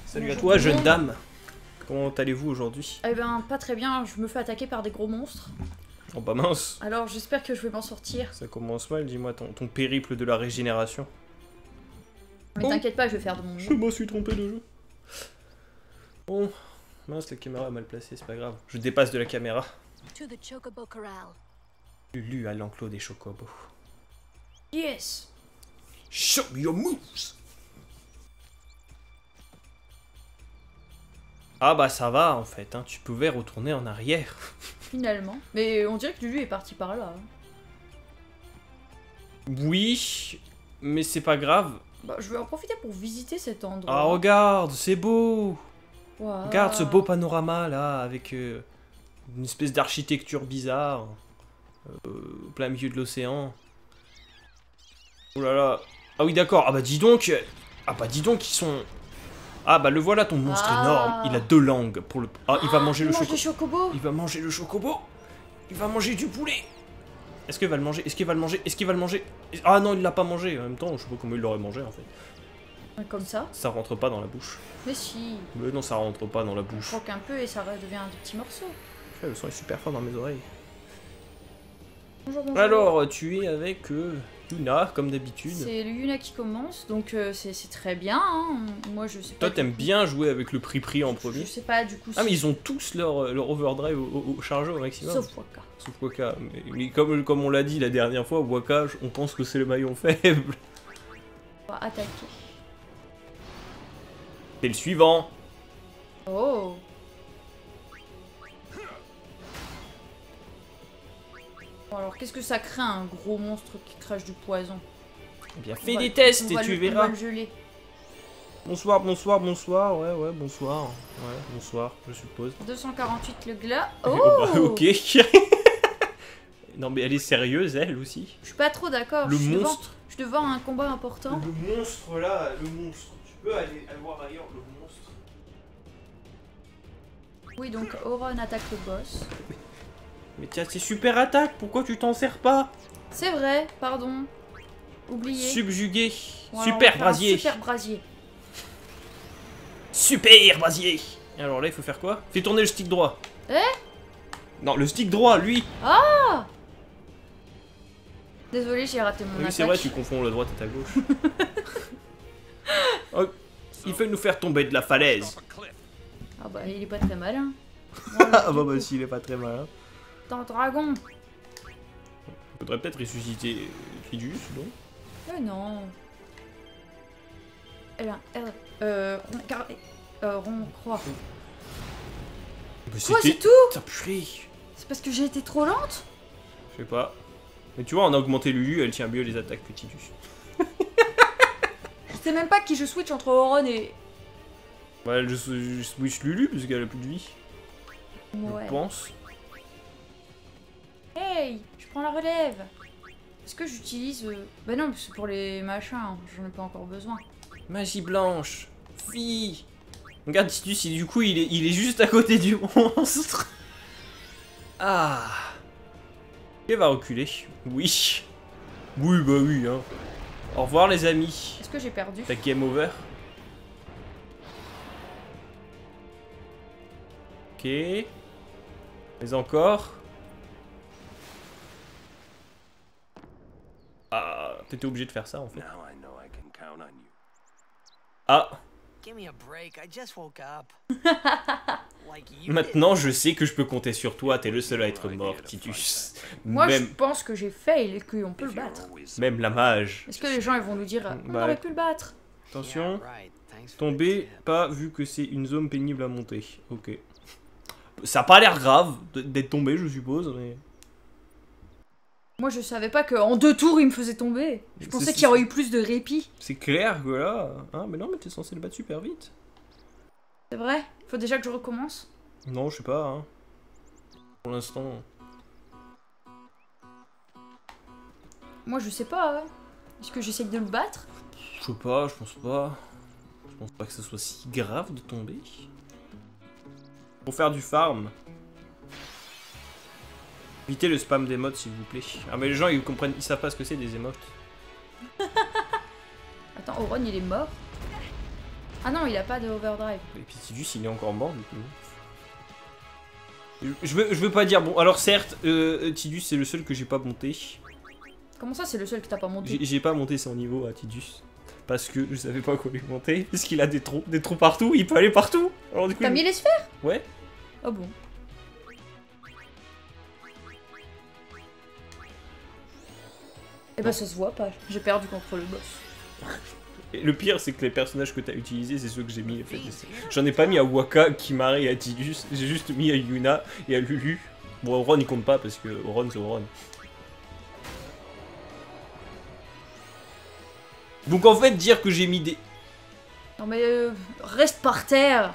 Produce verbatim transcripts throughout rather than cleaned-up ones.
Salut Bonjour à toi, tout le jeune monde. dame. Comment allez-vous aujourd'hui? Eh ben, pas très bien, je me fais attaquer par des gros monstres. Oh bah mince. Alors j'espère que je vais m'en sortir. Ça commence mal, dis-moi ton, ton périple de la régénération. Mais Oh. t'inquiète pas, je vais faire de mon Je mieux. me suis trompé de jeu. Bon, mince, la caméra est mal placée, c'est pas grave. Je dépasse de la caméra. To the Chocobo Corral. Lulu à l'enclos des chocobos. Yes. Show your moves. Ah bah ça va en fait, hein. Tu pouvais retourner en arrière. Finalement. Mais on dirait que Lulu est parti par là. Oui, mais c'est pas grave. Bah, je vais en profiter pour visiter cet endroit. Ah regarde, c'est beau. Waouh. Regarde ce beau panorama là, avec euh, une espèce d'architecture bizarre, euh, au plein milieu de l'océan. Oh là là. Ah oui d'accord, ah bah dis donc. Ah bah dis donc, ils sont... Ah bah le voilà ton monstre Ah. énorme, il a deux langues pour le... Ah il va manger Il le mange choco... des chocobos. Il va manger le chocobo. Il va manger du poulet. Est-ce qu'il va le manger? Est-ce qu'il va le manger? Est-ce qu'il va le manger? Ah non, il l'a pas mangé. En même temps, je sais pas comment il l'aurait mangé en fait. Comme ça. Ça rentre pas dans la bouche. Mais si. Mais non, ça rentre pas dans la Je bouche. croque un peu et ça devient des petits morceaux. Le son est super fort dans mes oreilles. Bonjour, bonjour. Alors, tu es avec euh, Yuna, comme d'habitude. C'est le Yuna qui commence, donc euh, c'est c'est très bien. Hein. Moi je sais pas. Toi, du t'aimes coup- bien jouer avec le prix-prix en Je premier. sais pas du coup. Ah, mais si- ils ont tous leur, leur overdrive au, au, au chargé au maximum. Sauf Waka. Sauf Waka. Mais, mais comme, comme on l'a dit la dernière fois, Waka, on pense que c'est le maillon faible. On va attaquer. C'est le suivant. Oh. Bon, alors qu'est-ce que ça craint un gros monstre qui crache du poison? Eh bien, On fais va- des tests on et va tu le- On verras. va le geler. Bonsoir, bonsoir, bonsoir. Ouais, ouais, bonsoir. Ouais, bonsoir, je suppose. deux cent quarante-huit le glas. Oh, Oh, bah, ok. Non, mais elle est sérieuse, elle aussi. Je suis pas trop d'accord. Le je suis devant- monstre. Je suis devant un combat important. Le monstre là, le monstre. Tu peux aller, aller voir ailleurs le monstre. Oui, donc Auron attaque le boss. Mais tiens, c'est super attaque, pourquoi tu t'en sers pas? C'est vrai, pardon. Oublié. Subjugué. Voilà, on va Super faire un brasier. Super brasier. Super brasier. Et alors là, il faut faire quoi? Fais tourner le stick droit. Eh? Non, le stick droit, lui. Désolé, j'ai raté mon Oui, attaque. c'est vrai, tu confonds la droite et ta gauche. Oh, il fait nous faire tomber de la falaise. Ah bah, il est pas très malin. Ah bah bah s'il est pas très malin. Attends, dragon. Faudrait peut-être ressusciter Tidus, non? Euh, non. Elle a un R. Euh, rond, carré. Euh, rond, croix. Mais Quoi, c'est tout? Putain, purée. C'est parce que j'ai été trop lente? Je sais pas. Mais tu vois, on a augmenté Lulu, elle tient mieux les attaques que Tidus. Je sais même pas qui je switch entre Auron et... Ouais, je, je switch Lulu parce qu'elle a plus de vie. Ouais. Je pense. Hey, je prends la relève. Est-ce que j'utilise... euh, Bah non, c'est pour les machins, j'en ai pas encore besoin. Magie blanche. Fille. Regarde Tidus, il- du coup, il est, il est juste à côté du monstre. Ah. Il va reculer. Oui. Oui, bah oui, hein. Au revoir, les amis. Est-ce que j'ai perdu? T'as game over. Ok. Mais encore. Ah, t'étais obligé de faire ça en fait. Now I know I can count on you. Ah, Give me a break, I just woke up. Like you did. maintenant je sais que je peux compter sur toi, t'es le seul à être mort, Titus. Moi, Même, je pense que j'ai fail et qu'on peut le If you're battre. always même la mage. Est-ce que les gens ils vont nous dire on Bah, aurait pu le battre? Attention, Yeah, right. Thanks for the tomber tip. pas vu que c'est une zone pénible à monter. Ok. Ça a pas l'air grave d'être tombé, je suppose, mais... Moi, je savais pas qu'en deux tours il me faisait tomber. Je C'est- pensais c'est- qu'il y aurait eu plus de répit. C'est clair que là... Hein, mais non, mais t'es censé le battre super vite. C'est vrai? Faut déjà que je recommence? Non, je sais pas, hein. Pour l'instant... Moi, je sais pas. Hein. Est-ce que j'essaye de le battre? Je sais pas, je pense pas. Je pense pas que ce soit si grave de tomber. Pour faire du farm. Évitez le spam d'émotes s'il vous plaît. Ah mais les gens ils comprennent, ils savent pas ce que c'est des émotes. Attends, Auron il est mort. Ah non, il a pas de overdrive. Et puis Tidus, il est encore mort du coup. Je veux, je veux pas dire... Bon, alors certes, euh, Tidus, c'est le seul que j'ai pas monté. Comment ça, c'est le seul que t'as pas monté? J'ai j'ai pas monté son niveau à Tidus. Parce que je savais pas quoi lui monter. Puisqu'il a des trous, des trous partout, il peut aller partout. Alors du coup... T'as je- mis les sphères? Ouais. Oh bon. Eh bah ça se voit pas, j'ai perdu contre le boss. Et le pire, c'est que les personnages que t'as utilisés, c'est ceux que j'ai mis. En fait. J'en ai pas mis à Waka, Kimari et à Tidus. J'ai juste mis à Yuna et à Lulu. Bon, Auron, il compte pas parce que Auron, c'est Auron. Donc en fait, dire que j'ai mis des... Non mais euh, reste par terre.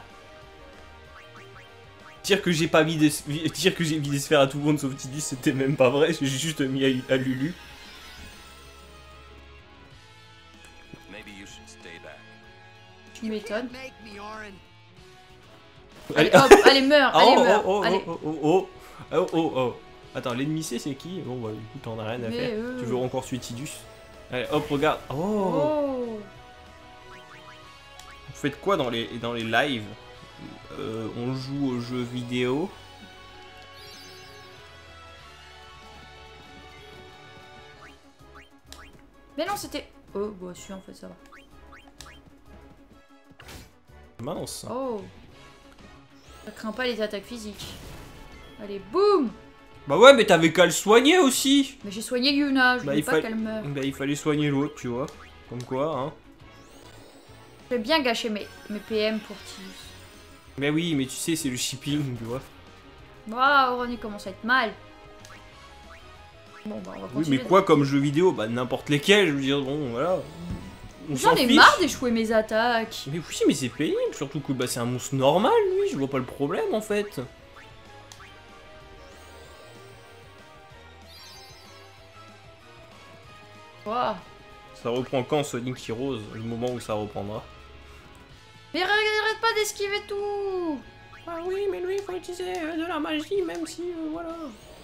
Dire que j'ai pas mis des... Dire que j'ai mis des sphères à tout le monde sauf Tidus, c'était même pas vrai. J'ai juste mis à, à Lulu. Tu m'étonnes. Make me, Orin. Allez hop, allez meurs, Ah, allez oh, meurs, oh, oh, allez. oh, oh, oh, oh, oh, oh. Attends, l'ennemi C c'est qui? Bon bah du coup t'en as rien à Mais, faire. euh. Tu veux encore tuer Tidus? Allez hop, regarde. Oh, Oh. Vous faites quoi dans les, dans les lives? euh, On joue aux jeux vidéo. Mais non, c'était... Oh, bah si, en fait, ça va. Mince. Oh. Ça craint pas les attaques physiques. Allez, boum. Bah ouais, mais t'avais qu'à le soigner aussi. Mais j'ai soigné Yuna, je Bah, voulais il pas fall- qu'elle meure. Bah il fallait soigner l'autre, tu vois. Comme quoi, hein. J'ai bien gâché mes, mes P M pour Tidus. Mais oui, mais tu sais, c'est le shipping, tu vois. Waouh, Ronnie commence à être mal. Bon, bah on va Oui, continuer. mais quoi comme jeu vidéo? Bah n'importe lesquels, je veux dire, bon, voilà. On J'en s'en ai fiche. marre d'échouer mes attaques. Mais oui, mais c'est pénible, surtout que bah, c'est un monstre normal, lui, je vois pas le problème en fait. Waouh. Ça reprend quand Sonic Heroes, le moment où ça reprendra. Mais arrête pas d'esquiver tout. Ah oui, mais lui, il faut utiliser euh, de la magie, même si, euh, voilà.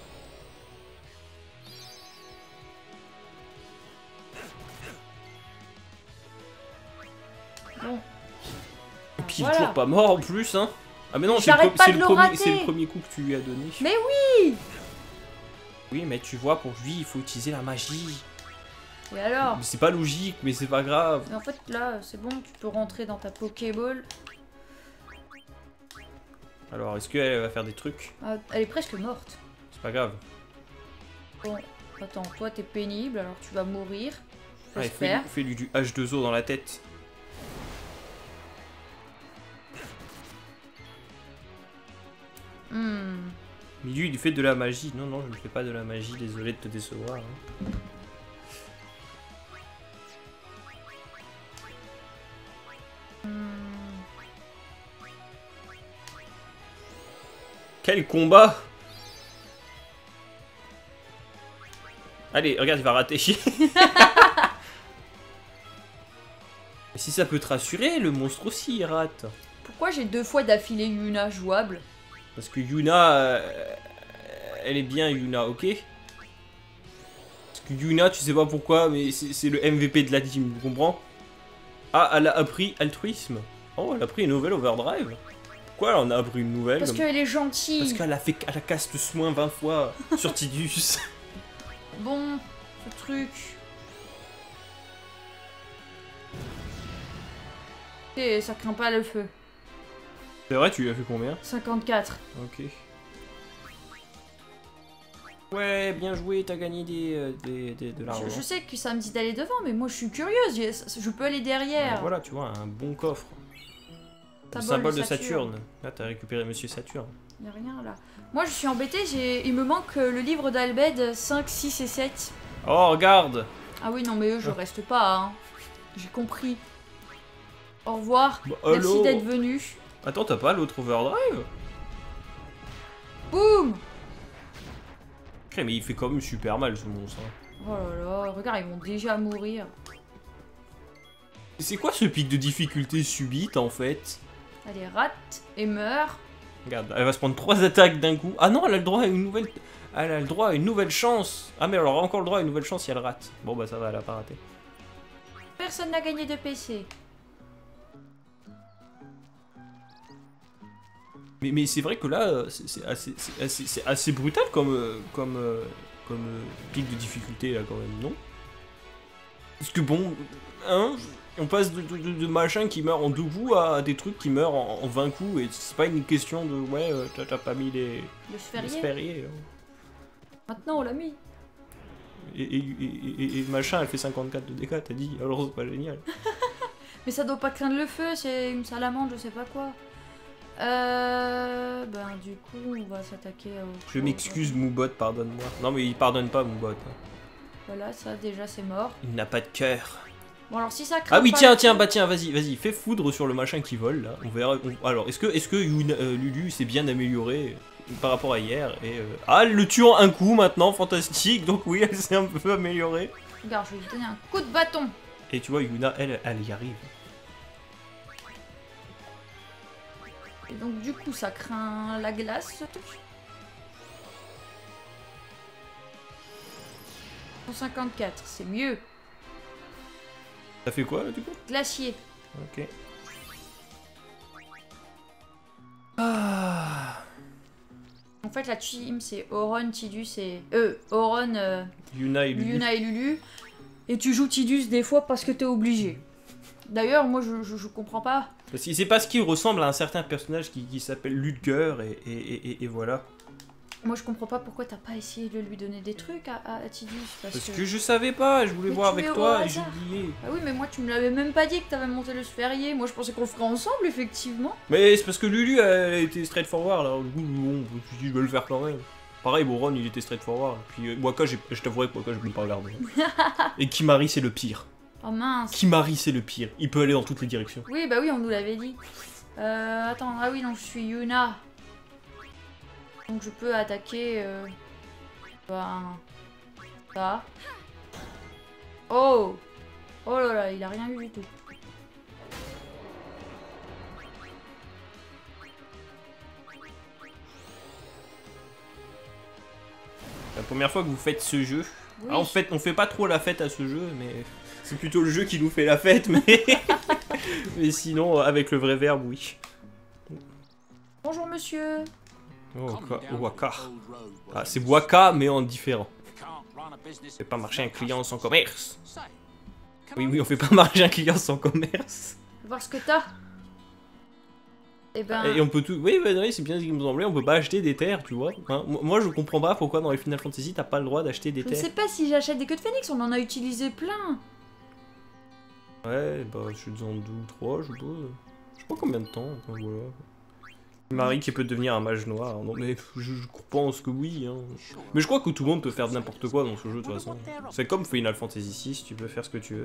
Bon. Et puis il est Voilà. toujours pas mort en plus, hein. Ah mais non, c'est J'arrête le, pas c'est de le le premier, rater. c'est le premier coup que tu lui as donné. Mais oui. Oui, mais tu vois, pour lui, il faut utiliser la magie. Et alors? C'est pas logique, mais c'est pas grave. Mais en fait, là, c'est bon, tu peux rentrer dans ta Pokéball. Alors, est-ce qu'elle va faire des trucs? Ah, elle est presque morte. C'est pas grave. Bon, attends, toi t'es pénible, alors tu vas mourir. Allez, J'espère. fais-lui fais-lui du H deux O dans la tête. Hmm. Mais lui, il fait de la magie. Non, non, je ne fais pas de la magie, désolé de te décevoir. hein. Hmm. Quel combat! Allez, regarde, il va rater. Mais si ça peut te rassurer, le monstre aussi il rate. Pourquoi j'ai deux fois d'affilée Yuna jouable? Parce que Yuna, euh, elle est bien Yuna, ok? Parce que Yuna, tu sais pas pourquoi, mais c'est c'est le M V P de la team, tu comprends? Ah, elle a appris altruisme. Oh, elle a pris une nouvelle overdrive. Pourquoi elle en a appris une nouvelle? Parce comme- qu'elle est gentille. Parce qu'elle a fait, elle a caste soin vingt fois sur Tidus. Bon, ce truc. Et ça craint pas le feu. C'est vrai, tu lui as fait combien? cinquante-quatre. Ok. Ouais, bien joué, t'as gagné des, euh, des, des- de l'argent. Je, je sais que ça me dit d'aller devant, mais moi je suis curieuse. Je, je peux aller derrière. Voilà, tu vois, un bon coffre. Le Symbole symbole de de Saturne. Saturne. Là, t'as récupéré Monsieur Saturne. Y a rien là. Moi je suis embêtée, j'ai... il me manque euh, le livre d'Albed cinq, six et sept. Oh, regarde! Ah oui, non, mais eux, je reste pas, hein. J'ai compris. Au revoir. Bah, Merci allô. d'être venu. Attends, t'as pas l'autre overdrive? Boum. Ok, mais il fait quand même super mal ce monstre. hein. Oh là là, regarde, ils vont déjà mourir. C'est quoi ce pic de difficulté subite en fait? Allez, rate et meurt. Regarde, elle va se prendre trois attaques d'un coup. Ah non, elle a le droit à une nouvelle. Elle a le droit à une nouvelle chance. Ah mais elle aura encore le droit à une nouvelle chance si elle rate. Bon bah ça va, elle a pas raté. Personne n'a gagné de P C. Mais, mais c'est vrai que là, c'est c'est assez, c'est assez, c'est assez brutal comme, euh, comme, euh, comme euh, pic de difficulté là quand même, non? Parce que bon, hein, on passe de, de, de, de machin qui meurt en deux coups à des trucs qui meurent en, en vingt coups et c'est pas une question de ouais, euh, t'as pas mis les, Le sphérié. les sphériés, hein. Maintenant, on l'a mis. Et, et, et, et, et machin, elle fait cinquante-quatre de dégâts, t'as dit, alors c'est pas génial. Mais ça doit pas craindre le feu, c'est une salamandre, je sais pas quoi. Euh... Ben du coup, on va s'attaquer au... Je m'excuse, Moubot, pardonne-moi. Non mais il pardonne pas, Moubot. Hein. Voilà, ça déjà c'est mort. Il n'a pas de cœur. Bon alors si ça craint Ah oui, pas tiens, le tiens, feu- bah tiens, vas-y, vas-y, fais foudre sur le machin qui vole là. On verra. on- Alors, est-ce que, est-ce que Yuna- euh, Lulu s'est bien améliorée par rapport à hier et euh, ah, elle le tue en un coup maintenant, fantastique. Donc oui, elle s'est un peu améliorée. Regarde, je vais lui donner un coup de bâton. Et tu vois, Yuna, elle, elle y arrive. Et donc du coup, ça craint la glace, ce truc. cent cinquante-quatre, c'est mieux. Ça fait quoi là du coup? Glacier. Ok. Ah. En fait, la team, c'est Auron, Tidus et... Euh, Auron, euh, Yuna et Lulu. Yuna et Lulu. Et tu joues Tidus des fois parce que t'es obligé. D'ailleurs, moi, je, je, je comprends pas. Parce que c'est parce qu'il ressemble à un certain personnage qui, qui s'appelle Ludger et, et, et, et voilà. Moi, je comprends pas pourquoi t'as pas essayé de lui donner des trucs à, à, à Tidus. Parce, Parce que... que je savais pas, je voulais Mais voir tu avec es au toi et j'ai hasard. oublié. Ah oui, mais moi, tu me l'avais même pas dit que t'avais monté le sphérié. Moi, je pensais qu'on le ferait ensemble, effectivement. Mais c'est parce que Lulu elle a été straightforward alors du coup bon, je me suis dit je vais le faire quand même. Pareil, Boron il était straightforward. Puis euh, Waka, j'ai- je t'avouerai que Waka je voulais pas regarder. Et Kimari c'est le pire. Oh mince. Kimari c'est le pire. Il peut aller dans toutes les directions. Oui, bah oui, on nous l'avait dit. Euh, attends, ah oui, non, je suis Yuna. Donc je peux attaquer... Euh... Ben... Ça. Oh. Oh là là, il a rien eu du tout. La première fois que vous faites ce jeu. Oui. Ah, en fait, on fait pas trop la fête à ce jeu, mais c'est plutôt le jeu qui nous fait la fête, mais. Mais sinon, avec le vrai verbe, oui. Bonjour monsieur. Oh, Waka. oh, Waka. Ah, c'est Waka, mais en différent. On fait pas marcher un client sans commerce. Oui, oui, on fait pas marcher un client sans commerce. Je vais voir ce que t'as. Eh ben... Et on peut tout. Oui, oui, oui, c'est bien ce qui me semblait. On peut pas acheter des terres, tu vois. Hein, moi, je comprends pas pourquoi dans les Final Fantasy t'as pas le droit d'acheter des Je ne terres. sais pas si j'achète des queues de phénix, on en a utilisé plein. Ouais, bah, je suis dans deux ou trois, je sais pas. Je sais pas combien de temps, enfin, voilà. Marie qui peut devenir un mage noir. Non, mais je, je pense que oui. Hein. Mais je crois que tout le monde peut faire n'importe quoi dans ce jeu, de toute façon. C'est comme Final Fantasy six, tu peux faire ce que tu veux.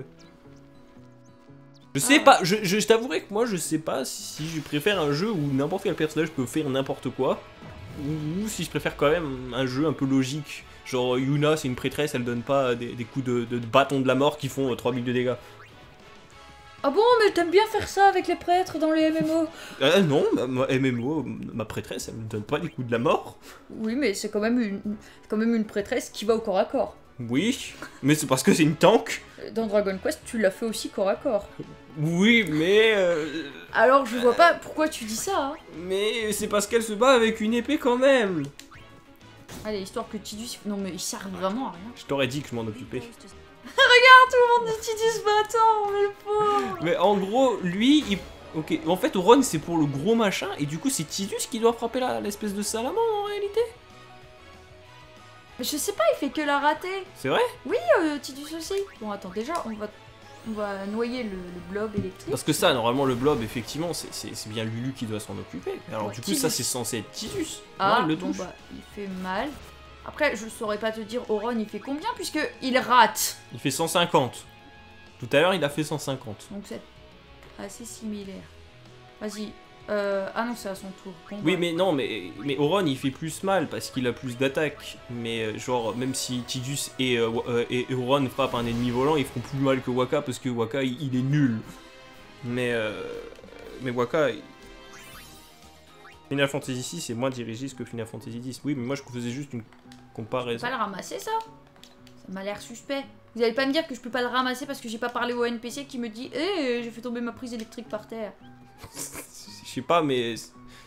Je sais Ah. pas, je, je, je t'avouerai que moi je sais pas si je préfère un jeu où n'importe quel personnage peut faire n'importe quoi, ou, ou si je préfère quand même un jeu un peu logique. Genre Yuna c'est une prêtresse, elle donne pas des, des coups de, de, de bâton de la mort qui font euh, trois mille de dégâts. Ah bon, mais t'aimes bien faire ça avec les prêtres dans les M M O? Euh, non, ma, ma M M O, ma prêtresse, elle me donne pas des coups de la mort. Oui, mais c'est quand même une, c'est quand même une prêtresse qui va au corps à corps. Oui, mais c'est parce que c'est une tank. Dans Dragon Quest, tu l'as fait aussi corps à corps. Oui, mais... euh, Alors, je vois pas pourquoi tu dis ça. Hein. mais c'est parce qu'elle se bat avec une épée quand même. Allez, histoire que Tidus... Non, mais il sert vraiment à rien. Je t'aurais dit que je m'en occupais. Regarde, tout le monde dit Tidus battant, mais le pauvre. Mais en gros, lui, il... Ok, en fait, Ron, c'est pour le gros machin, et du coup, c'est Tidus qui doit frapper la- l'espèce de salamandre, en réalité. Mais je sais pas, il fait que la rater. C'est vrai? Euh, Tidus aussi. Bon, attends, déjà, on va, on va noyer le, le blob électrique. Parce que ça, normalement, le blob, effectivement, c'est- c'est c'est bien Lulu qui doit s'en occuper. Alors Ouais, du coup, Tidus. ça, c'est censé être Tidus. Ah, Ouais, il le bon, touche. bah, il fait mal. Après, je saurais pas te dire, Auron, il fait combien, puisque il rate. Il fait cent cinquante. Tout à l'heure, il a fait cent cinquante. Donc c'est assez similaire. Vas-y. Euh... Ah non, c'est à son tour. Bon, Oui, bah. mais non, mais, mais Auron, il fait plus mal parce qu'il a plus d'attaque. Mais euh, genre, même si Tidus et, euh, euh, et Auron frappent un ennemi volant, ils feront plus mal que Waka parce que Waka, il, il est nul. Mais, euh, mais Waka... il- Final Fantasy six est moins dirigiste que Final Fantasy dix. Oui, mais moi, je faisais juste une Je peux comparaison. pas le ramasser, ça? Ça m'a l'air suspect. Vous allez pas me dire que je peux pas le ramasser parce que j'ai pas parlé au N P C qui me dit « Eh, j'ai fait tomber ma prise électrique par terre. » Je sais pas, mais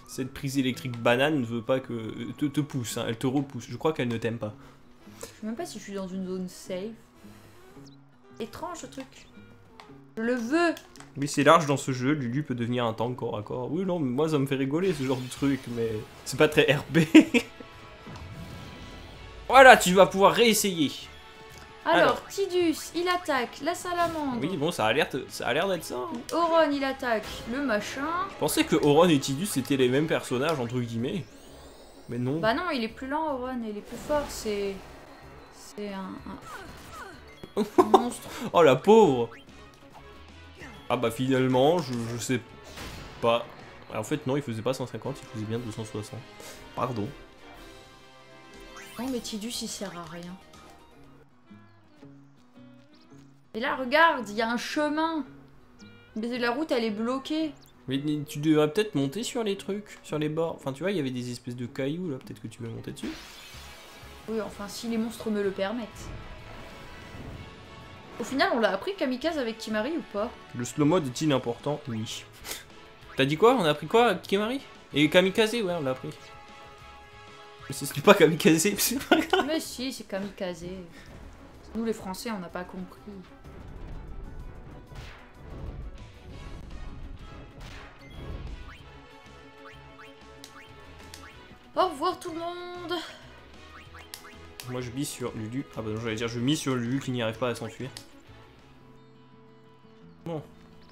Cette prise électrique banane ne veut pas que... Te, te pousse, hein, elle te repousse. Je crois qu'elle ne t'aime pas. Je sais même pas si je suis dans une zone safe. Étrange ce truc. Je le veux. Oui, c'est large dans ce jeu, Lulu peut devenir un tank corps à corps. Oui, non, mais moi ça me fait rigoler ce genre de truc, mais c'est pas très R P. Voilà, tu vas pouvoir réessayer. Alors, Alors. Tidus, il attaque la salamandre. Oui, bon, ça a l'air te- ça a l'air d'être ça. hein. Auron, il attaque le machin. Je pensais que Auron et Tidus c'était les mêmes personnages, entre guillemets. Mais non. Bah non, il est plus lent, Auron, et il est plus fort. C'est... C'est un... un... un monstre. Oh la pauvre. Ah bah finalement, je, je sais pas. En fait, non, il faisait pas cent cinquante, il faisait bien deux cent soixante. Pardon. Non, mais Tidus, il sert à rien. Et là, regarde, il y a un chemin. Mais la route, elle est bloquée. Mais tu devrais peut-être monter sur les trucs, sur les bords. Enfin, tu vois, il y avait des espèces de cailloux là, peut-être que tu veux monter dessus. Oui, enfin, si les monstres me le permettent. Au final, on l'a appris Kamikaze avec Kimari ou pas? Le slow mode est-il important? Oui. T'as dit quoi? On a appris quoi, Kimari? Et Kamikaze, ouais, on l'a appris. Mais c'est pas Kamikaze, c'est pas grave. Mais si, c'est Kamikaze. Nous, les Français, on n'a pas compris. Au revoir tout le monde. Moi je mise sur Lulu. Ah bah non, j'allais dire, je mise sur Lulu qui n'y arrive pas à s'enfuir. Bon.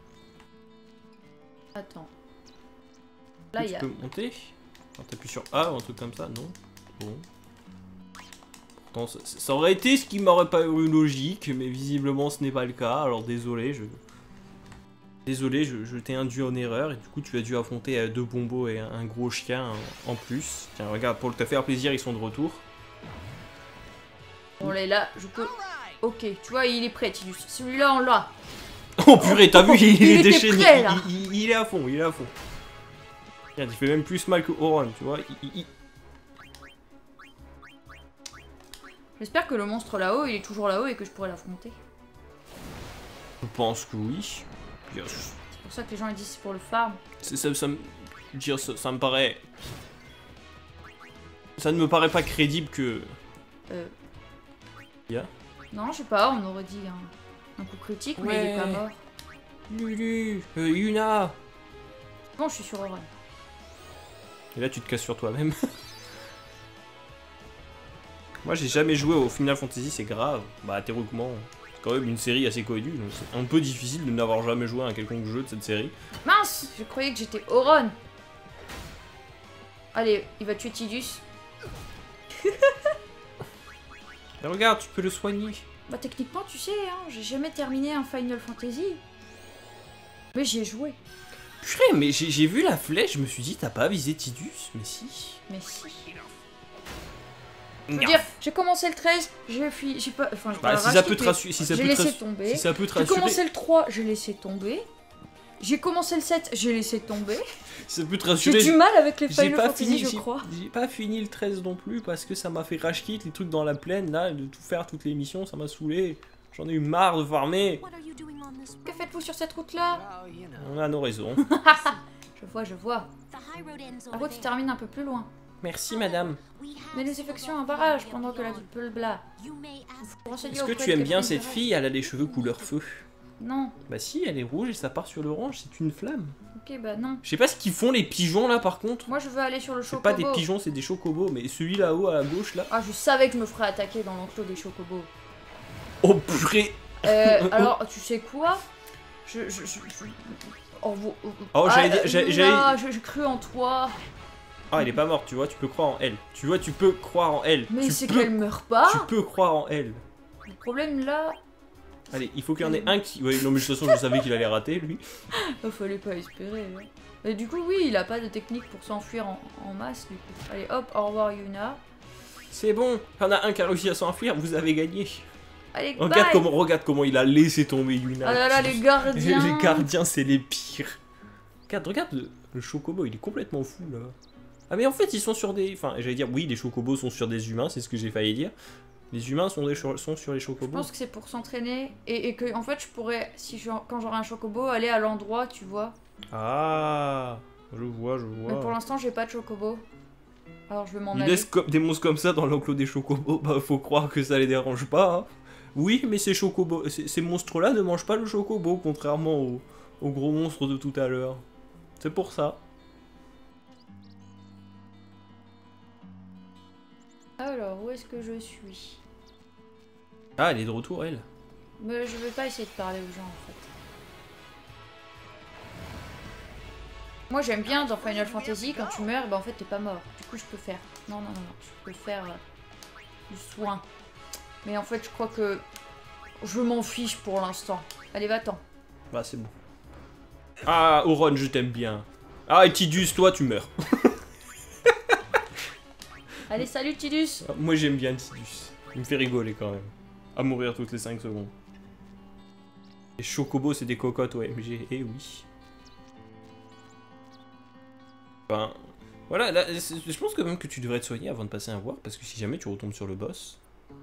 Attends. Là, il tu y a... peux monter. Enfin, t'appuies sur A ou un truc comme ça, non? Bon. Pourtant, ça, ça aurait été ce qui m'aurait pas eu logique, mais visiblement ce n'est pas le cas, alors désolé, je... Désolé, je, je t'ai induit en erreur, et du coup tu as dû affronter euh, deux bombos et un, un gros chien en, en plus. Tiens, regarde, pour te faire plaisir, ils sont de retour. On est là, je peux... Ok, tu vois, il est prêt, Tidus. Celui-là, on l'a. Oh purée, t'as vu, il, Il est était déchaîné, prêt, là. il, il- il est à fond, il est à fond. Regarde, il fait même plus mal que Auron, tu vois. il- il- il- J'espère que le monstre là-haut, il est toujours là-haut et que je pourrai l'affronter. Je pense que oui. Bien sûr. C'est pour ça que les gens ils disent c'est pour le farm. C'est- Ça, ça, me- je veux dire, ça, ça me paraît... Ça ne me paraît pas crédible que... Euh... Ya. Non, je sais pas, on aurait dit un, un coup critique, mais il est pas Ouais. mort. Lulu, euh, Yuna. Bon, je suis sur Auron. Et là tu te casses sur toi-même. Moi j'ai jamais joué au Final Fantasy, c'est grave. Bah théoriquement, c'est quand même une série assez connue, donc c'est un peu difficile de n'avoir jamais joué à un quelconque jeu de cette série. Mince, je croyais que j'étais Auron. Allez, il va tuer Tidus. Mais regarde, tu peux le soigner. Bah techniquement, tu sais, hein, j'ai jamais terminé un Final Fantasy. Mais j'y ai joué. Purée, mais j'ai j'ai vu la flèche, je me suis dit, t'as pas visé Tidus? Mais si. Mais si. Je veux dire, j'ai commencé le treize, j'ai fui, j'ai pas, enfin, j'ai Bah, pas si ça racheté, peut te mais rassurer, si ça j'ai peut te laissé rassu- tomber. si ça peut te J'ai rassurer, commencé le trois, j'ai laissé tomber. J'ai commencé le sept, j'ai laissé tomber. si ça peut te J'ai rassurer. du mal avec les J'ai Final pas Fantasy, fini, je j'ai- crois. j'ai pas fini le treize non plus parce que ça m'a fait rage quit les trucs dans la plaine là, de tout faire toutes les missions, ça m'a saoulé. J'en ai eu marre de farmer. What are you doing on this Que road? faites-vous sur cette route-là? Well, you know. On a nos raisons. Je vois, je vois. The high road ends La over route se there. termine un peu plus loin. Merci madame. We have Mais nous some effectuons un road barrage to pendant que la beyond. ville peut bla. You may ask Pour renseigner Est-ce que auprès tu de aimes bien Catherine cette Barrage. fille? Elle a les cheveux couleur feu. Non. Bah si, elle est rouge et ça part sur l'orange, c'est une flamme. Ok, bah non. Je sais pas ce qu'ils font les pigeons là par contre. Moi, je veux aller sur le C'est chocobo. pas des pigeons, c'est des chocobos, mais celui là-haut à la gauche là. Ah, je savais que je me ferais attaquer dans l'enclos des chocobos. Oh purée. Euh, alors, tu sais quoi? Je... je, je, je- Oh, vous- Oh, j'allais Ah, dire- j'ai- Luna, j'allais- j'ai j'ai cru en toi. Ah, elle est pas morte, tu vois, tu peux croire en elle. Tu vois, tu peux croire en elle. Mais tu c'est peux... qu'elle meurt pas. Tu peux croire en elle. Le problème là, Allez, il faut qu'il y en ait un qui... Ouais, non mais de toute façon, je savais qu'il allait rater, lui. il fallait pas espérer. hein. Et du coup, oui, il a pas de technique pour s'enfuir en, en masse. Du coup. Allez, hop, au revoir Yuna. C'est bon, il y en a un qui a réussi à s'enfuir, vous avez gagné. Allez, Regarde bye. comment, regarde comment il a laissé tomber Yuna. Ah là là, les gardiens. Les gardiens, c'est les pires. Regarde, regarde le, le chocobo, il est complètement fou là. Ah mais en fait, ils sont sur des... Enfin, j'allais dire, oui, les chocobos sont sur des humains, c'est ce que j'ai failli dire. Les humains sont, des cho- sont sur les Je chocobos. pense que c'est pour s'entraîner et, et que en fait je pourrais, si je, quand j'aurai un chocobo, aller à l'endroit, tu vois. Ah. Je vois, je vois. Mais pour l'instant, j'ai pas de chocobo. Alors je vais m'en Ils aller. laissent comme des monstres comme ça dans l'enclos des chocobos, bah faut croire que ça les dérange pas. Hein. Oui, mais ces chocobos, ces, ces monstres-là ne mangent pas le chocobo, contrairement aux, aux gros monstres de tout à l'heure. C'est pour ça. Alors, où est-ce que je suis? Ah, elle est de retour, elle. Mais je vais pas essayer de parler aux gens en fait. Moi j'aime bien dans Final Fantasy, quand tu meurs, bah en fait t'es pas mort. Du coup je peux faire. Non, non, non, non, je peux faire euh, du soin. Mais en fait je crois que je m'en fiche pour l'instant. Allez, va-t'en. Bah, c'est bon. Ah, Auron, je t'aime bien. Ah, et Tidus, toi, tu meurs. Allez, salut Tidus. Ah, moi, j'aime bien Tidus. Il me fait rigoler quand même. À mourir toutes les cinq secondes. Les chocobos, c'est des cocottes au M G. Eh oui. Enfin, voilà, là, je pense quand même que tu devrais te soigner avant de passer un voir, parce que si jamais tu retombes sur le boss...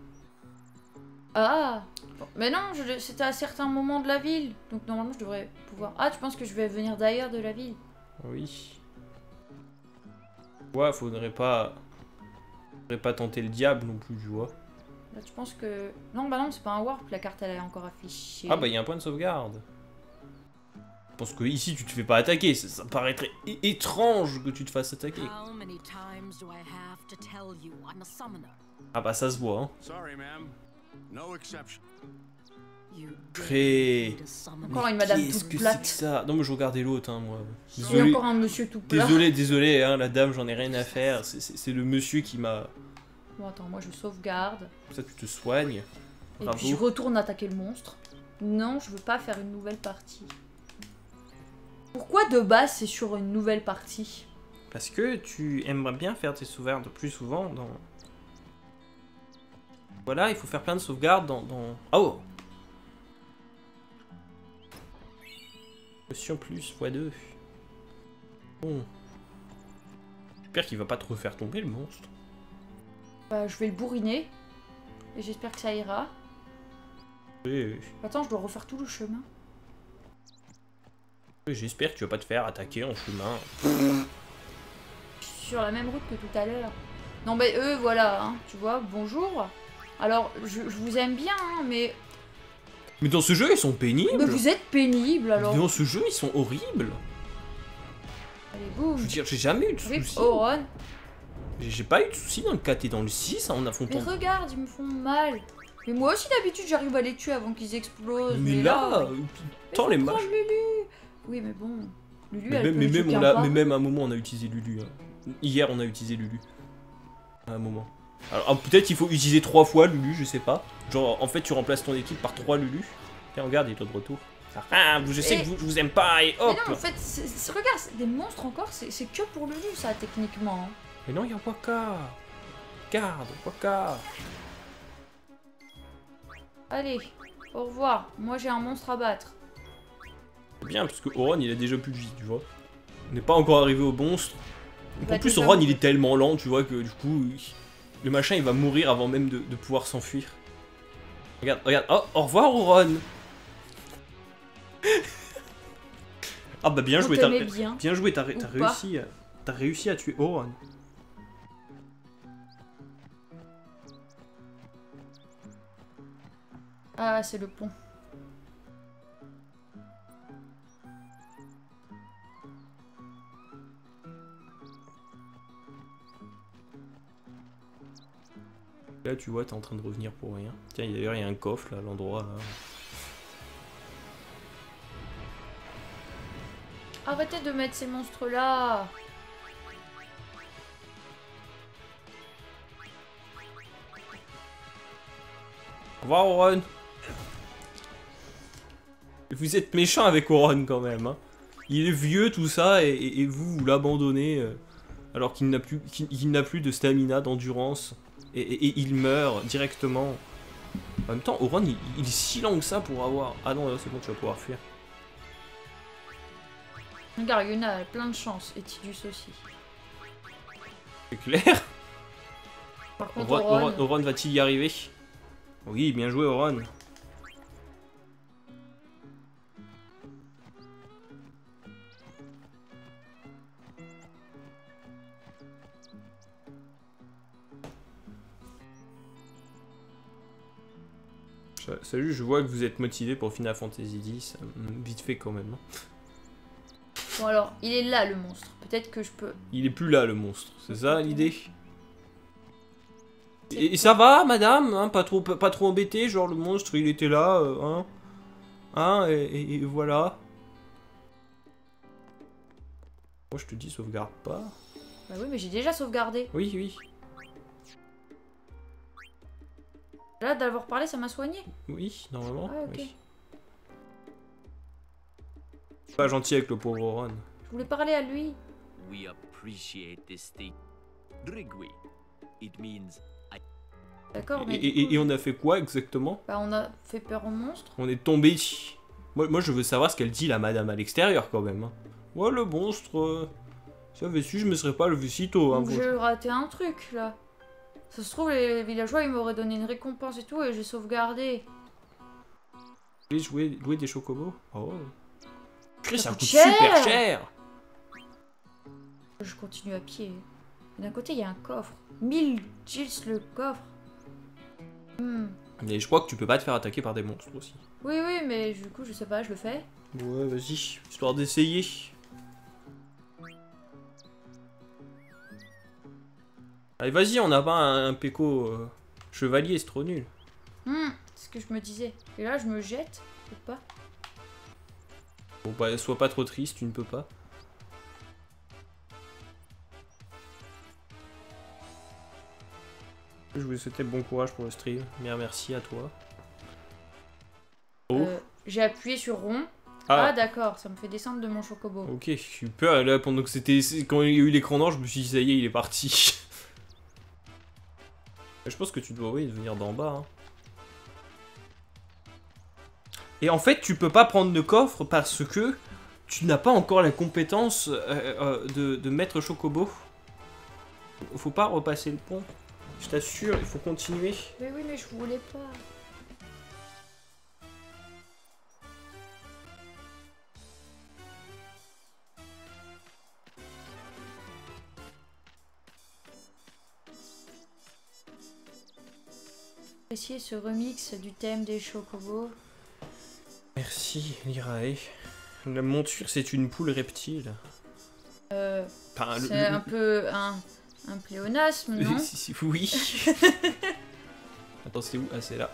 Ah, mais non, je- c'était à certains moments de la ville. Donc normalement je devrais pouvoir... Ah, tu penses que je vais venir d'ailleurs de la ville? Oui. Ouais, faudrait pas... Faudrait pas tenter le diable non plus, tu vois. Là, tu penses que... Non, bah non, c'est pas un warp, la carte elle est encore affichée. Ah bah, il y a un point de sauvegarde. Je pense que ici, tu te fais pas attaquer. Ça, ça paraîtrait é- étrange que tu te fasses attaquer. How many times do I have to tell you I'm a summoner? Ah bah, ça se voit, hein. Sorry, ma'am. No exception. You Prêt. need a summoner. Encore une madame Qu'est-ce toute que c'est plate. que ça? Non, mais je regardais l'autre, hein, moi. Et Désolé, encore un monsieur tout plat. désolé, désolé, hein, la dame, j'en ai rien à faire. C'est- C'est c'est le monsieur qui m'a... Bon, attends, moi je sauvegarde. Ça, tu te soignes. Et Bravo. puis je retourne attaquer le monstre. Non, je veux pas faire une nouvelle partie. Pourquoi de base c'est sur une nouvelle partie? Parce que tu aimerais bien faire tes sauvegardes plus souvent dans... Voilà, il faut faire plein de sauvegardes dans... dans... Oh! Potion plus, fois deux. Bon. J'espère qu'il va pas te refaire tomber, le monstre. Bah, je vais le bourriner. Et j'espère que ça ira. Et... Attends, je dois refaire tout le chemin. J'espère que tu vas pas te faire attaquer en chemin. Sur la même route que tout à l'heure. Non, mais eux, voilà, hein, tu vois, bonjour. Alors, je, je vous aime bien, hein, mais... Mais dans ce jeu, ils sont pénibles. Mais vous êtes pénible, alors. Dans ce jeu, ils sont horribles. Allez, boum. Je veux dire, j'ai jamais eu de Rip soucis. Auron. J'ai j'ai pas eu de soucis dans le quatre et dans le six en Mais affrontant. regarde, ils me font mal. Mais moi aussi, d'habitude, j'arrive à les tuer avant qu'ils explosent. Mais là, mais tant faut les prendre matchs. Lulu. Oui, mais bon. Lulu, Mais elle même, peut mais, me même, tuer on qu'un a, pas. mais même à un moment, on a utilisé Lulu. hein. Hier, on a utilisé Lulu. À un moment. Alors, ah, peut-être qu'il faut utiliser trois fois Lulu, je sais pas. Genre, en fait, tu remplaces ton équipe par trois Lulu. Tiens, regarde, il est de retour. Ah, je sais Et- que vous, je vous aime pas, et Mais hop! non, en fait, c'est- c'est- regarde, c'est des monstres encore, c'est c'est que pour Lulu, ça, techniquement. hein. Mais non, il y a Waka! Regarde, Waka! Allez, au revoir. Moi, j'ai un monstre à battre. C'est bien, parce que Auron, il a déjà plus de vie, tu vois. On n'est pas encore arrivé au monstre. Donc, Bah, en plus, déjà, Auron, oui. il est tellement lent, tu vois, que du coup, il- le machin, il va mourir avant même de, de pouvoir s'enfuir. Regarde, regarde. Oh, au revoir, Auron! Ah bah bien On joué, t'as t'aimait bien. bien joué, t'as ré- Ou t'as pas. réussi, à- t'as réussi à tuer Auron. Ah, c'est le pont. Là, tu vois, t'es en train de revenir pour rien. Tiens, d'ailleurs, il y a un coffre là, à l'endroit. Là. Arrêtez de mettre ces monstres-là. Au revoir, Auron. Vous êtes méchant avec Auron quand même. Hein. Il est vieux, tout ça, et, et- et vous, vous l'abandonnez euh, alors qu'il n'a plus, qu'il qu'il n'a plus de stamina, d'endurance, et, et- et il meurt directement. En même temps, Auron, il, il est si lent que ça pour avoir... Ah non, là, c'est bon, tu vas pouvoir fuir. Regarde, Yuna a plein de chance. Et Tidus aussi. C'est clair. Par contre, Auron, Auron, Auron- Auron va-t-il y arriver? Oui, bien joué, Auron. Salut, je vois que vous êtes motivé pour Final Fantasy dix. Vite fait quand même. Bon alors, il est là le monstre. Peut-être que je peux... Il est plus là le monstre, c'est ça l'idée? Et, et ça va madame, hein, pas trop pas trop embêté, genre le monstre il était là, euh, hein, hein, et, et, et voilà. Moi je te dis sauvegarde pas. Bah oui mais j'ai déjà sauvegardé. Oui oui. Là d'avoir parlé ça m'a soigné. Oui, normalement. Ah, ok. Oui. Pas gentil avec le pauvre Ron. Je voulais parler à lui. We appreciate this thing. Drigui. It means D'accord, mais... Et, et, et on a fait quoi exactement? Bah on a fait peur au monstre. On est tombé. Moi, moi je veux savoir ce qu'elle dit la madame à l'extérieur quand même. Hein. Ouais le monstre. Euh... Si j'avais su je me serais pas levé si tôt. Hein, Donc j'ai raté un truc là. Ça se trouve les villageois ils m'auraient donné une récompense et tout et j'ai sauvegardé. Vous voulez jouer, louer des chocobos? Oh. Ça, ça coûte coûte cher. super cher. Je continue à pied. D'un côté il y a un coffre. mille Gilles le coffre. Hmm. Mais je crois que tu peux pas te faire attaquer par des monstres aussi. Oui oui mais du coup je sais pas, je le fais. Ouais vas-y, histoire d'essayer. Allez vas-y, on n'a pas un, un péco euh, chevalier, c'est trop nul. Hmm, c'est ce que je me disais. Et là je me jette, ou pas? Bon bah sois pas trop triste, tu ne peux pas. Je voulais souhaiter bon courage pour le stream. Bien merci à toi. Oh. Euh, j'ai appuyé sur rond. Ah, Ah d'accord, ça me fait descendre de mon chocobo. ok, j'ai eu peur là pendant que c'était... Quand il y a eu l'écran noir, je me suis dit ça y est, il est parti. Je pense que tu dois, oui, venir d'en bas. Hein. Et en fait, tu peux pas prendre de coffre parce que tu n'as pas encore la compétence euh, euh, de, de maître chocobo. Faut pas repasser le pont. Je t'assure, il faut continuer. Mais oui, mais je voulais pas. Apprécier ce remix du thème des chocobos. Merci, Lirae. La monture, c'est une poule reptile. Euh, Enfin, le- c'est le- un peu un, un pléonasme, non? Si, si, oui. Attends, c'est où? Ah, c'est là.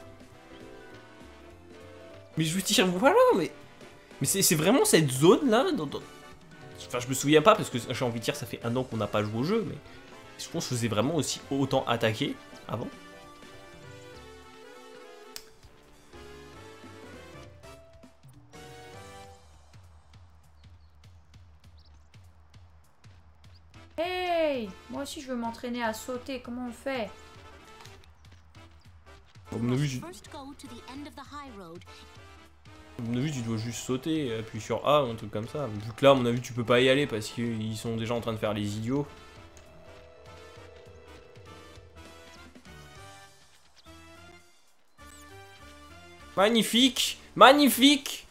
Mais je veux dire, voilà, mais... Mais c'est c'est vraiment cette zone-là dans, dans... Enfin, je me souviens pas, parce que j'ai envie de dire, ça fait un an qu'on n'a pas joué au jeu, mais... Je pense que je faisais vraiment aussi autant attaquer avant. Hey! Moi aussi, je veux m'entraîner à sauter. Comment on fait? À mon avis, tu... First go to the end of the high road. à mon avis, tu dois juste sauter, appuyer sur A ou un truc comme ça. Vu que là, à mon avis, tu peux pas y aller parce qu'ils sont déjà en train de faire les idiots. Magnifique! Magnifique!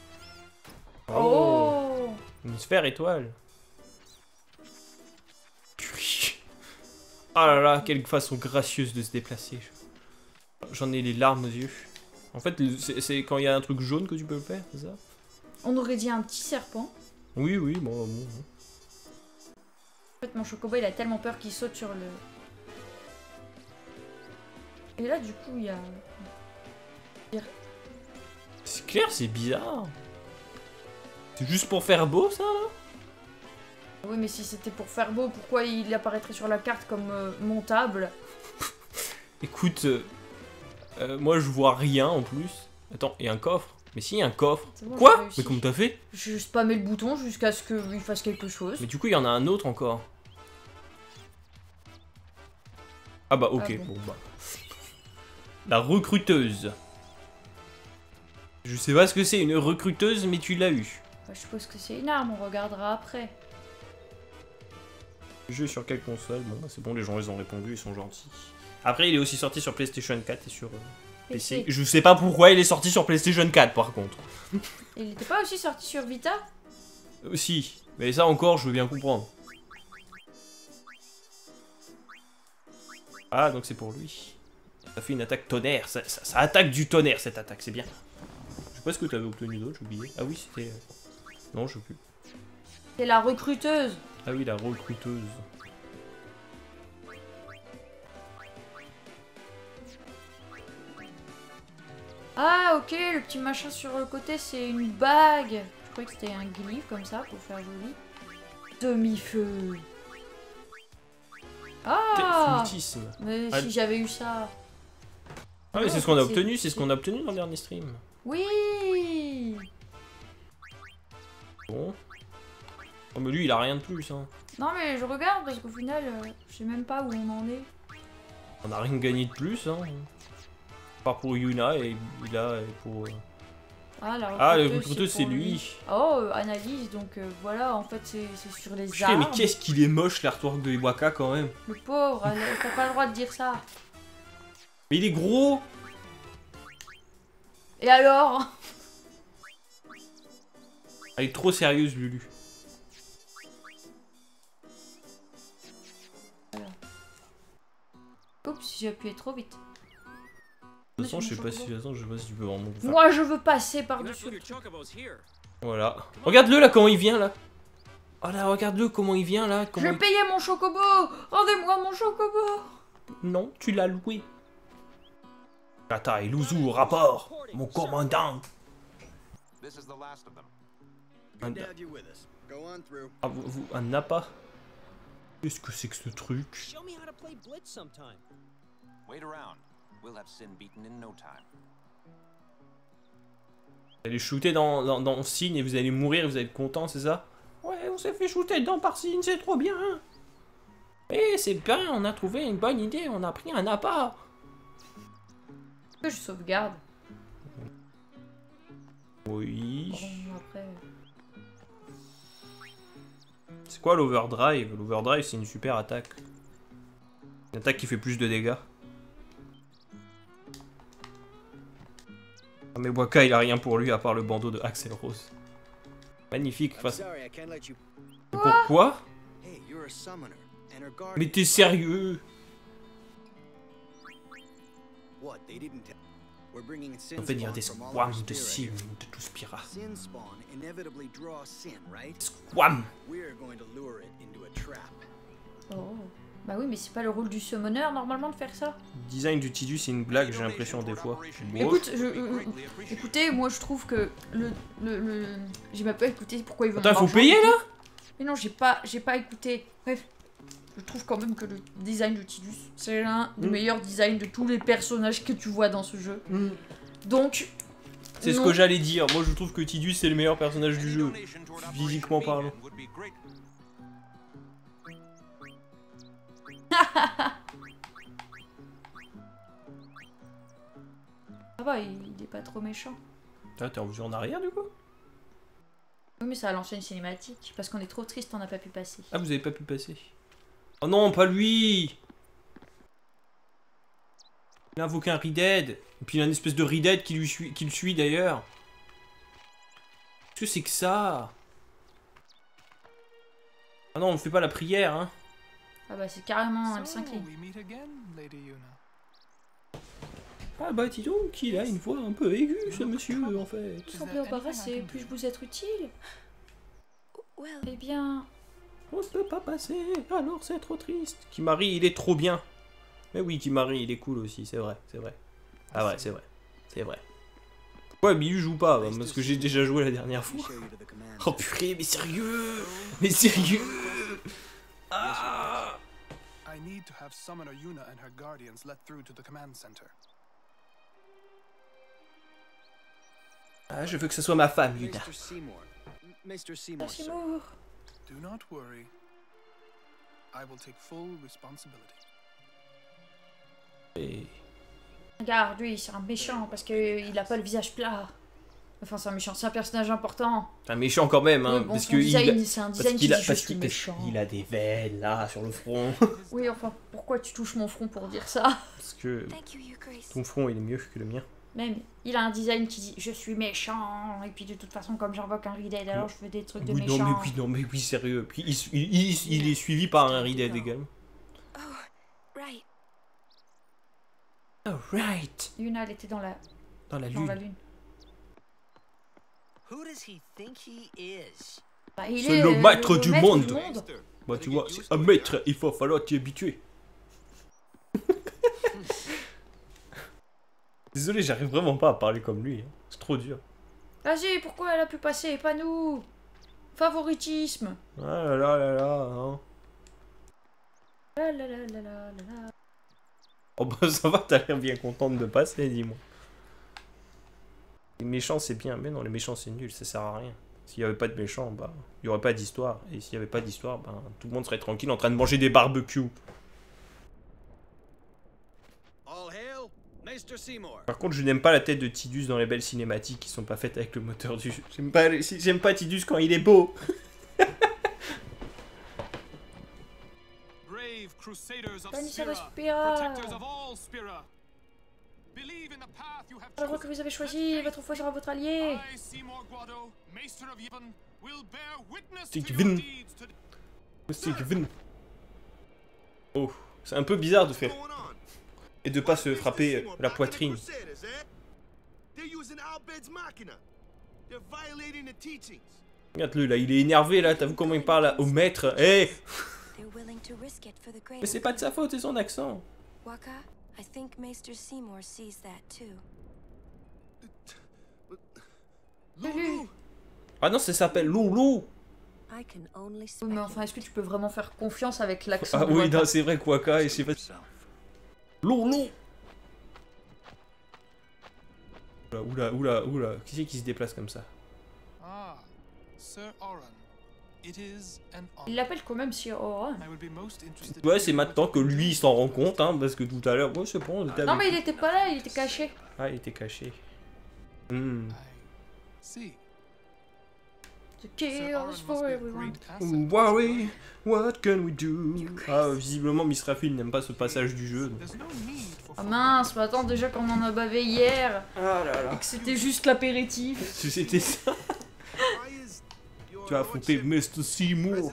Oh! Une sphère étoile. Ah là là, quelle façon gracieuse de se déplacer. J'en ai les larmes aux yeux. En fait, c'est quand il y a un truc jaune que tu peux le faire, c'est ça? On aurait dit un petit serpent. Oui, oui, bon, bon, bon. En fait, mon chocobo, il a tellement peur qu'il saute sur le... Et là, du coup, il y a... C'est clair, c'est bizarre. C'est juste pour faire beau, ça, là? Oui, mais si c'était pour faire beau, pourquoi il apparaîtrait sur la carte comme euh, montable? Écoute, euh, euh, moi, je vois rien, en plus. Attends, il y a un coffre? Mais si, il y a un coffre. Bon, Quoi? j'ai réussi. Mais comment t'as fait? J'ai spammé le bouton jusqu'à ce qu'il fasse quelque chose. Mais du coup, il y en a un autre encore. Ah bah, ok, Ah bon. bon bah... La recruteuse. Je sais pas ce que c'est, une recruteuse, mais tu l'as eu. Bah, je suppose que c'est une arme, on regardera après. Jeu sur quelle console? Bon, bah, c'est bon, les gens ils ont répondu, ils sont gentils. Après, il est aussi sorti sur PlayStation quatre et sur euh, P C. P C. Je sais pas pourquoi il est sorti sur PlayStation quatre par contre. Et il n'était pas aussi sorti sur Vita? Euh, si, mais ça encore, je veux bien comprendre. Ah, donc c'est pour lui. Ça fait une attaque tonnerre. Ça, ça, ça attaque du tonnerre, cette attaque. C'est bien. Je sais pas ce que t'avais obtenu d'autre, j'ai oublié. Ah oui, c'était... Non, je sais plus. C'est la recruteuse. Ah oui, la recruteuse. Ah ok, le petit machin sur le côté c'est une bague. Je croyais que c'était un glyphe comme ça pour faire joli. Demi-feu. Ah Flûtisme. Mais Ah, si j'avais eu ça. Ah mais c'est ce qu'on a obtenu, c'est ce qu'on a obtenu dans le dernier stream. Oui. Bon. Oh mais lui il a rien de plus hein. Non mais je regarde parce qu'au final, euh, je sais même pas où on en est. On a rien gagné de plus hein. Pas pour Yuna et il a et pour... Ah, la Ah le recruteuse, recruteuse c'est pour lui. Oh, euh, analyse, donc euh, voilà, en fait c'est c'est sur les Putain, armes. mais qu'est-ce qu'il est moche l'artwork de Iwaka quand même. Le pauvre, elle- t'as pas le droit de dire ça. Mais il est gros. Et alors? Elle est trop sérieuse Lulu. Oups, j'ai appuyé trop vite. De toute façon je sais pas si, de toute façon, je sais pas si tu peux vraiment... Enfin, Moi je veux passer par-dessus. voilà. Regarde-le là comment il vient là. Oh là regarde-le comment il vient là. Je Comment vais il... payer mon chocobo. Rendez-moi mon chocobo. Non, tu l'as loué. Kata et Luzu au rapport. Mon commandant. This is the last of them. Un, Dad, you with us. Go on through. ah, vous, vous- un Napa. Qu'est-ce que c'est que ce truc? Show me how to play Blitz sometime. Wait around. We'll have Sin beaten in no time. Vous allez shooter dans, dans, dans Sin et vous allez mourir, vous allez être content, c'est ça? Ouais, on s'est fait shooter dedans par Sin, c'est trop bien. Eh, c'est bien, on a trouvé une bonne idée, on a pris un Napa. Est-ce que je sauvegarde? Oui. Bon, après... C'est quoi l'overdrive? L'overdrive, c'est une super attaque. Une attaque qui fait plus de dégâts. Ah, mais Waka, il a rien pour lui à part le bandeau de Axel Rose. Magnifique. I'm Face... sorry, I can't let you. Pourquoi? Hey, you're a summoner, and her guard. Mais t'es sérieux? What? They didn't tell. We're bringing Sin On va venir spawn des from all squams over de Spira Sin, here. de tout Spira. Sin spawn inevitably draws Sin, right? Squam! We're going to lure it into a trap. Oh. Bah oui, mais c'est pas le rôle du summoneur normalement de faire ça. Le design du Tidus, c'est une blague, j'ai l'impression des fois. Bon, Écoute, je, euh, écoutez, moi je trouve que le... le, le... J'ai même pas écouté pourquoi ils veulent attends, mon faut argent. payer là? Mais non, j'ai pas, j'ai pas écouté. Bref, je trouve quand même que le design de Tidus, c'est l'un des Mm. meilleurs designs de tous les personnages que tu vois dans ce jeu. Donc, C'est ce non. que j'allais dire. Moi, je trouve que Tidus, c'est le meilleur personnage du jeu. Physiquement parlant. ça va, il, il est pas trop méchant. Ah, t'es revenu en arrière du coup? Oui, mais ça a lancé une cinématique parce qu'on est trop triste, on n'a pas pu passer. Ah, vous avez pas pu passer. Oh non, pas lui! Il a invoqué un Redead. Et puis il a une espèce de Redead qui, lui suit, qui le suit d'ailleurs. Qu'est-ce que c'est que ça? Ah non, on ne fait pas la prière, hein. Ah bah c'est carrément elle s'incline. we meet again, Lady Yuna. Ah bah dis donc, il a une voix un peu aiguë ce monsieur en fait. Vous semblez embarrassé, puis-je vous être utile? Well, Eh bien, On ne peut pas passer, alors c'est trop triste. Kimari, il est trop bien. Mais oui, Kimari, il est cool aussi, c'est vrai, c'est vrai. Ah ouais, c'est vrai, c'est vrai. Ouais, mais il joue pas, bah, parce que j'ai déjà joué la dernière Let me fois. show you to the command Oh center. purée, mais sérieux? Mais sérieux? Ah! I need to have Summoner Yuna and her guardians let through to the command center. Ah, je veux que ce soit ma femme, Yuda. Mister Seymour. M- Mister Seymour, merci sir. Moore. Do not worry. I will take full responsibility. Et... Regarde, lui, c'est un méchant parce qu'il a pas le visage plat. Enfin, c'est un méchant, c'est un personnage important. C'est un méchant quand même, hein, Oui, bon, parce son que design, il, c'est un parce design qui qu'il a, dit je parce suis qu'il méchant. il a des veines là sur le front. Oui, enfin, pourquoi tu touches mon front pour dire ça? Parce que thank you, Your Grace. ton front il est mieux que le mien. Même, il a un design qui dit je suis méchant. Et puis de toute façon, comme j'invoque un Redead, alors je fais des trucs de Oui, méchant. non, mais oui, non, mais oui, sérieux. Puis il, il, il- il est suivi par un Redead également. Oh, right. Oh, Right. Yuna, elle était dans la, Dans la dans lune. la lune. Who does he think he is? Bah, il C'est est, le euh, maître le du maître monde. du monde. Bah tu vois, c'est un maître, il faut falloir t'y habituer. Désolé, j'arrive vraiment pas à parler comme lui. hein. C'est trop dur. Vas-y, pourquoi elle a pu passer et pas nous? Favoritisme. Ah là là là là. hein. La la la la la la la. Oh bah ça va, t'as l'air bien contente de passer, dis-moi. Les méchants c'est bien, mais non, les méchants c'est nul, ça sert à rien. S'il y avait pas de méchants, bah, il y aurait pas d'histoire. Et s'il y avait pas d'histoire, bah, tout le monde serait tranquille en train de manger des barbecues. All hail, Maester Seymour. Par contre, je n'aime pas la tête de Tidus dans les belles cinématiques qui sont pas faites avec le moteur du jeu. J'aime pas, j'aime pas Tidus quand il est beau. Brave crusaders of Vanessa Spira, Spira. protectors of all Spira. Believe in the path you have La voie que vous avez choisie, votre foi sera votre allié. I, Seymour Guado, Maester of Yevon, will bear witness C'est to Kevin. your deeds to C'est Kevin. Oh, c'est un peu bizarre de faire et de pas se frapper la poitrine. Regarde-le là, il est énervé là, t'as vu comment il parle là, au maître. Hé, mais c'est pas de sa faute, c'est son accent. Waka, I think Maester Seymour sees that too. Ah non, ça s'appelle Loulou. I can only Oui, mais enfin, est-ce que tu peux vraiment faire confiance avec l'accent Ah de oui, Waka? non, c'est vrai, Quaka, et je sais pas. Loulou. Oula, oula, oula, oula, qui c'est qui se déplace comme ça? Ah, Sir Oran. It is an honor. Il l'appelle quand même Sir Oran. I would be most interested Ouais, in c'est hearing maintenant what que you lui il s'en rend compte, hein, parce que tout à l'heure, ouais, c'est bon, on était Non, avec mais il lui. était pas là, il était caché. Ah, il était caché. Hmm. I see. The Sir Oran chaos must for be a everyone. great asset. Worry, what can we do? Ah, visiblement, Miss Raffine n'aime pas ce passage du jeu. donc. There's no need for Ah mince, mais attends, déjà qu'on en a bavé hier, Ah là et là. que c'était juste l'apéritif. C'était ça. Tu as affronté Mister Seymour.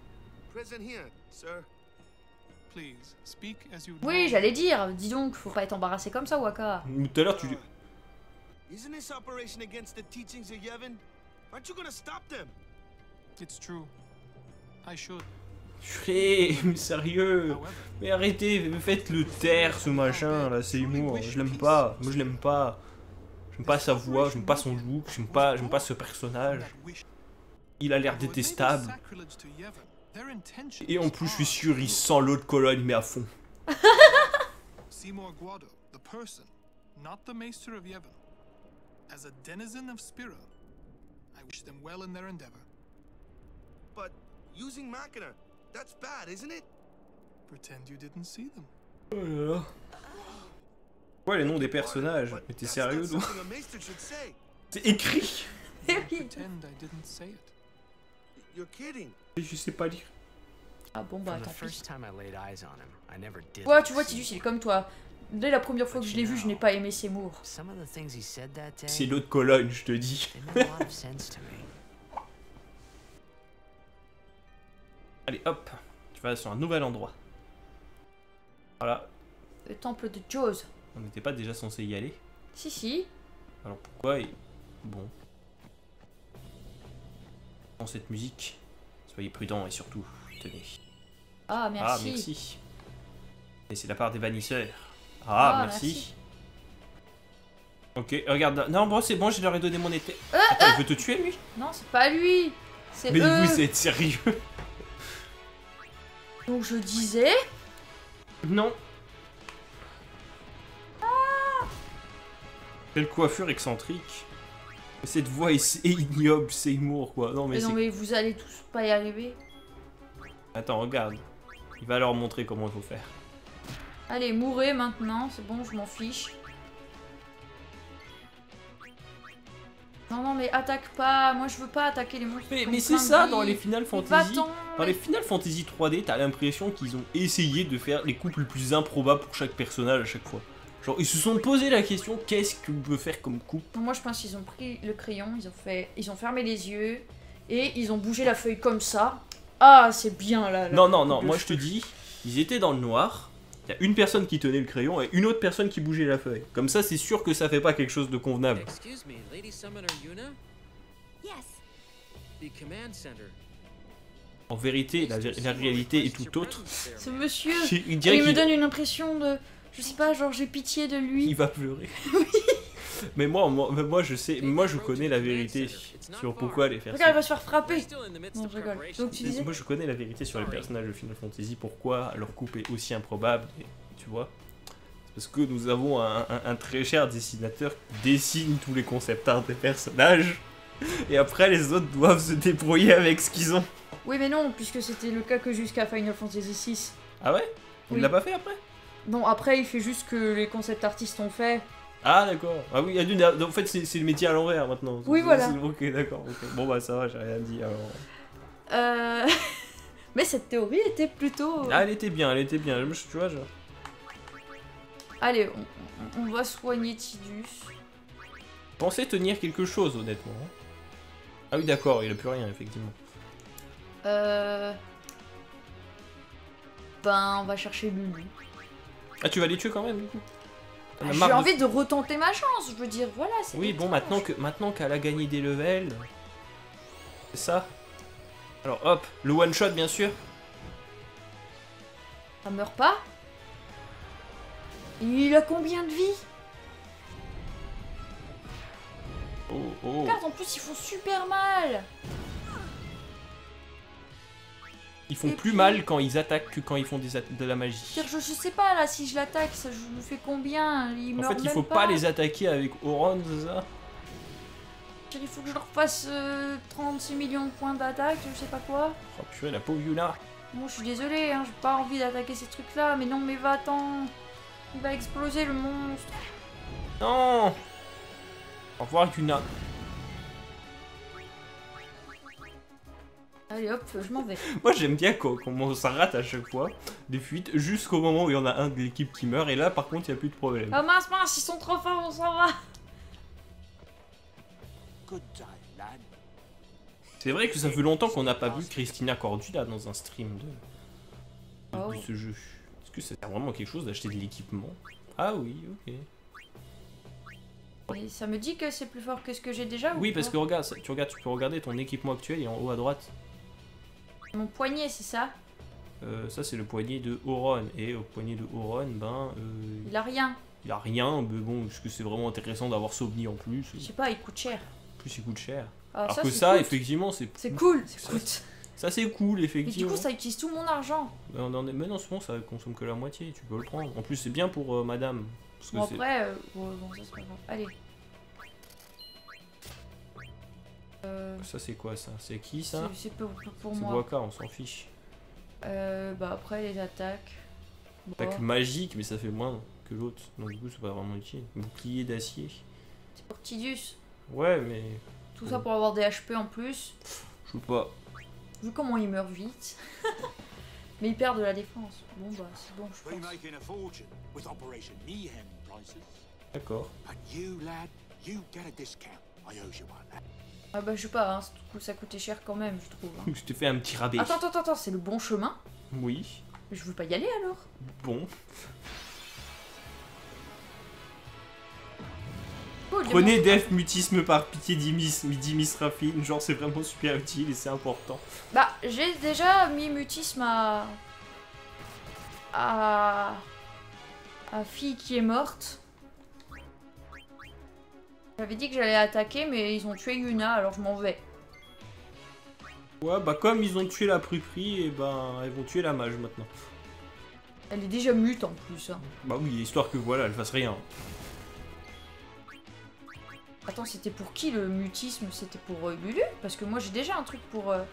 Please, speak as you Oui, know. j'allais dire, dis donc, faut pas être embarrassé comme ça, Waka. Tout à l'heure, tu. Isn't this operation against the teachings of Yevon? Aren't you gonna stop them? It's true. I should. Hé, mais sérieux. However, Mais arrêtez, faites-le taire ce machin là, Seymour. Je l'aime pas. Moi je l'aime pas. J'aime pas sa voix, j'aime pas son look, j'aime pas, j'aime pas ce personnage. that wish Il a l'air though it may be détestable. sacrilege to Yevon, their intentions Et en plus, je suis are sûr, il good. sent l'autre colonne, mais à fond. Seymour Guado, the person, not the Maester of Yevon. As a denizen of Spira, I wish them well in their endeavor. But using Machina, that's bad, isn't it? Pretend you didn't see them. Oh là là. Ouais, les noms des personnages. But Mais t'es that's sérieux, not toi? something a maester should say. C'est écrit. Eh oui. Pretend I didn't say it. You're kidding. Je sais pas lire. Ah bon, bah From the tant pis. first time I laid eyes on him, I never did. Ouais, tu vois, Tidus, il est comme toi. Dès la première fois que je l'ai vu, je n'ai pas aimé Seymour. Some of the things he said that day, C'est l'autre colonne, je te dis. they made a lot of sense to me. Allez, hop. Tu vas sur un nouvel endroit. Voilà. Le temple de Jaws. On n'était pas déjà censé y aller. Si, si. Alors pourquoi et... Bon. Dans cette musique, soyez prudents et surtout, tenez. Ah, merci. Ah, merci. Et c'est la part des bannisseurs. Ah, Ah, merci. Ok, regarde. Non, bon, c'est bon, je leur ai donné mon été. Euh, Attends, il veut te tuer, lui? Non, c'est pas lui. C'est Mais eux. vous êtes sérieux? Donc je disais... Non. Quelle coiffure excentrique. Cette voix est ignoble, Seymour, quoi. Non, mais Mais non, c'est... mais vous allez tous pas y arriver. Attends, regarde. Il va leur montrer comment il faut faire. Allez, mourrez maintenant, c'est bon, je m'en fiche. Non, non, mais attaque pas. Moi, je veux pas attaquer les monstres. Mais, qui ont mais c'est plein de ça, vie. dans les Final Mais Fantasy. va-t'en, Dans mais- les Final Fantasy trois D, t'as l'impression qu'ils ont essayé de faire les couples les plus improbables pour chaque personnage à chaque fois. Genre, ils se sont posé la question, qu'est-ce qu'on peut faire comme couple? Moi, je pense qu'ils ont pris le crayon, ils ont fait, ils ont fermé les yeux et ils ont bougé la feuille comme ça. Ah, c'est bien là. là. Non, non, non, Le moi je te dis, ils étaient dans le noir, Il y a une personne qui tenait le crayon et une autre personne qui bougeait la feuille. Comme ça, c'est sûr que ça fait pas quelque chose de convenable. Excuse me, Lady Summoner Yuna? Yes. The command center. En vérité, la, la réalité est tout autre. Ce monsieur, Il, il, dirait me qu'il donne une impression de... Je sais pas, genre j'ai pitié de lui. il va pleurer. Mais moi, moi, moi, je sais, moi je connais la vérité sur pourquoi les Regarde, il personnages. va se faire frapper. Still in the midst Non, of je rigole. preparation. Donc tu disais... Moi je connais la vérité sur les personnages de Final Fantasy, pourquoi leur coupe est aussi improbable, et, tu vois. C'est parce que nous avons un, un- un très cher dessinateur qui dessine tous les concept art des personnages, et après les autres doivent se débrouiller avec ce qu'ils ont. Oui mais non, puisque c'était le cas que jusqu'à Final Fantasy six. Ah ouais? Il Oui. l'a pas fait après? Non, après il fait juste que les concept artistes ont fait. Ah d'accord. Ah oui, il y a d'une- en fait c'est c'est le métier à l'envers maintenant. Oui, C'est- voilà. c'est- Ok d'accord. ok. Bon bah ça va, j'ai rien dit alors. Euh... mais cette théorie était plutôt... Ah elle était bien, elle était bien. Je- Tu vois, je... Allez, on, on- on va soigner Tidus. Je pensais tenir quelque chose honnêtement. Ah oui d'accord, il a plus rien effectivement. Euh... Ben, on va chercher Lulu. Ah tu vas les tuer quand même du coup? T'en as Ah, J'ai marre de- envie de retenter ma chance, je veux dire, voilà, c'est Oui, bon, étrange. maintenant que maintenant qu'elle a gagné des levels, c'est ça. Alors hop, le one shot bien sûr. Ça meurt pas? Il a combien de vie? Oh oh. Regarde, en plus, ils font super mal. Ils font Et plus puis- mal quand ils attaquent que quand ils font des at- de la magie. Je, je sais pas, là, si je l'attaque, ça je me fais combien? Il En meurt fait, il même faut pas. pas les attaquer avec Auron, c'est ça? Il faut que je leur fasse euh, trente-six millions de points d'attaque, je sais pas quoi. Oh purée, la pauvre Yuna. Bon, je suis désolée, hein, j'ai pas envie d'attaquer ces trucs-là, mais non, mais va-t'en. Il va exploser le monstre. Non. Au revoir Yuna. Allez hop, je m'en vais. Moi j'aime bien quand, comment ça rate à chaque fois des fuites jusqu'au moment où il y en a un de l'équipe qui meurt et là par contre il n'y a plus de problème. Ah mince, mince, ils sont trop forts, on s'en va. Good time, lad. C'est vrai que ça fait longtemps qu'on n'a pas vu Christina Cordula dans un stream de, de, Oh. de ce jeu. Est-ce que ça sert vraiment à quelque chose d'acheter de l'équipement? Ah oui, ok. Et ça me dit que c'est plus fort que ce que j'ai déjà ou Oui, parce pas que regarde, ça- tu regardes, tu peux regarder ton équipement actuel et en haut à droite. Mon poignet, c'est ça? Euh, ça c'est le poignet de Auron et au poignet de Auron, ben euh, Il a rien. il a rien, mais bon, est-ce que c'est vraiment intéressant d'avoir Sobni en plus? Je sais pas, il coûte cher. En plus il coûte cher. Ah, Alors ça, que c'est ça, cool. effectivement, c'est C'est cool, Ça, c'est coûte. ça c'est cool, Mais du effectivement. coup, ça utilise tout mon argent. Mais, on en est- mais non, c'est bon, ça consomme que la moitié, tu peux le prendre. En plus, c'est bien pour euh, madame. Parce que Bon, c'est- après, euh, bon, bon, ça c'est pas grave. Allez. Euh, Ça, c'est quoi ça? C'est qui ça? c'est c'est pour, pour- pour C'est moi. Waka, on s'en fiche. Euh, bah après, les attaques. Bon, Attaque magique, mais ça fait moins que l'autre. Donc, du coup, c'est pas vraiment utile. Bouclier d'acier. c'est pour Tidus. Ouais, mais. Tout ça pour avoir des H P en plus. Je sais pas. Vu comment il meurt vite. Mais il perd de la défense. Bon bah c'est bon je We're pense. making a fortune with Operation Mayhem prices. D'accord. And you, lad, you get a discount. I owe you one. Ah bah je sais pas, hein, ça coûte- ça coûtait cher quand même je trouve. hein. Je te fais un petit rabais. Attends, attends, attends, c'est le bon chemin? Oui. Mais je veux pas y aller alors. Bon. Oh, il Prenez demande- Def Mutisme par pitié Dimis, Dimis Raffine. Genre, c'est vraiment super utile et c'est important. Bah j'ai déjà mis mutisme à... à... à fille qui est morte. J'avais dit que j'allais attaquer mais ils ont tué Yuna alors je m'en vais. Ouais, bah, comme ils ont tué la Prupri, et ben, ils vont tuer la mage maintenant. Elle est déjà mute en plus. hein. Bah, oui, histoire que voilà, elle fasse rien. Attends, c'était pour qui le mutisme? C'était pour euh, Lulu? Parce que moi j'ai déjà un truc pour... euh,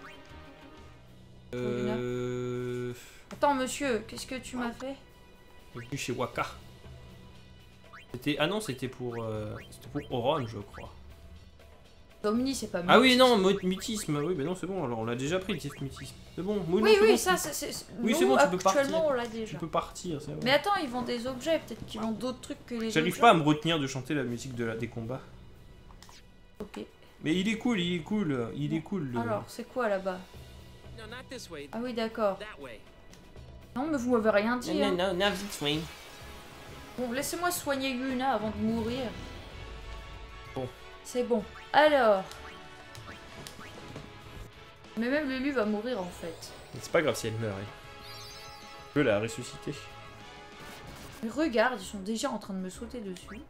Euh. Attends monsieur, qu'est-ce que tu m'as fait? Venu chez Waka. C'était. Ah non, c'était pour. euh, C'était pour Auron, je crois. Omni c'est pas Ah oui, mutisme. non, mo- mutisme. Oui, mais non, c'est bon, alors on l'a déjà pris, le Tiff mutisme. C'est bon. Oui, non, Oui, c'est oui, bon, ça, tu- c'est... c'est- Oui, nous, c'est bon, tu peux actuellement, partir. on l'a déjà. Tu peux partir, c'est bon. Mais attends, ils vendent des objets, peut-être qu'ils vendent d'autres trucs que les J'arrive objets. pas à me retenir de chanter la musique de la... des combats. Ok. Mais il est cool, il est cool, il est cool. Le... Alors, c'est quoi là-bas? No, not this way. Ah oui, d'accord. That way. Non, mais vous m'avez rien dit. Non, hein. non, non, vite soin. Bon, laissez-moi soigner Yuna avant de mourir. Bon. C'est bon. Alors. Mais même Lulu va mourir en fait. C'est pas grave si elle meurt. Elle. Je peux la ressusciter. Mais regarde, ils sont déjà en train de me sauter dessus.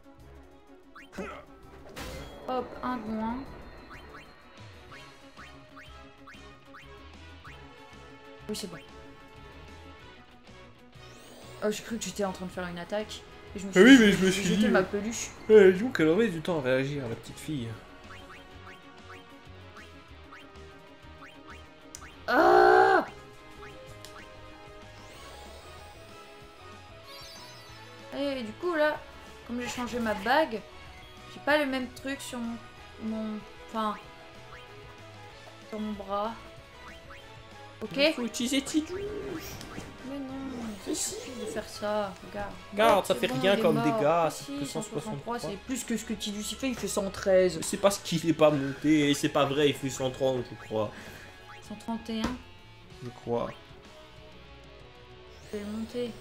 Hop, un de moins. Oui, c'est bon. Oh, j'ai cru que j'étais en train de faire une attaque. Et je me suis Ah oui, dit, mais je me suis j'ai jeté dit, ma euh, peluche. Ouais, j'avoue qu'elle aurait du temps à réagir, la petite fille. Ah! Et du coup, là, comme j'ai changé ma bague, j'ai pas le même truc sur mon... mon enfin... sur mon bras. Ok? Il faut utiliser Tidus. Mais non, c'est suffit de faire ça, regarde. Regarde, Oh, ça c'est fait bon, rien il est comme mort. dégâts, Ah, c'est si, que cent cent soixante-trois. c'est plus que ce que Tidus il fait, il fait cent treize. C'est parce qu'il est pas monté, et c'est pas vrai, il fait cent trente, je crois. cent trente et un, Je crois. je vais le monter.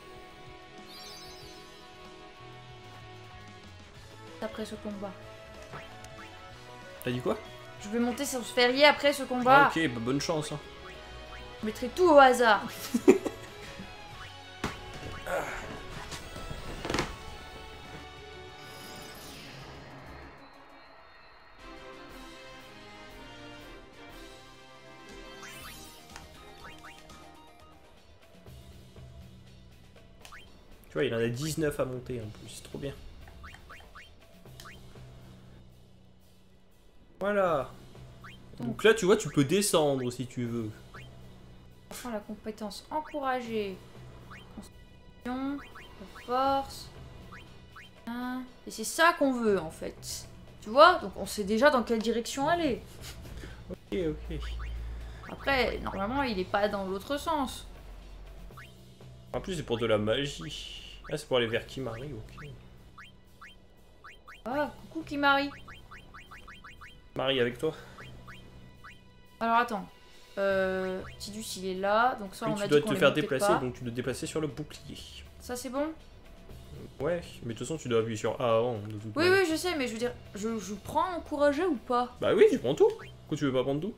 Après ce combat. T'as dit quoi? Je vais monter sur ce ferrier après ce combat. Ah, ok, bah bonne chance. Hein. Je mettrai tout au hasard. Tu vois, il en a dix-neuf à monter en plus, c'est trop bien. Voilà. Donc là, tu vois, tu peux descendre si tu veux. Prends la compétence encouragée. Constitution, force. Hein. Et c'est ça qu'on veut en fait. Tu vois? Donc on sait déjà dans quelle direction aller. Ok, ok. Après, normalement, il est pas dans l'autre sens. En plus, c'est pour de la magie. Ah, c'est pour aller vers Kimahri, ok. Ah, coucou Kimahri. Marie, avec toi. Alors attends. Euh, Tidus il est là, donc ça Oui, on a tu dit dois qu'on te les faire montait déplacer, pas. donc tu dois te déplacer sur le bouclier. Ça c'est bon? Ouais, mais de toute façon, tu dois appuyer sur A avant. De toute Oui, manière. oui, je sais, mais je veux dire, je, je prends encouragé ou pas? Bah oui, tu prends tout. Pourquoi tu veux pas prendre tout?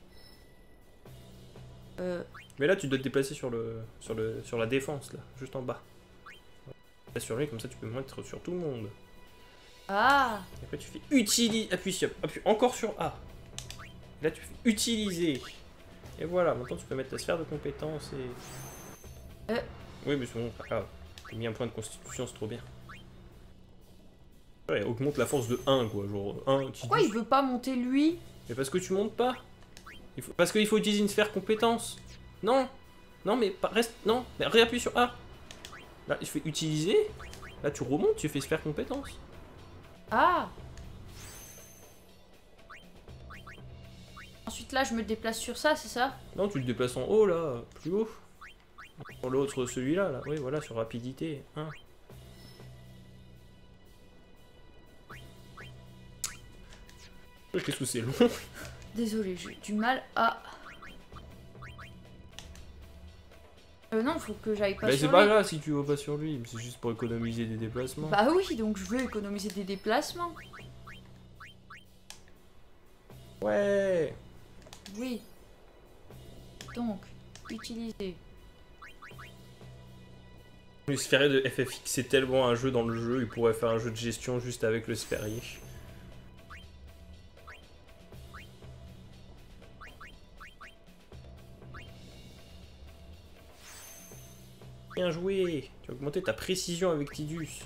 Euh... Mais là, tu dois te déplacer sur le, sur le, sur la défense, là, juste en bas. Assurer, comme ça, tu peux mettre sur tout le monde. Ah! Et après, tu fais utiliser, appuie sur, appuie encore sur A. Et là, tu fais utiliser. Et voilà, maintenant, tu peux mettre ta sphère de compétences et. Euh. Oui, mais c'est bon, pas grave. T'as mis un point de constitution, c'est trop bien. Ouais, augmente la force de un, quoi, genre un. Pourquoi il veut pas monter lui? Mais parce que tu montes pas. Il faut... Parce qu'il faut utiliser une sphère compétence. Non. Non, mais pas... reste. Non, mais réappuie sur A. Là, je fais utiliser. Là, tu remontes, tu fais sphère compétence. Ah! Ensuite là, je me déplace sur ça, c'est ça? Non, tu le déplaces en haut, là, plus haut. Sur l'autre, celui-là, là. Oui, voilà, sur rapidité. Hein. Qu'est-ce que c'est long? Désolé, j'ai du mal à... Euh, non, faut que j'aille pas Bah, sur c'est pas lui. grave si tu vas pas sur lui, c'est juste pour économiser des déplacements. Bah oui, donc je veux économiser des déplacements. Ouais. Oui. Donc, utiliser. Le sphérié de F F X, c'est tellement un jeu dans le jeu, il pourrait faire un jeu de gestion juste avec le sphérié. Bien joué. Tu as augmenté ta précision avec Tidus.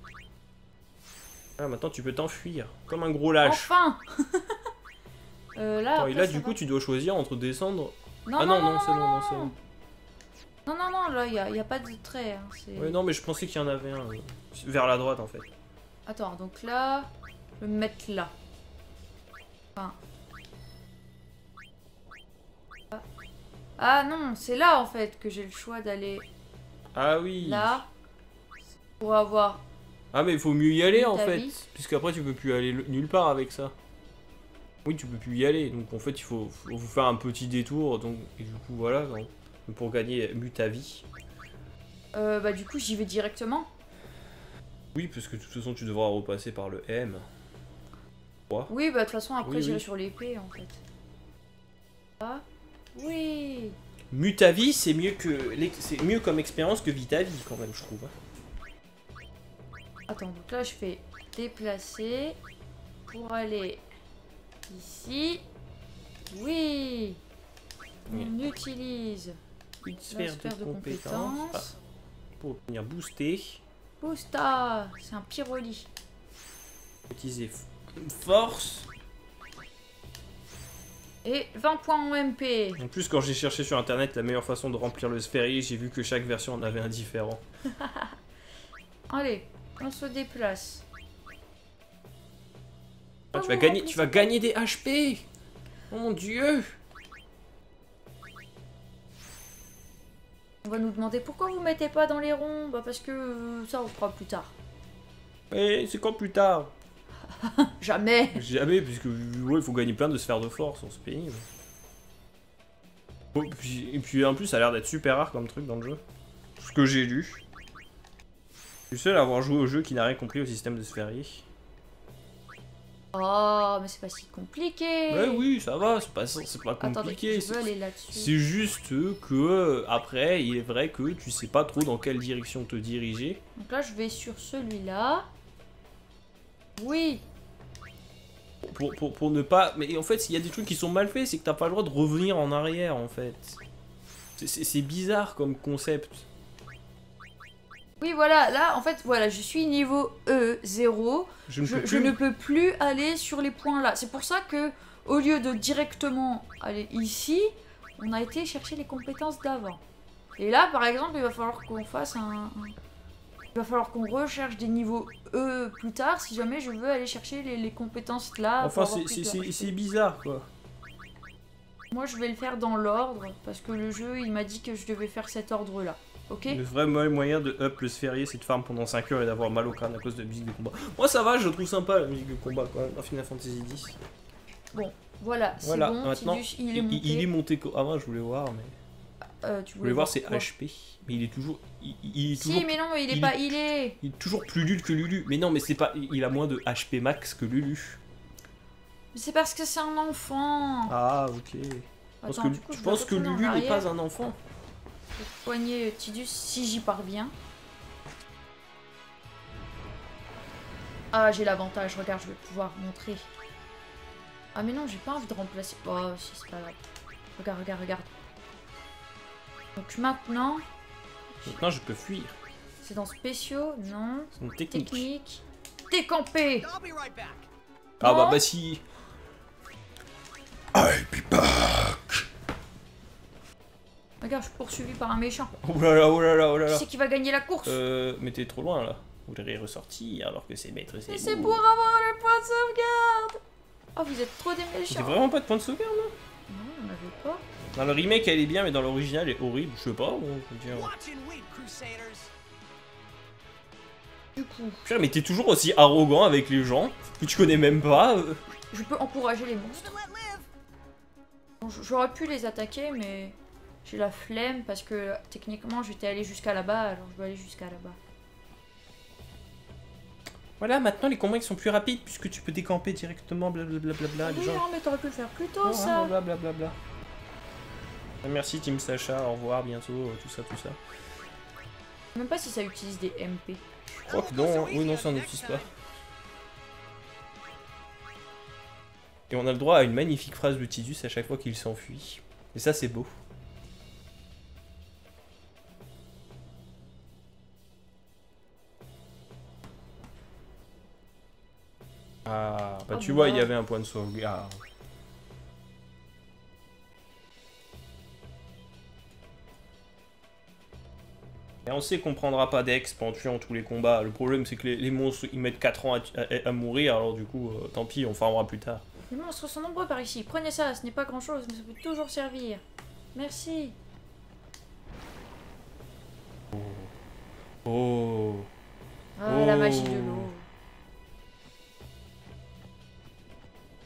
Ah, maintenant tu peux t'enfuir, comme un gros lâche. Enfin. euh, là, Attends, et après, là ça du va. coup tu dois choisir entre descendre... Non, ah non, non, non, non, c'est bon, non, c'est bon. Non, non, non, là, il n'y a, y a pas de trait. Hein, c'est- Ouais, non, mais je pensais qu'il y en avait un. euh, vers la droite en fait. Attends, donc là, je vais me mettre là. Enfin... Ah. Ah non, c'est là en fait que j'ai le choix d'aller Ah oui. là pour avoir... Ah mais il faut mieux y aller en Ta fait, vie. puisqu'après tu peux plus aller le- nulle part avec ça. Oui, tu peux plus y aller, donc en fait il faut, faut vous faire un petit détour, donc et du coup voilà. Donc, pour gagner Mutavie. Euh, bah du coup j'y vais directement. Oui, parce que de toute façon tu devras repasser par le M. Quoi? Oui, bah de toute façon après Oui, j'irai oui. sur l'épée en fait. Ah, oui. Mutavie, c'est mieux que l'ex- c'est mieux comme expérience que Vitavie quand même, je trouve. Attends, donc là je fais déplacer pour aller ici. Oui. Oui. On utilise Une la sphère, sphère de, de compétences compétences. ah, pour venir booster. Boosta, c'est un pyroli. Utiliser f- force. Et vingt points en M P. En plus, quand j'ai cherché sur internet la meilleure façon de remplir le sphérié, j'ai vu que chaque version en avait un différent. Allez, on se déplace. Ah, tu vas gagner, tu vas gagner des H P. Oh mon dieu. On va nous demander pourquoi vous mettez pas dans les ronds. Bah parce que euh, ça on fera plus tard. Et c'est quand plus tard? Jamais. Jamais, puisque ouais, il faut gagner plein de sphères de force, on se pénible. Oh, puis- et puis en plus, ça a l'air d'être super rare comme truc dans le jeu. Ce que j'ai lu. Je suis seul à avoir joué au jeu qui n'a rien compris au système de sphérié. Oh, mais c'est pas si compliqué. Ouais, oui, ça va, c'est pas, c'est pas Attendez, compliqué. je veux c'est- aller là-dessus. C'est juste que, après, il est vrai que tu sais pas trop dans quelle direction te diriger. Donc là, je vais sur celui-là. Oui. Pour, pour, pour ne pas... Mais en fait, s'il y a des trucs qui sont mal faits, c'est que t'as pas le droit de revenir en arrière, en fait. C'est- C'est c'est bizarre comme concept. Oui, voilà. Là, en fait, voilà, je suis niveau E zéro. Je ne Je, peux je plus... ne peux plus aller sur les points là. C'est pour ça que, au lieu de directement aller ici, on a été chercher les compétences d'avant. Et là, par exemple, il va falloir qu'on fasse un... un- Il va falloir qu'on recherche des niveaux E plus tard si jamais je veux aller chercher les, les compétences là. Enfin, pour avoir c'est- plus c'est de c'est- H P. c'est bizarre, quoi. Moi, je vais le faire dans l'ordre parce que le jeu, il m'a dit que je devais faire cet ordre-là. Ok? Le vrai mo- moyen de up le sphérié, c'est de farm pendant cinq heures et d'avoir mal au crâne à cause de la musique de combat. Moi, ça va, je trouve sympa la musique de combat, quand même, dans Final Fantasy dix. Bon, voilà, c'est Voilà, bon. maintenant, Tidus, il est monté. il est monté... co- Ah, moi, je voulais voir, mais... Euh, tu Je voulais voir ses quoi? H P. Mais il est toujours... Il, il est Si, toujours... mais non, il est il- pas. Il est. Il est toujours plus nul que Lulu. Mais non, mais c'est pas... Il a moins de H P max que Lulu. Mais c'est parce que c'est un enfant. Ah, ok. Parce Attends, que du coup, tu je penses dois que retourner en Lulu n'est arrière. pas un enfant? Je vais poigner Tidus si j'y parviens. Ah, j'ai l'avantage. Regarde, je vais pouvoir montrer. Ah, mais non, j'ai pas envie de remplacer. Oh, si, c'est pas grave. Regarde, regarde, regarde. Donc maintenant, Maintenant, je peux fuir. c'est dans spéciaux, non. C'est une technique. Technique. Décamper. I'll be right back. Ah bah Non. bah si. I'll be back. Regarde, je suis poursuivi par un méchant. Oh là là, oh là là, oh là Qui là. c'est qui va gagner la course? Euh, mais t'es trop loin là. Vous voudrez ressortir alors que c'est maître, c'est Mais c'est beau. pour avoir le point de sauvegarde. Oh, vous êtes trop des méchants. C'était vraiment pas de point de sauvegarde là? Non, on avait pas. Dans le remake elle est bien, mais dans l'original elle est horrible. Je sais pas, bon, je veux dire. Watch and wait, Crusaders. Du coup, Putain, mais t'es toujours aussi arrogant avec les gens que tu connais même pas. euh. je peux encourager les monstres. Bon, j- J'aurais pu les attaquer, mais j'ai la flemme parce que techniquement j'étais allé jusqu'à là-bas, alors je dois aller jusqu'à là-bas. Voilà, maintenant les combats ils sont plus rapides puisque tu peux décamper directement, blablabla. Les Oui, gens. non, mais t'aurais pu le faire plus tôt, Oh, ça. blablabla. Merci Team Sacha, au revoir bientôt, euh, tout ça, tout ça. Je sais même pas si ça utilise des M P. Je crois que non, hein. Oui, non, ça n'utilise pas. Et on a le droit à une magnifique phrase de Tidus à chaque fois qu'il s'enfuit. Et ça, c'est beau. Ah, bah Oh, tu bah. vois, il y avait un point de sauvegarde. Et on sait qu'on prendra pas d'ex en tuant tous les combats. Le problème, c'est que les, les monstres, ils mettent quatre ans à, à- à mourir, alors du coup, euh, tant pis, on farmera plus tard. Les monstres sont nombreux par ici. Prenez ça, ce n'est pas grand-chose, mais ça peut toujours servir. Merci. Oh. Ah, la Oh. magie de l'eau.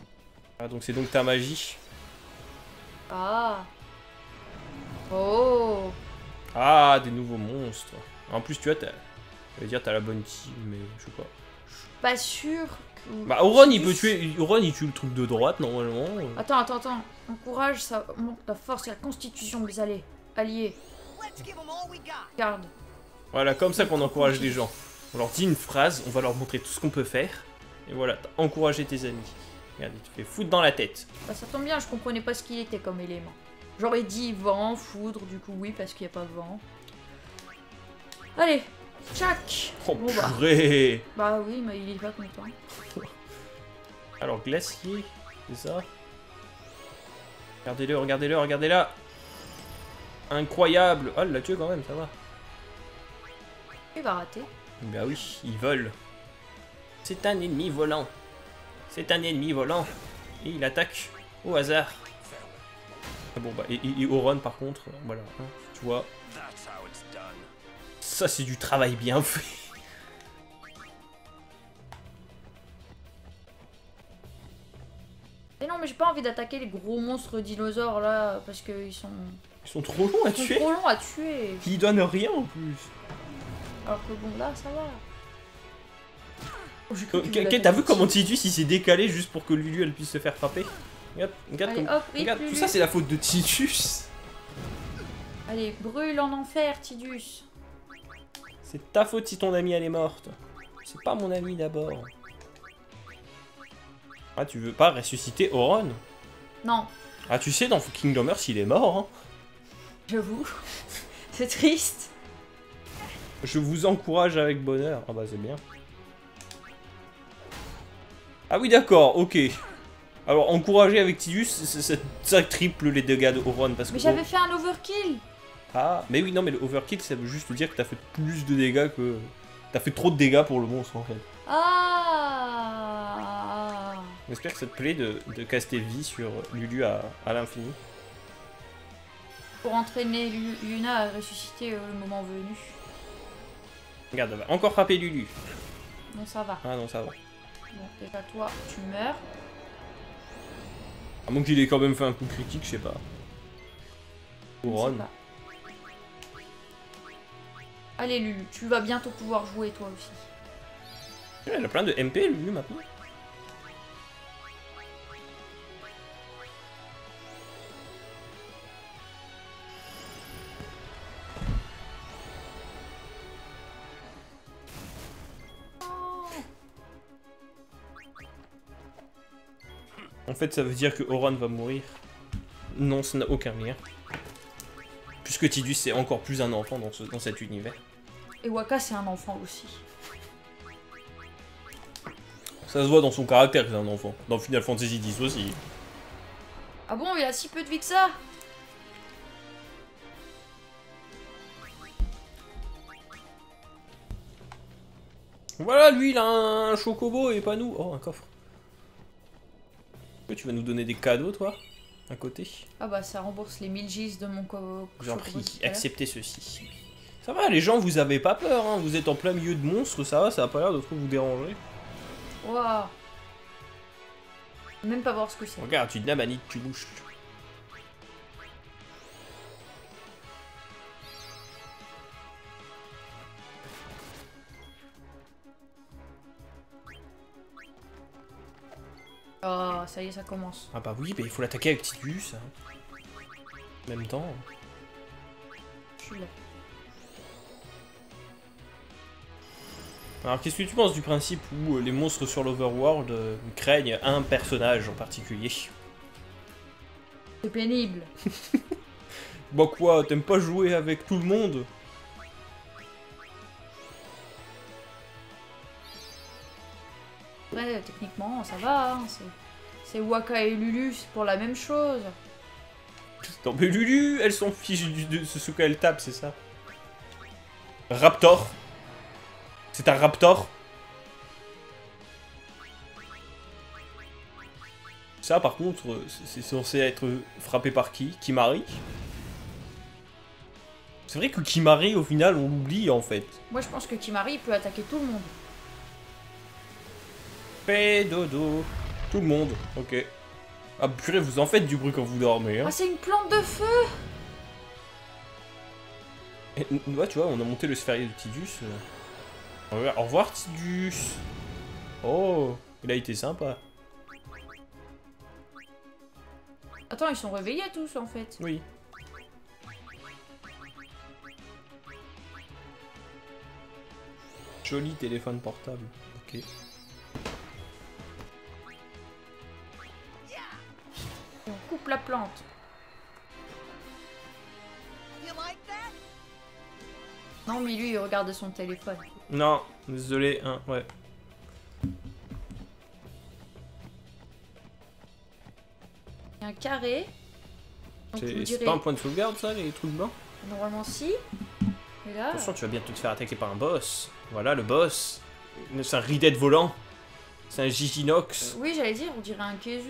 Ah, donc c'est donc ta magie. Ah. Oh. Ah, des nouveaux monstres. En plus, tu vois, t'as... Je veux dire, t'as la bonne team, mais je sais pas. Pas sûr que... Bah, Auron, il peut tuer... Auron, il tue le truc de droite, normalement. Attends, attends, attends. Encourage, ça monte la force et la constitution des alliés. Alliés. Garde. Voilà, comme ça qu'on encourage les gens. On leur dit une phrase, on va leur montrer tout ce qu'on peut faire. Et voilà, t'as encouragé tes amis. Regarde, il te fait foutre dans la tête. Bah, ça tombe bien, je comprenais pas ce qu'il était comme élément. J'aurais dit vent, foudre, du coup oui, parce qu'il n'y a pas de vent. Allez, tchac. Oh bon, bah. purée. Bah oui, mais il est pas content. Alors, glacier, c'est ça? Regardez-le, regardez-le, regardez-là. Incroyable. Oh, il l'a tué quand même, ça va. Il va rater. Bah oui, il vole. C'est un ennemi volant. C'est un ennemi volant. Et il attaque au hasard. Ah bon, bah, et, et, et Auron, par contre, voilà, hein, tu vois. Ça, c'est du travail bien fait. Et non, mais j'ai pas envie d'attaquer les gros monstres dinosaures là, parce qu'ils sont... Ils sont trop longs à Ils sont tuer. trop longs à tuer. Ils donnent rien en plus. Alors que bon, là, ça va. Oh, Ok, t'as vu comment Tidus il s'est décalé juste pour que Lulu elle puisse se faire frapper? Regarde, regarde, Allez, comme... hop, rip, regarde Lulu. tout ça c'est la faute de Tidus. Allez, brûle en enfer, Tidus. C'est ta faute si ton amie elle est morte. C'est pas mon ami d'abord. Ah, tu veux pas ressusciter Auron? Non, Ah, tu sais, dans Kingdom Hearts il est mort. Hein. j'avoue. C'est triste. Je vous encourage avec bonheur. Ah bah c'est bien. Ah oui d'accord, ok. Alors encourager avec Tidus, ça, ça, ça triple les dégâts de Auron parce que... Mais j'avais fait un overkill. Ah, mais oui, non, mais le overkill, ça veut juste dire que t'as fait plus de dégâts que... T'as fait trop de dégâts pour le monstre, en fait. Ah. J'espère que ça te plaît de, de caster vie sur Lulu à, à l'infini. Pour entraîner Lu- Luna à ressusciter euh, le moment venu. Regarde, elle va encore frapper Lulu. Non, ça va. Ah non, ça va. Bon, déjà toi, tu meurs. À moins qu'il ait quand même fait un coup critique, je sais pas. Je sais Auron. pas. Allez Lulu, tu vas bientôt pouvoir jouer toi aussi. Elle a plein de M P, Lulu, maintenant. En fait, ça veut dire que Auron va mourir. Non, ça n'a aucun lien. Puisque Tidus, c'est encore plus un enfant dans, ce, dans cet univers. Et Waka, c'est un enfant aussi. Ça se voit dans son caractère que c'est un enfant. Dans Final Fantasy dix aussi. Ah bon, il a si peu de vie que ça? Voilà, lui, il a un chocobo et pas nous. Oh, un coffre. Tu vas nous donner des cadeaux, toi? À côté? Ah bah, ça rembourse les mille gis de mon co... J'en chocobo prie, tout à l'heure. acceptez ceci. Ça va, les gens, vous avez pas peur, hein. Vous êtes en plein milieu de monstres, ça va, ça a pas l'air de trop vous déranger. Waouh. Même pas voir ce que c'est. Regarde, tu namanites, tu bouges. Oh, ça y est, ça commence. Ah bah oui, bah il faut l'attaquer avec Tidus. Hein. En même temps. Je suis là. Alors qu'est-ce que tu penses du principe où euh, les monstres sur l'Overworld euh, craignent un personnage en particulier? C'est pénible. Bah quoi, t'aimes pas jouer avec tout le monde? Ouais, techniquement, ça va. Hein. C'est Waka et Lulu, c'est pour la même chose. Non mais Lulu, elle s'en fiche du- de ce qu'elle tape, c'est ça. Raptor. C'est un raptor. Ça par contre, c'est censé être frappé par qui? Kimari? C'est vrai que Kimari au final on l'oublie en fait. Moi, je pense que Kimari il peut attaquer tout le monde. Pédodo. Tout le monde, ok. Ah purée, vous en faites du bruit quand vous dormez, hein. Ah, c'est une plante de feu. Et, ouais, tu vois, on a monté le sphérié de Tidus. Euh... Au revoir, Tidus. Oh, il a été sympa. Attends, ils sont réveillés tous en fait. Oui. Joli téléphone portable. Ok. Et on coupe la plante. Non, mais lui, il regarde son téléphone. Non, désolé, hein, ouais. Il y a un carré. Donc, vous C'est direz- pas un point de sauvegarde, ça, les trucs blancs? Normalement, si. Et là... Attention, tu vas bientôt te faire attaquer par un boss. Voilà, le boss. C'est un Ridette volant. C'est un Giginox. Oui, j'allais dire, on dirait un Kezu.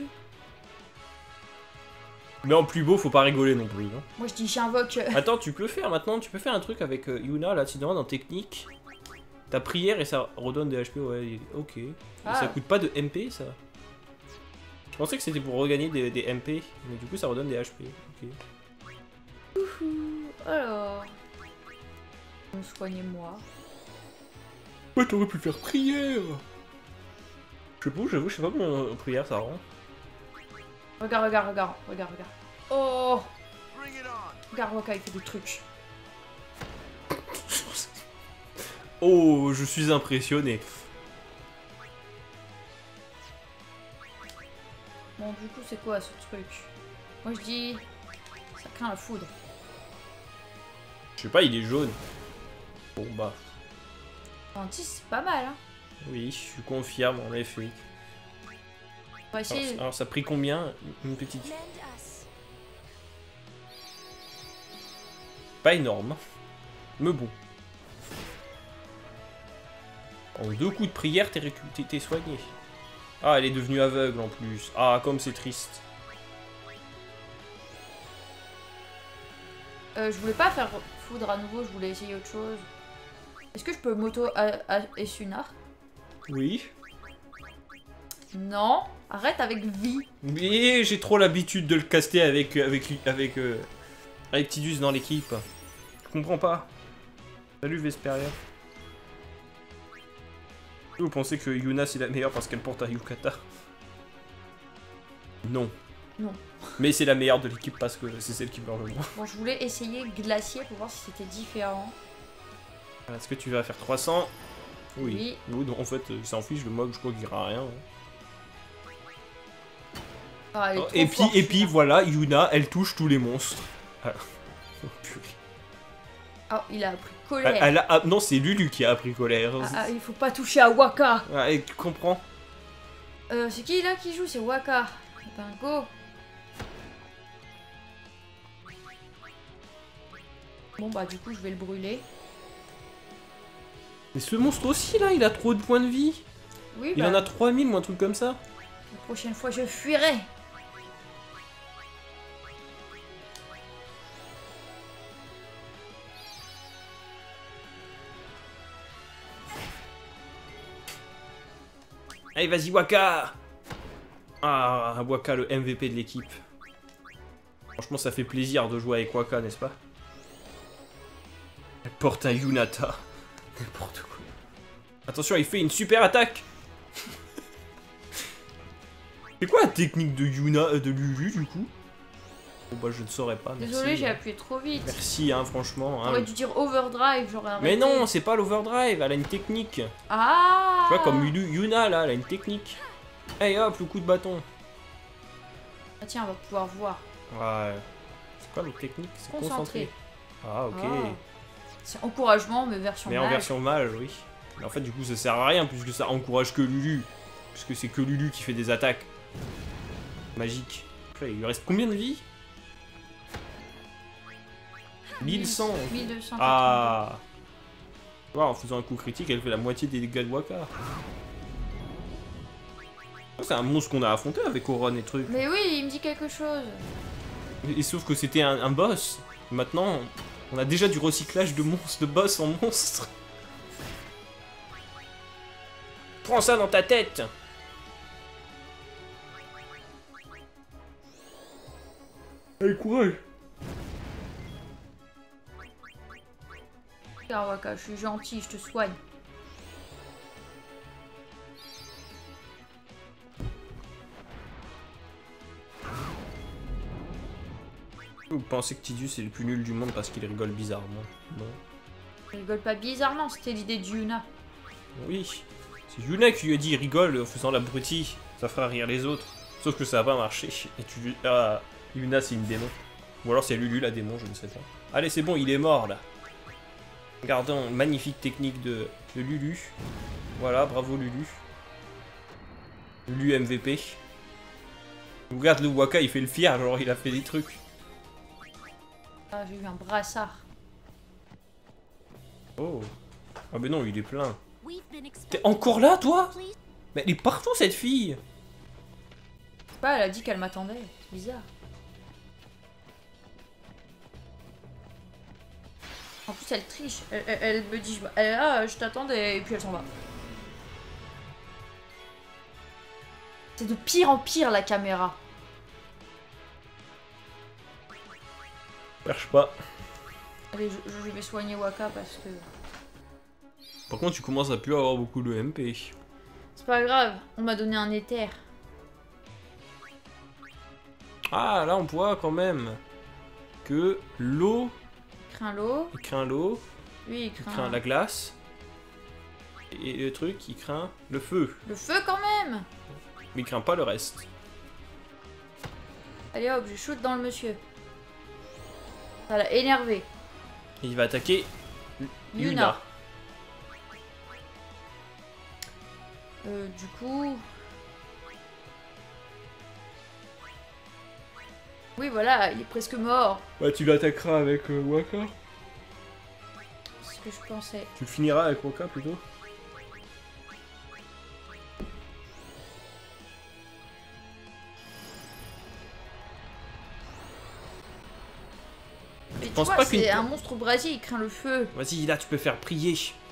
Mais en plus beau, faut pas rigoler non plus. Hein. Moi, je dis, j'invoque... Attends, tu peux faire maintenant, tu peux faire un truc avec euh, Yuna, là, tu dans technique. Ta prière et ça redonne des H P, ouais, ok. Et Ah. ça coûte pas de M P, ça. Je pensais que c'était pour regagner des, des M P, mais du coup ça redonne des H P, ok. Ouhou. Alors... Me soignez-moi. Ouais, t'aurais pu faire prière. Je sais pas, j'avoue, je sais pas comment prière ça rend. Regarde, regarde, regarde, regarde, regarde. Oh! Regarde, Waka, il fait des trucs. Oh, je suis impressionné. Bon, du coup, c'est quoi ce truc? Moi, je dis... Ça craint la foudre. Je sais pas, il est jaune. Bon bah, Antis, c'est pas mal, hein. oui, je confirme en effet. On va essayer... Alors, alors ça a pris combien? Une petite... Lend us. Pas énorme. Mais bon. En deux coups de prière, t'es récu- t'es- t'es soigné. Ah, elle est devenue aveugle en plus. Ah, comme c'est triste. Euh, je voulais pas faire foudre à nouveau, je voulais essayer autre chose. Est-ce que je peux moto à, à Essunar? Oui. Non. Arrête avec vie. Mais j'ai trop l'habitude de le caster avec avec avec euh, avec Tidus dans l'équipe. Je comprends pas. Salut Vesperia. Vous pensez que Yuna c'est la meilleure parce qu'elle porte un yukata? Non. Non. Mais c'est la meilleure de l'équipe parce que c'est celle qui meurt le moins. Bon, je voulais essayer glacier pour voir si c'était différent. Est-ce que tu vas faire trois cents? Oui. Oui. Oui, donc en fait, il s'en fiche, le mob, je crois qu'il dira rien. hein. Ah, elle est Oh, trop et puis, forte, et puis celui-là. voilà, Yuna, elle touche tous les monstres. Ah. Oh, purée. Ah, il a appris Elle- colère. elle a- ah, non, c'est Lulu qui a appris colère. Ah, ah, il faut pas toucher à Waka. Ah, et tu comprends? Euh, c'est qui là qui joue? C'est Waka. Eh ben, go. Bon, bah, du coup, je vais le brûler. Mais ce monstre aussi, là, il a trop de points de vie. Oui, Il bah, en a trois mille ou un truc comme ça. la prochaine fois, je fuirai. Allez, vas-y, Waka. Ah, Waka, le M V P de l'équipe. Franchement, ça fait plaisir de jouer avec Waka, n'est-ce pas? Elle porte un Yunata. N'importe quoi. Attention, il fait une super attaque. C'est quoi la technique de Yuna, euh, de Lulu, du coup? Bon, bah, je ne saurais pas. Merci. Désolé, j'ai appuyé trop vite. Merci, hein, franchement. hein. J'aurais dû dire overdrive, j'aurais arrêté. Mais non, c'est pas l'overdrive, elle a une technique. Ah. Tu vois, comme Lulu, Yuna, là, elle a une technique. Hey, hop, le coup de bâton. Ah, tiens, on va pouvoir voir. Ouais. C'est quoi l'autre technique? C'est Concentré. concentré. Ah, ok. Ah. C'est encouragement, mais version Mais en mage. version mâle, oui. Mais en fait, du coup, ça sert à rien, puisque ça encourage que Lulu. Puisque c'est que Lulu qui fait des attaques magiques. Après, il lui reste combien de vie? mille cent. mille deux cent quatre-vingt-deux. Ah. Tu vois, en faisant un coup critique, elle fait la moitié des dégâts de Waka. C'est un monstre qu'on a affronté avec Oron et trucs. Mais oui, il me dit quelque chose. Et sauf que c'était un, un boss. Maintenant, on a déjà du recyclage de monstres, de boss en monstres. Prends ça dans ta tête. Allez, courage. Regarde, Waka, je suis gentil, je te soigne. Vous pensez que Tidus est le plus nul du monde parce qu'il rigole bizarrement? Non. Il rigole pas bizarrement, c'était l'idée de Yuna. Oui. C'est Yuna qui lui a dit rigole en faisant l'abruti, ça fera rire les autres. Sauf que ça va pas marcher. Et tu... Ah, Yuna c'est une démon. Ou alors c'est Lulu la démon, je ne sais pas. Allez c'est bon, il est mort là. Regardons, magnifique technique de, de Lulu. Voilà, bravo Lulu. Lulu M V P. Regarde le Waka, il fait le fier, genre il a fait des trucs. Ah, j'ai eu un brassard. Oh. Ah mais non, il est plein. T'es encore là, toi? Mais elle est partout, cette fille. Je sais pas, elle a dit qu'elle m'attendait. C'est bizarre. En plus, elle triche. Elle, elle, elle me dit, elle est là, je t'attendais, et puis elle s'en va. C'est de pire en pire, la caméra. Cherche pas. Allez, je, je vais soigner Waka parce que... Par contre, tu commences à plus avoir beaucoup de M P. C'est pas grave, on m'a donné un éther. Ah, là, on voit quand même que l'eau... Il craint l'eau. Il craint l'eau. Oui, il Il craint... craint la glace. Et le truc, il craint le feu. Le feu quand même. Mais il craint pas le reste. Allez hop, je shoot dans le monsieur. Ça l'a énervé. Et il va attaquer Yuna. Yuna. Euh, du coup... Oui, voilà, il est presque mort. Ouais, tu l'attaqueras avec euh, Waka. C'est ce que je pensais. Tu le finiras avec Waka plutôt. Mais tu pense vois, pas qu'une- c'est un monstre brasier, il craint le feu. Vas-y, là, tu peux faire prier.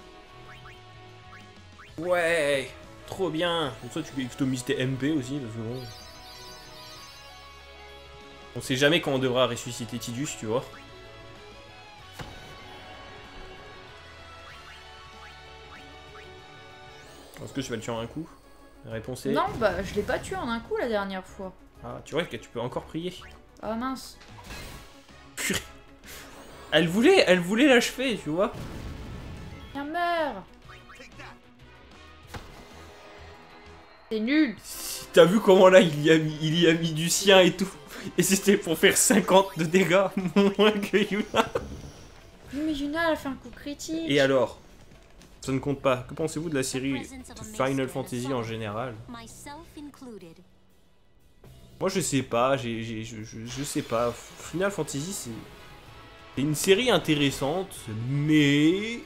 Ouais, trop bien. Comme ça, tu peux customiser tes M P aussi, parce que bon... On sait jamais quand on devra ressusciter Tidus, tu vois. Est-ce que tu vas le tuer en un coup? La réponse est... Non, bah je l'ai pas tué en un coup la dernière fois. Ah, tu vois que tu peux encore prier. Ah mince. Purée. Elle voulait, elle voulait l'achever, tu vois. Viens, meurs. C'est nul. T'as vu comment là, il y a mis, il y a mis du sien et tout. Et c'était pour faire cinquante de dégâts, moins que Yuna. Oui, mais Yuna, elle a fait un coup critique. Et alors? Ça ne compte pas. Que pensez-vous de la série de Final Fantasy en général? Moi je sais pas, j'ai, j'ai, je, je, je sais pas. Final Fantasy c'est... C'est une série intéressante, mais...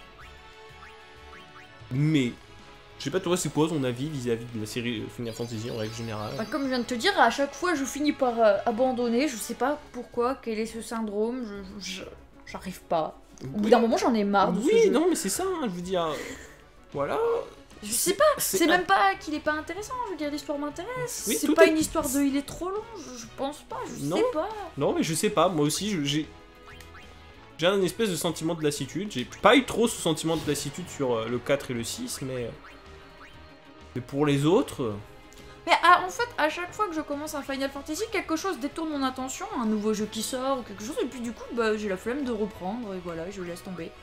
Mais... Je sais pas toi, c'est quoi ton avis vis-à-vis de la série Final Fantasy en règle générale? Bah, comme je viens de te dire, à chaque fois je finis par euh, abandonner, je sais pas pourquoi, quel est ce syndrome, je, je- j'arrive pas. Au bout d'un moment j'en ai marre de ce Oui, jeu. non mais c'est ça, hein, je veux dire... Voilà... Je sais pas, c'est même pas qu'il est pas intéressant, je veux dire l'histoire m'intéresse. Oui, c'est tout pas est- une histoire de il est trop long, je, je pense pas, je Non. sais pas. Non mais je sais pas, moi aussi je- j'ai... J'ai un espèce de sentiment de lassitude, j'ai pas eu trop ce sentiment de lassitude sur euh, le quatre et le six, mais... Mais pour les autres... Mais ah, en fait, à chaque fois que je commence un Final Fantasy, quelque chose détourne mon attention, un nouveau jeu qui sort ou quelque chose, et puis du coup, bah, j'ai la flemme de reprendre, et voilà, je laisse tomber.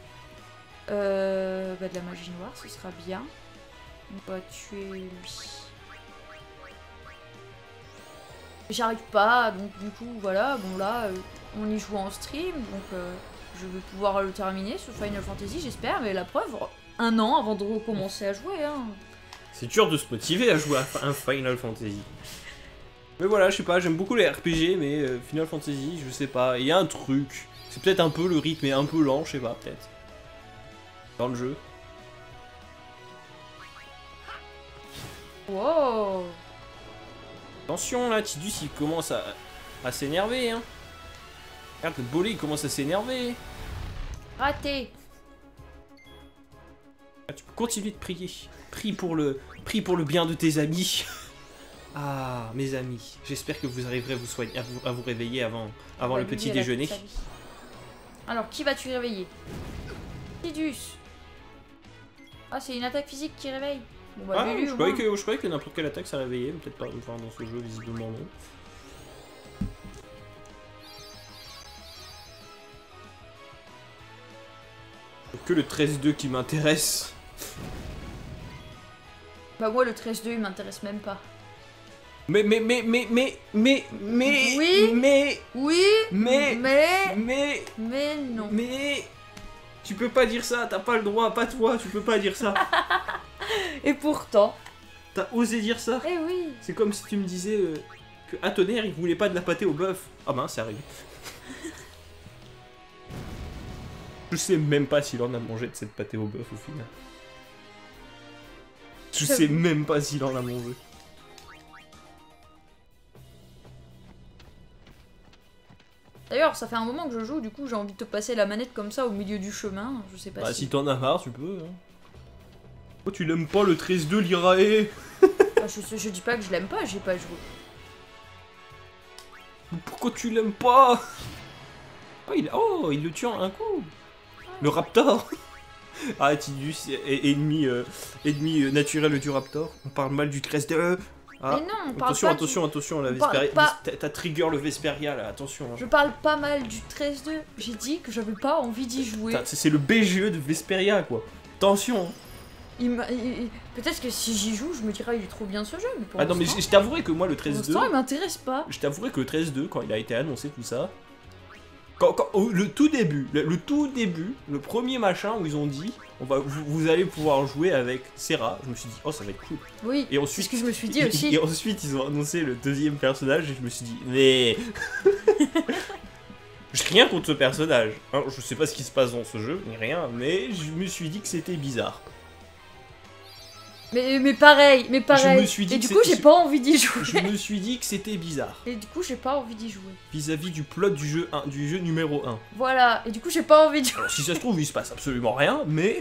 Euh, bah, de la magie noire, ce sera bien. On va tuer lui. J'arrive pas, donc du coup, voilà, bon là, euh, on y joue en stream, donc euh, je vais pouvoir le terminer, ce Final Fantasy, j'espère, mais la preuve, un an avant de recommencer à jouer, hein. C'est dur de se motiver à jouer à un Final Fantasy. Mais voilà, je sais pas, j'aime beaucoup les R P G, mais euh, Final Fantasy, je sais pas, il y a un truc. C'est peut-être un peu, le rythme est un peu lent, je sais pas, peut-être. Dans le jeu. Wow. Attention là, Tidus il commence à, à s'énerver, hein. Regarde, le bolet il commence à s'énerver. Raté. Ah, tu peux continuer de prier. Prie pour le, prie pour le bien de tes amis. Ah, mes amis, j'espère que vous arriverez à vous, soigner, à vous, à vous réveiller avant, avant Ouais, le lui, petit elle a déjeuner. toute sa vie. Alors, qui vas-tu réveiller? Tidus. Ah, c'est une attaque physique qui réveille. Bon, bah, Ah, lui, je, au croyais moins. que, je croyais que n'importe quelle attaque ça réveillait, mais peut-être pas, enfin dans ce jeu visiblement non. Que le treize deux qui m'intéresse. Bah, moi, le treize deux, il m'intéresse même pas. Mais, mais, mais, mais, mais, mais, mais, Oui. mais, Oui. mais, Mais. mais, Mais non. mais, tu peux pas dire ça, t'as pas le droit, pas toi, tu peux pas dire ça. Et pourtant. T'as osé dire ça. Eh oui. C'est comme si tu me disais euh, que à tonnerre, il voulait pas de la pâté au bœuf. Ah mince, c'est arrivé. Je sais même pas s'il en a mangé de cette pâté au bœuf au final. Je sais même pas s'il en a mangé. D'ailleurs, ça fait un moment que je joue, du coup, j'ai envie de te passer la manette comme ça au milieu du chemin. Je sais pas Bah si. si t'en as marre, tu peux. Hein. Oh, tu l'aimes pas le treize deux l'Irae? Ah, je, je dis pas que je l'aime pas, j'ai pas joué. Pourquoi tu l'aimes pas? Oh il... oh, il le tue en un coup. Le Raptor. Ah, Tidus est ennemi, euh, ennemi euh, naturel du Raptor. On parle mal du treize deux. Ah. Mais non, on parle Attention, pas attention, du... attention, la on parle Vesperia. pas- T'as t'as trigger le Vesperia là, attention. Hein. Je parle pas mal du treize deux. J'ai dit que j'avais pas envie d'y jouer. Putain, C'est c'est le B G E de Vesperia quoi. Attention. Il m'a- il- il- Peut-être que si j'y joue, je me dirais il est trop bien ce jeu. Mais pour Ah non, mais l'instant- je je t'avouerai que moi le pour treize deux. l'instant, il m'intéresse pas. Je t'avouerai que le treize deux, quand il a été annoncé tout ça. Quand, quand- au- le tout début, le, le tout début, le premier machin où ils ont dit on va, vous, vous allez pouvoir jouer avec Serra, je me suis dit oh ça va être cool. Oui, Et ensuite, c'est ce que je me suis dit et, aussi. et ensuite ils ont annoncé le deuxième personnage et je me suis dit mais. J'ai rien contre ce personnage. Hein, je sais pas ce qui se passe dans ce jeu, ni rien, mais je me suis dit que c'était bizarre. Mais, mais pareil, mais pareil. Je me suis dit Et que du c'est- coup, j'ai je- pas envie d'y jouer. Je me suis dit que c'était bizarre. Et du coup, j'ai pas envie d'y jouer. Vis-à-vis du plot du jeu, un, du jeu numéro un. Voilà, et du coup, j'ai pas envie d'y jouer. Alors si ça se trouve, il se passe absolument rien, mais...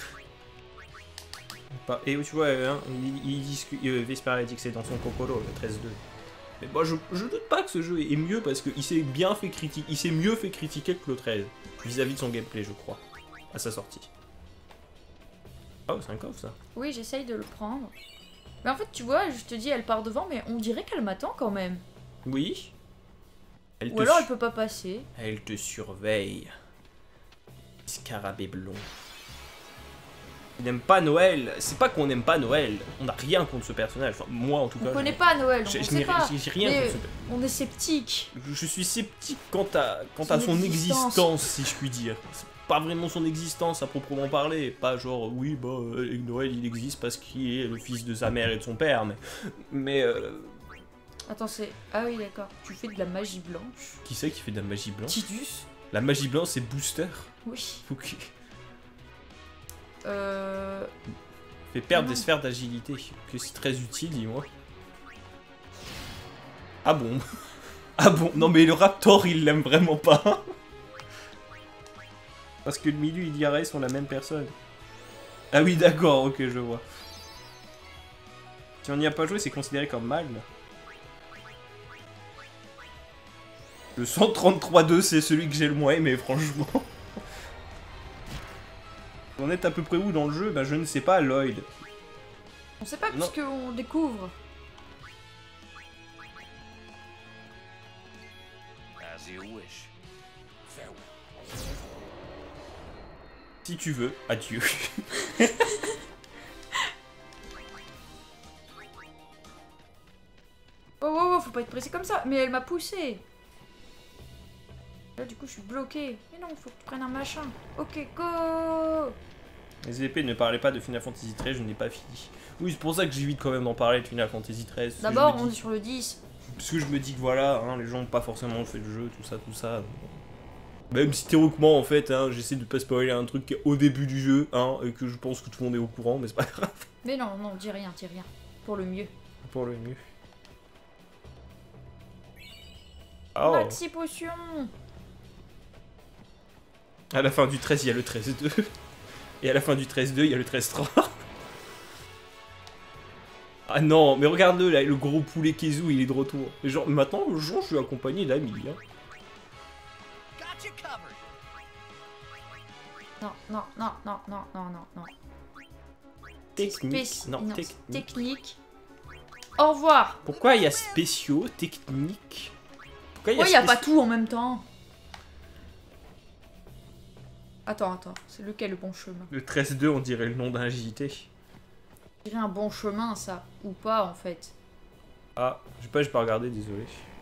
Pas- Et tu vois, hein, ils, ils disent que euh, Vesperia dit que c'est dans son Kokoro, le treize deux. Mais moi, je, je doute pas que ce jeu est mieux parce qu'il s'est bien fait critiquer, il s'est mieux fait critiquer que le treize, vis-à-vis de son gameplay, je crois, à sa sortie. Oh, c'est un coffre, ça. Oui, j'essaye de le prendre. Mais en fait, tu vois, je te dis, elle part devant, mais on dirait qu'elle m'attend quand même. Oui. Elle Ou te alors su- elle peut pas passer. Elle te surveille. Scarabée blond. Il n'aime pas Noël. C'est pas qu'on n'aime pas Noël. On n'a rien contre ce personnage. Enfin, moi en tout cas. On connaît je- pas Noël, donc j'ai- on je sait n'ai- pas. j'ai- j'ai rien Mais contre ce personnage. on est sceptique. Je, je suis sceptique quant à, quant Son à son existence. existence, si je puis dire. C'est pas vraiment son existence à proprement parler. Pas genre, oui, bah, euh, Noël il existe parce qu'il est le fils de sa mère et de son père. Mais. Mais. euh, Attends, c'est. Ah oui, d'accord. Tu fais de la magie blanche. qui c'est qui fait de la magie blanche? Tidus. La magie blanche, c'est Booster. Oui. Faut qu'il Euh. fait perdre Ah non. des sphères d'agilité. Que c'est très utile, dis-moi. Ah bon? Ah bon? Non, mais le Raptor, il l'aime vraiment pas. Parce que le Milu et l'Irae sont la même personne. Ah oui, d'accord, ok, je vois. Si on n'y a pas joué, c'est considéré comme mal. Le cent trente-trois deux, c'est celui que j'ai le moins aimé, franchement. On est à peu près où dans le jeu? Bah, je ne sais pas, Lloyd. On sait pas Non. puisqu'on découvre. As you wish. Farewell. Si tu veux, adieu. Oh, oh, oh, faut pas être pressé comme ça. Mais elle m'a poussé. Là, du coup, je suis bloqué. Mais non, faut que tu prennes un machin. Ok, go. Les épées, ne parlez pas de Final Fantasy treize, je n'ai pas fini. Oui, c'est pour ça que j'évite quand même d'en parler de Final Fantasy treize. parce que D'abord, je on me est dis- sur le dix. Parce que je me dis que voilà, hein, les gens n'ont pas forcément fait le jeu, tout ça, tout ça. Même si théoriquement, en fait, hein, j'essaie de pas spoiler un truc qui est au début du jeu, hein, et que je pense que tout le monde est au courant, mais c'est pas grave. Mais non, non, dis rien, dis rien. Pour le mieux. Pour le mieux. Oh. Maxi potion. À la fin du treize, il y a le treize deux. Et à la fin du treize deux, il y a le treize trois. Ah non, mais regarde-le, là, le gros poulet Kezu, il est de retour. Et genre, maintenant, le jour, je suis accompagné d'amis. Hein. Got you covered. Non, non, non, non, non, non, non, non. Technique. Spéci- Non, non, technique. technique. Au revoir. Pourquoi il y a spéciaux, techniques? Pourquoi Pourquoi il n'y a spéci- pas tout en même temps? Attends, attends. C'est lequel le bon chemin? Le treize deux, on dirait le nom d'un J T. Je dirais un bon chemin, ça. Ou pas, en fait. Ah, je sais pas, j'ai pas regardé, désolé.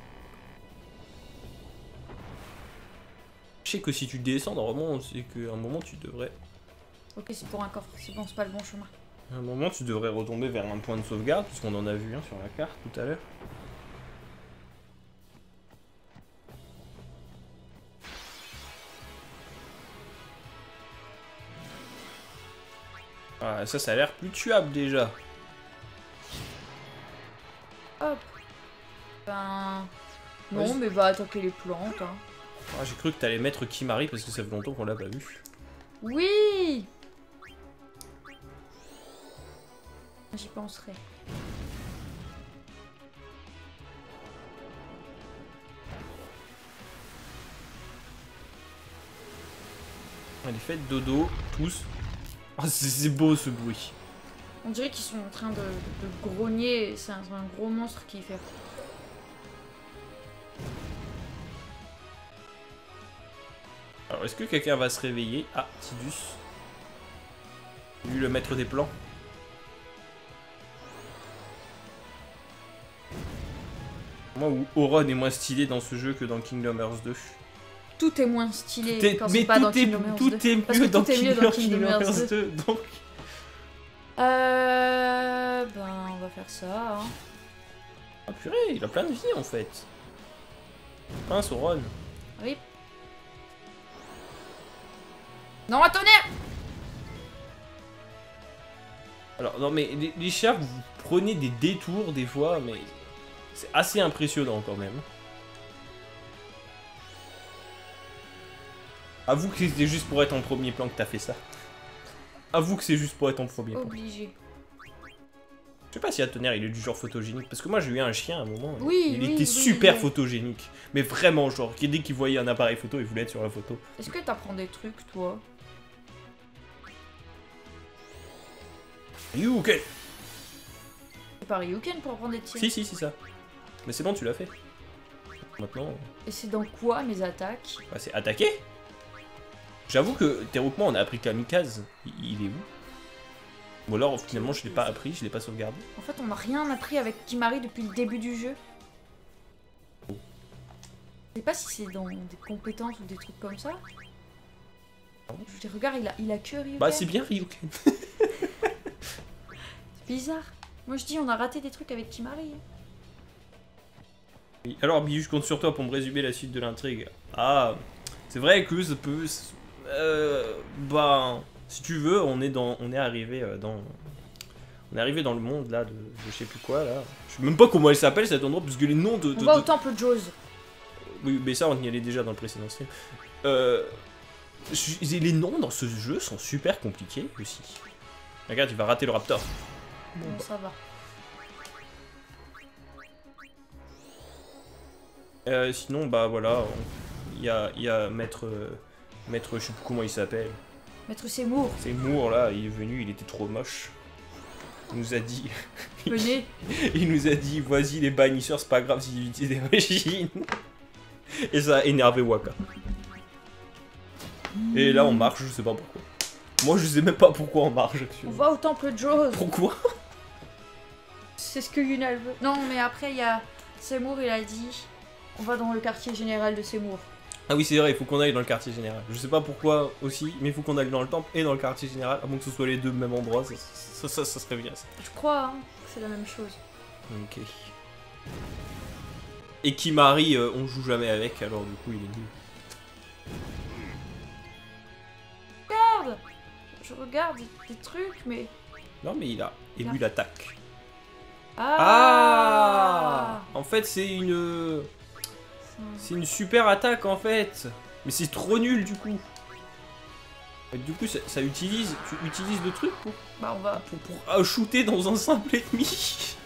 Je sais que si tu descends, normalement, c'est qu'à un moment, tu devrais... Ok, c'est pour un coffre. C'est bon, c'est pas le bon chemin. À un moment, tu devrais retomber vers un point de sauvegarde, puisqu'on en a vu un sur la carte tout à l'heure. Ah, ça, ça a l'air plus tuable déjà. Hop. Ben... Non, Vas-y. mais va attaquer les plantes. Hein. Ah, j'ai cru que t'allais mettre Kimari parce que ça fait longtemps qu'on l'a pas vu. Oui. J'y penserai. Allez, faites dodo, tous. Ah, c'est c'est beau ce bruit. On dirait qu'ils sont en train de, de, de grogner. C'est un, un gros monstre qui fait. Alors, est-ce que quelqu'un va se réveiller? Ah, Tidus. Lui, le maître des plans. Moi, où Auron est moins stylé dans ce jeu que dans Kingdom Hearts deux. Tout est moins stylé Tout est- quand mais c'est pas tout dans est- Kingdom Hearts tout deux. est Parce mieux que dans tout est mieux dans Kingdom Kingdom Hearts Hearts deux. deux, donc... Euh... Ben, on va faire ça, hein. Ah purée, il a plein de vie en fait. Pince Auron. Oui. Non, un tonnerre! Alors, non mais les, les chats, vous prenez des détours des fois, mais c'est assez impressionnant quand même. Avoue que c'était juste pour être en premier plan que t'as fait ça. Avoue que c'est juste pour être en premier plan. Obligé. Je sais pas si la tonnerre il est du genre photogénique, parce que moi j'ai eu un chien à un moment, Oui, il oui, était oui, super oui. photogénique. Mais vraiment genre, dès qu'il voyait un appareil photo, il voulait être sur la photo. Est-ce que t'apprends des trucs, toi? Ryuken. C'est pas Ryuken pour apprendre des tirs. Si si c'est ça. Mais c'est bon, tu l'as fait. Maintenant, Et c'est dans quoi, mes attaques? bah, c'est attaquer. J'avoue que théoriquement on a appris Kamikaze, il, il est où? Ou alors finalement je l'ai pas appris, je l'ai pas sauvegardé. En fait, on n'a rien appris avec Kimari depuis le début du jeu. Je sais pas si c'est dans des compétences ou des trucs comme ça. Je dis, regarde, il a, il a que Ryuken. Bah c'est bien Ryuken. C'est bizarre. Moi je dis, on a raté des trucs avec Kimari. Oui, alors Biu, je compte sur toi pour me résumer la suite de l'intrigue. Ah, c'est vrai que ça peut... Euh, bah, si tu veux, on est dans, on est arrivé euh, dans... On est arrivé dans le monde là de, de je sais plus quoi là. Je sais même pas comment elle s'appelle cet endroit parce que les noms de... On de- va de- au temple Jaws. Oui, mais ça on y allait déjà dans le précédent stream. Euh... je- Les noms dans ce jeu sont super compliqués aussi. Regarde, il va rater le raptor. Bon, ça va. Euh, sinon, bah voilà, il y a, il y a maître, euh, maître, je sais plus comment il s'appelle. Maître Seymour, C'est Moore là, il est venu, il était trop moche. Il nous a dit, venez. il nous a dit, vas-y les bannisseurs, c'est pas grave s'ils utilisent des origines. Et ça a énervé Waka. Et là on marche, je sais pas pourquoi. Moi je sais même pas pourquoi on marche On actuellement. va au temple Jaws. Pourquoi? C'est ce que Yuna elle veut. Non, mais après, il y a Seymour, il a dit on va dans le quartier général de Seymour. Ah oui c'est vrai, il faut qu'on aille dans le quartier général. Je sais pas pourquoi aussi, mais il faut qu'on aille dans le temple et dans le quartier général, à moins que ce soit les deux au même endroit, ça, ça, ça, ça serait bien ça. Je crois hein, que c'est la même chose. Ok. Et Kimari, euh, on joue jamais avec, alors du coup il est nul. Regarde. Je regarde des, des trucs, mais... Non mais il a élu l'attaque. Ah, Ah En fait c'est une... C'est une super attaque en fait. Mais c'est trop nul du coup. Et du coup ça, ça utilise... Tu utilises le truc pour... Bah on va... Pour, pour euh, shooter dans un simple ennemi.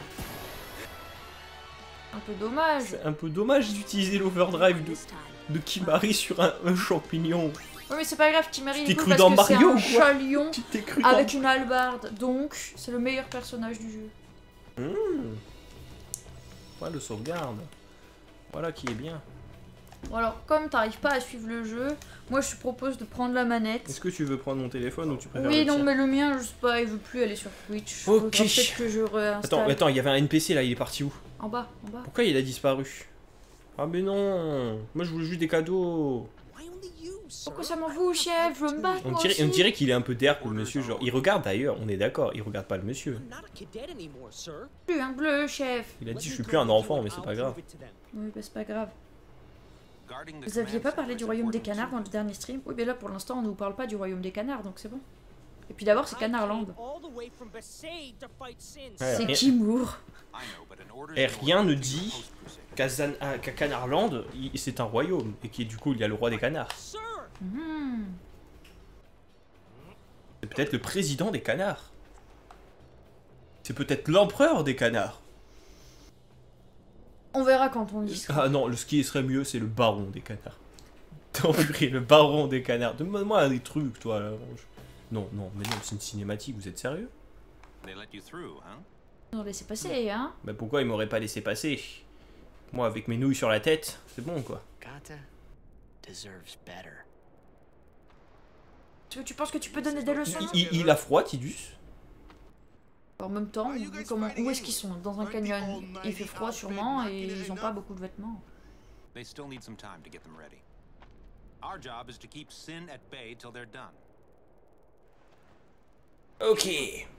Un peu dommage. C'est un peu dommage d'utiliser l'overdrive de, de Kimari sur un, un champignon. Oui, mais c'est pas grave, Timeri, il t'es est cool cru parce dans que c'est Mario un ou quoi? chat lion Tu t'es cru dans... avec une hallebarde. Donc, c'est le meilleur personnage du jeu. Mmh. Ouais, le sauvegarde. Voilà qui est bien. Bon, alors, comme t'arrives pas à suivre le jeu, moi je te propose de prendre la manette. Est-ce que tu veux prendre mon téléphone ou tu préfères Oui, le non, tien? mais le mien, je sais pas, il veut plus aller sur Twitch. Ok. Faudra peut-être que je réinstalle. Attends, attends, il y avait un N P C là, il est parti où? En bas, en bas. Pourquoi il a disparu? Ah mais non, moi je voulais juste des cadeaux. Pourquoi ça m'en fout, chef? Je veux me battre, On moi dirait, aussi. on dirait qu'il est un peu derp le monsieur, genre il regarde d'ailleurs, on est d'accord, il regarde pas le monsieur. Plus un bleu, chef. Il a dit je suis plus un enfant mais c'est pas grave. Oui, bah c'est pas grave. Vous aviez pas parlé du royaume des canards dans le dernier stream? Oui, mais là pour l'instant on ne vous parle pas du royaume des canards, donc c'est bon. Et puis d'abord c'est Canardland. C'est rien- qui Moore? Et rien ne dit qu'à Zan- à- qu'à Canardland, il- c'est un royaume et qui du coup il y a le roi des canards. Hmm. C'est peut-être le président des canards. C'est peut-être l'empereur des canards. On verra quand on y sera. Ah non, le- ce qui serait mieux, c'est le baron des canards. T'en prie, le baron des canards. Demande-moi des trucs, toi. Là. Non, non, mais non, c'est une cinématique, vous êtes sérieux? They let you through, huh? Non, laissez passer, hein. Bah pourquoi ils m'auraient pas laissé passer? Moi, avec mes nouilles sur la tête, c'est bon, quoi. Kata deserves better. Tu, tu penses que tu peux donner des leçons? Il, il- il a froid, Tidus? En même temps, comment, où est-ce qu'ils sont? Dans un canyon. Il fait froid sûrement et ils ont pas beaucoup de vêtements. They still need some time to get them ready. Our job is to keep Sin at bay till they're done. Ok.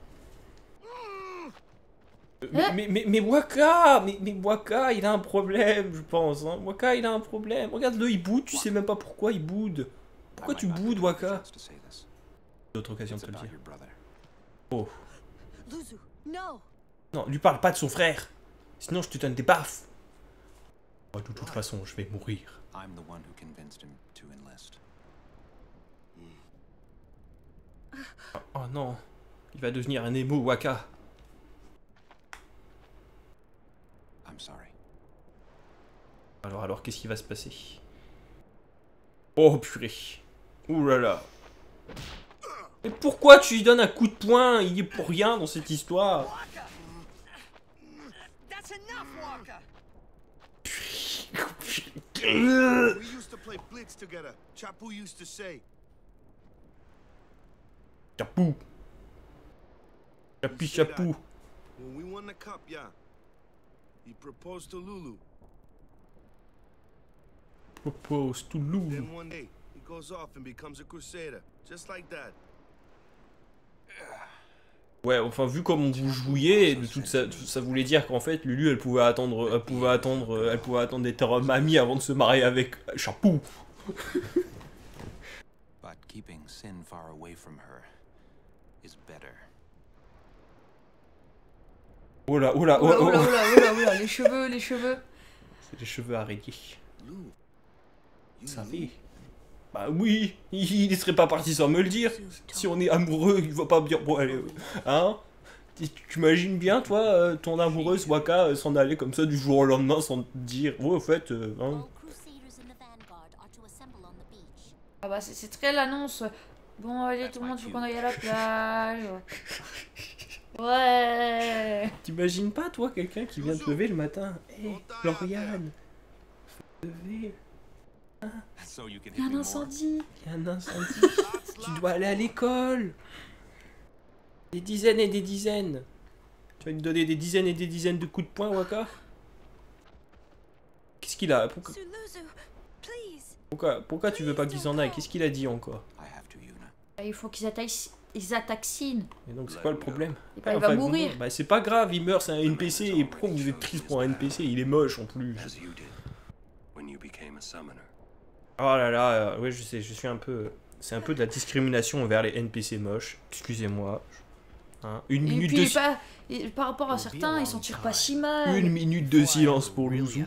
Euh, Mais, mais, mais, mais Waka, mais, mais Waka, il a un problème, je pense. Hein. Waka, il a un problème. Regarde-le, il boude, tu sais même pas pourquoi il boude. Pourquoi tu boudes, Waka? D'autres occasions de te le dire. Oh. Luzu, no. Non, lui parle pas de son frère. Sinon, je te donne des baffes. Oh, de toute façon, je vais mourir. I'm the one who convinced him to enlist. Oh non, il va devenir un émo, Waka. I'm sorry. Alors, alors, qu'est-ce qui va se passer? Oh purée. Ouh là là. Mais pourquoi tu lui donnes un coup de poing? Il est pour rien dans cette histoire. That's enough, Walker. We used to play blitz together. Chapu used to say. Chapou. Chapi chapou. When we won the cup, yeah. He proposed to Lulu. Propose to Lulu. Then one day, he goes off and becomes a crusader, just like that. Ouais, enfin, vu comme vous jouiez, de toute ça, ça voulait dire qu'en fait, Lulu, elle pouvait attendre, elle pouvait attendre, elle pouvait attendre d'être mamie avant de se marier avec Chapou. But keeping Sin far away from her is better. Oh là, oh là, oh, Oula, oh, oula, oh. oula, oula, oula, les cheveux, les cheveux. C'est des cheveux araignées. Vous savez? Bah oui, il ne serait pas parti sans me le dire. Si on est amoureux, il va pas me dire bon allez, hein? Tu imagines bien toi, euh, ton amoureuse Waka euh, s'en aller comme ça du jour au lendemain sans te dire, ouais au fait, euh, hein? Ah bah c'est c'est très l'annonce. Bon allez tout le monde faut qu'on aille à la plage. Ouais. T'imagines pas toi quelqu'un qui vient te lever le matin? Hé, hey, Lauriane, faut te lever. Hein? Il y a un incendie. Il y a un incendie. Tu dois aller à l'école. Des dizaines et des dizaines. Tu vas me donner des dizaines et des dizaines de coups de poing, Waka? Qu'est-ce qu'il a? Pourquoi... Pourquoi, pourquoi tu veux pas qu'il s'en aille? Qu'est-ce qu'il a dit encore? Il faut qu'ils attaquent, ils attaquent Sin. Et donc c'est quoi le problème? Et bah, il va mourir. Bah c'est pas grave, il meurt, c'est un N P C. Et pourquoi vous êtes triste pour un N P C? Il est moche en plus. Oh là là, euh, ouais je sais, je suis un peu... C'est un peu de la discrimination envers les N P C moches. Excusez-moi. Hein, une et minute puis, de... pas, et par rapport à certains, ils s'en tirent pas si mal. Une minute de silence pour Luzu.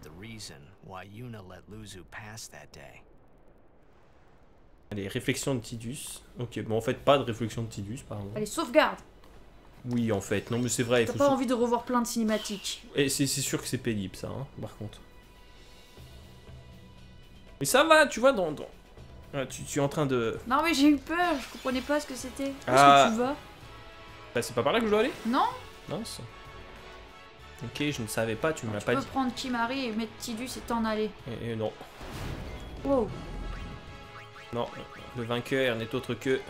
Allez, réflexion de Tidus. Ok, bon en fait pas de réflexion de Tidus, pardon. Allez, sauvegarde. Oui en fait, non mais c'est vrai. T'as faut pas sau- envie de revoir plein de cinématiques. Et c'est c'est sûr que c'est pénible ça, hein, par contre. Mais ça va, tu vois, dans, dans, Ah, tu, tu es en train de... Non mais j'ai eu peur, je comprenais pas ce que c'était. Où Ah. est-ce que tu vas? Bah c'est pas par là que je dois aller? Non. Non, c'est... Ok, je ne savais pas, tu me l'as Tu pas peux dit. prendre Kimari et mettre Tidus et t'en aller. Et, et non. Wow. Non, le vainqueur n'est autre que...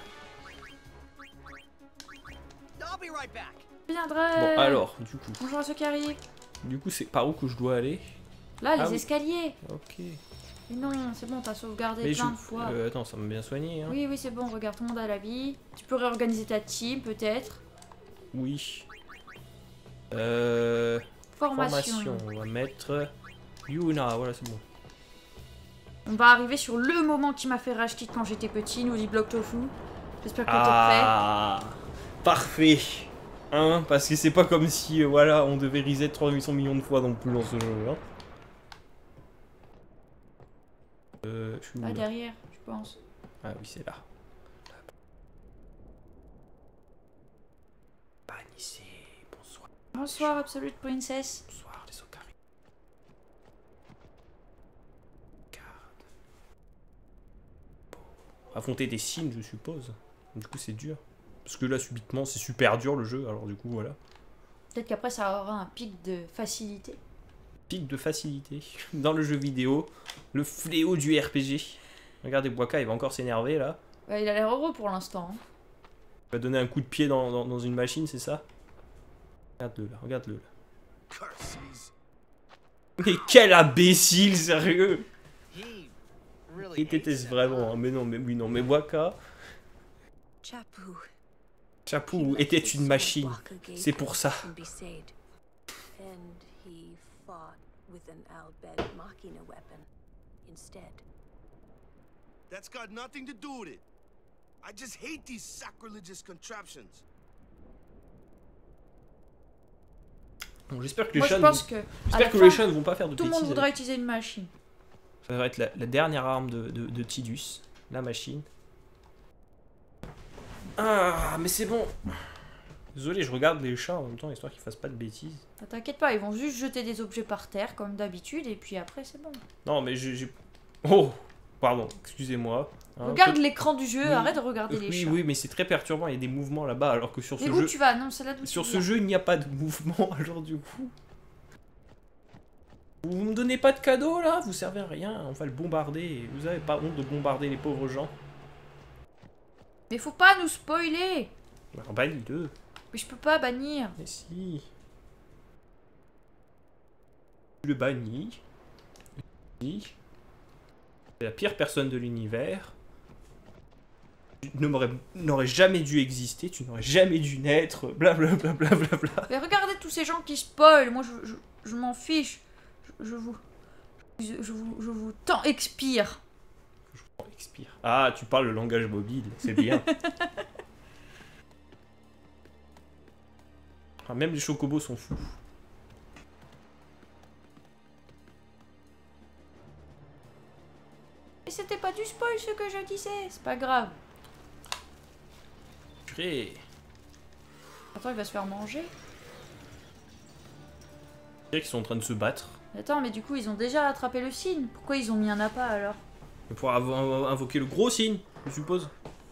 I'll be right back. Je viendrai. Bon, alors, du coup... Bonjour à ceux qui arrivent. Du coup, c'est par où que je dois aller? Là, les Ah oui. escaliers. Ok. Mais non, c'est bon, t'as sauvegardé Mais plein je... de fois. Euh, attends, ça m'a bien soigné, hein. Oui, oui, c'est bon, regarde, tout le monde a la vie. Tu peux réorganiser ta team, peut-être. Oui. Euh... Formation. Formation. On va mettre... Yuna, voilà, c'est bon. On va arriver sur le moment qui m'a fait racheter quand j'étais petit, nous dit Block Tofu. J'espère que Ah, parfait. Hein, parce que c'est pas comme si, euh, voilà, on devait reset trois cents millions de fois non plus dans ce jeu, hein. Euh, je suis t'es où, prêt. Ah, là derrière, je pense. Ah oui, c'est là. Bannissez, bonsoir. Bonsoir, Absolute Princess. Bonsoir, les Okari. Garde. Bon. Affronter des signes, je suppose. Du coup, c'est dur. Parce que là, subitement, c'est super dur le jeu, alors du coup, voilà. Peut-être qu'après, ça aura un pic de facilité. Pic de facilité dans le jeu vidéo. Le fléau du R P G. Regardez, Waka, il va encore s'énerver, là. Ouais, il a l'air heureux pour l'instant. Hein. Il va donner un coup de pied dans, dans, dans une machine, c'est ça? Regarde-le, là, regarde-le, là. Mais quel imbécile, sérieux! Il déteste vraiment, hein. Mais non, mais oui, non, mais Waka... Chapu. Chapu était une machine. C'est pour ça. And he fought with an Albed Machina weapon instead. That's got nothing to do with it. I just hate these sacrilegious contraptions. Bon, j'espère que les Moi, je chaînes... pense que. à J'espère la que fin, les chaînes vont pas faire de tout le bêtises. monde voudra avec- utiliser une machine. Ça va être la, la dernière arme de, de, de Tidus. La machine. Ah, mais c'est bon. Désolé, je regarde les chats en même temps, histoire qu'ils fassent pas de bêtises. Ah, T'inquiète pas, ils vont juste jeter des objets par terre, comme d'habitude, et puis après, c'est bon. Non, mais j'ai... j'ai- Oh, pardon, excusez-moi. Hein, Regarde peut- l'écran du jeu, Oui. arrête de regarder les Oui, chats. oui, mais c'est très perturbant, il y a des mouvements là-bas, alors que sur Mais ce où jeu... tu vas? Non, c'est là d'où Sur tu ce viens. jeu, il n'y a pas de mouvement, alors du coup... Vous me donnez pas de cadeau, là? Vous servez à rien, on va le bombarder. Vous avez pas honte de bombarder les pauvres gens? Mais faut pas nous spoiler. Bah, bannis-le. Mais je peux pas bannir. Mais si... Tu le bannis. Oui. C'est la pire personne de l'univers. Tu ne m'aurais- n'aurais jamais dû exister, tu n'aurais jamais dû naître, blablabla. Bla bla bla bla. Mais regardez tous ces gens qui spoilent. Moi, je, je, je m'en fiche. Je, je vous... Je, je vous... Je vous tant expire. Oh, expire. Ah, tu parles le langage mobile, c'est bien. Ah, même les chocobos sont fous. Et c'était pas du spoil ce que je disais. C'est pas grave. Purée. Attends, il va se faire manger. Je dirais qu'ils sont en train de se battre. Attends, mais du coup, ils ont déjà attrapé le signe. Pourquoi ils ont mis un appât alors? Pour avoir invoqué le gros signe, je suppose.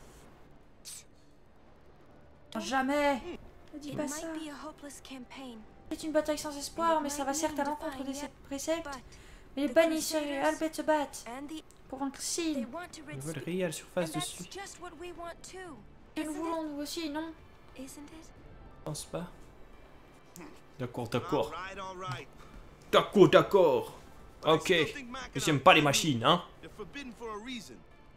Jamais. Ne dis It pas might ça. be a hopeless campaign, C'est une bataille sans espoir, mais ça va certes à l'encontre des préceptes. Mais les bannisseurs et Albert se battent and the pour vaincre they Signe. want to rid Ils veulent Spe- rayer à la surface and that's dessus. just what we want too. Et nous Isn't voulons nous aussi, non? it? Isn't it? Je pense pas. D'accord, d'accord. All right, all right. D'accord, d'accord. But I Ok. still think Mackinac Mais j'aime pas les forbidden. machines, hein. They're forbidden for a reason.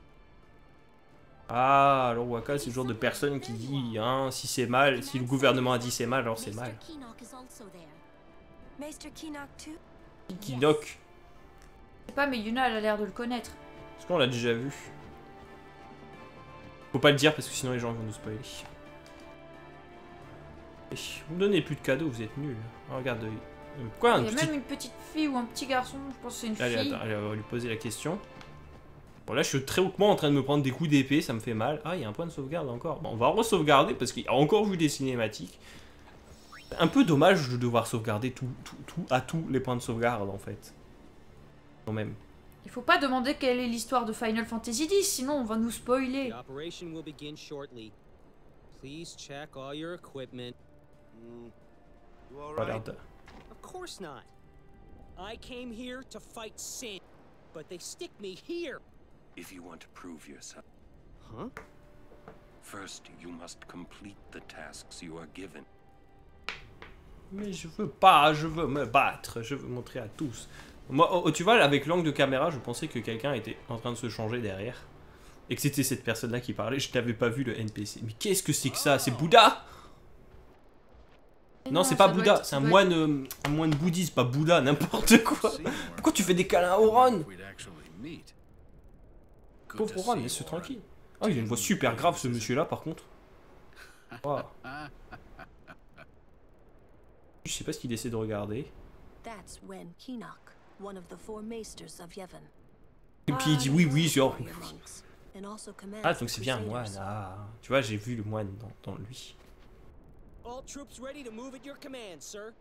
Ah, alors Waka, c'est le genre de personne qui dit, hein, si c'est mal, si le gouvernement a dit c'est mal, alors c'est mal. Mister Keenock is also there. Maester Keenock too? Qui knock. Je sais pas, mais Yuna, elle a l'air de le connaître. Est-ce qu'on l'a déjà vu? Faut pas le dire parce que sinon les gens vont nous spoiler. Et vous me donnez plus de cadeaux, vous êtes nuls. Oh, regarde, euh, pourquoi un Il y a petit... même une petite fille ou un petit garçon, je pense que c'est une Allez, fille. attends, allez, on va lui poser la question. Bon, là, je suis très hautement en train de me prendre des coups d'épée, ça me fait mal. Ah, il y a un point de sauvegarde encore. Bon, on va re-sauvegarder parce qu'il y a encore vu des cinématiques. Un peu dommage de devoir sauvegarder tout, tout, tout, à tous les points de sauvegarde, en fait. Quand même. Il faut pas demander quelle est l'histoire de Final Fantasy X, sinon on va nous spoiler. The operation will begin shortly. Please check all your equipment. Mm. You all Pas right? l'air de- Of course not. I came here to fight sin, but they stick me here. If you want to prove yourself, Huh? first you must complete the tasks you are given. Mais je veux pas, je veux me battre, je veux montrer à tous. Moi, oh, tu vois, avec l'angle de caméra, je pensais que quelqu'un était en train de se changer derrière. Et que c'était cette personne-là qui parlait, je t'avais pas vu le N P C. Mais qu'est-ce que c'est que ça? C'est Bouddha? Et Non, c'est pas ça doit Bouddha, être- c'est ça un doit moine, euh, un moine bouddhiste, pas Bouddha, n'importe quoi. Pourquoi tu fais des câlins à Auron? Pauvre Auron, laisse-le tranquille. Oh, il a une voix super grave ce monsieur-là, par contre. Wow. Je sais pas ce qu'il essaie de regarder. That's Wen Keenock, one of the four maesters of Yevon. Et puis il dit oui, oui, genre. Warrior monks, and also commands Ah, the donc c'est bien un moine. Crusaders. Ah, tu vois, j'ai vu le moine dans, dans lui. All troops ready to move at your command, sir.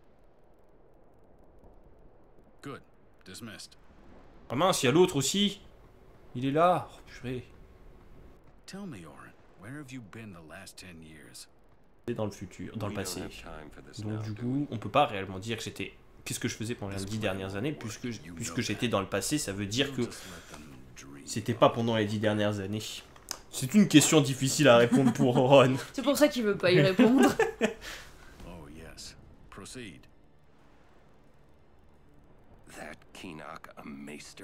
Good. Dismissed. Ah mince, il y a l'autre aussi. Il est là. Oh, purée. Tell me, Orin, where have you been the last ten years? C'est dans le futur, dans le We don't passé. have time for this Donc now, du do coup, on peut pas réellement dire que j'étais... Qu'est-ce que je faisais pendant les dix dernières années? Puisque, puisque j'étais dans le passé, ça veut dire que c'était pas pendant les dix dernières années. C'est une question difficile à répondre pour Auron. C'est pour ça qu'il veut pas y répondre. Oh, yes. Proceed. That Keenock a maester?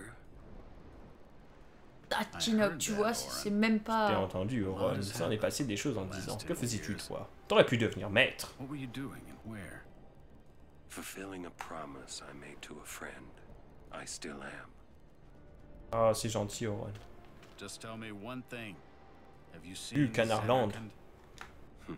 Ah, Keenock, tu vois, c'est c'est même Bien pas... entendu, Auron, ça en est passé des choses en dix ans. Que faisais-tu, toi? T'aurais pu devenir maître. What were you doing and where? Fulfilling a promise I made to a friend. I still am. Ah, c'est gentil, Auron. Just tell me one thing. Have you seen Du Canarland. Samarkand?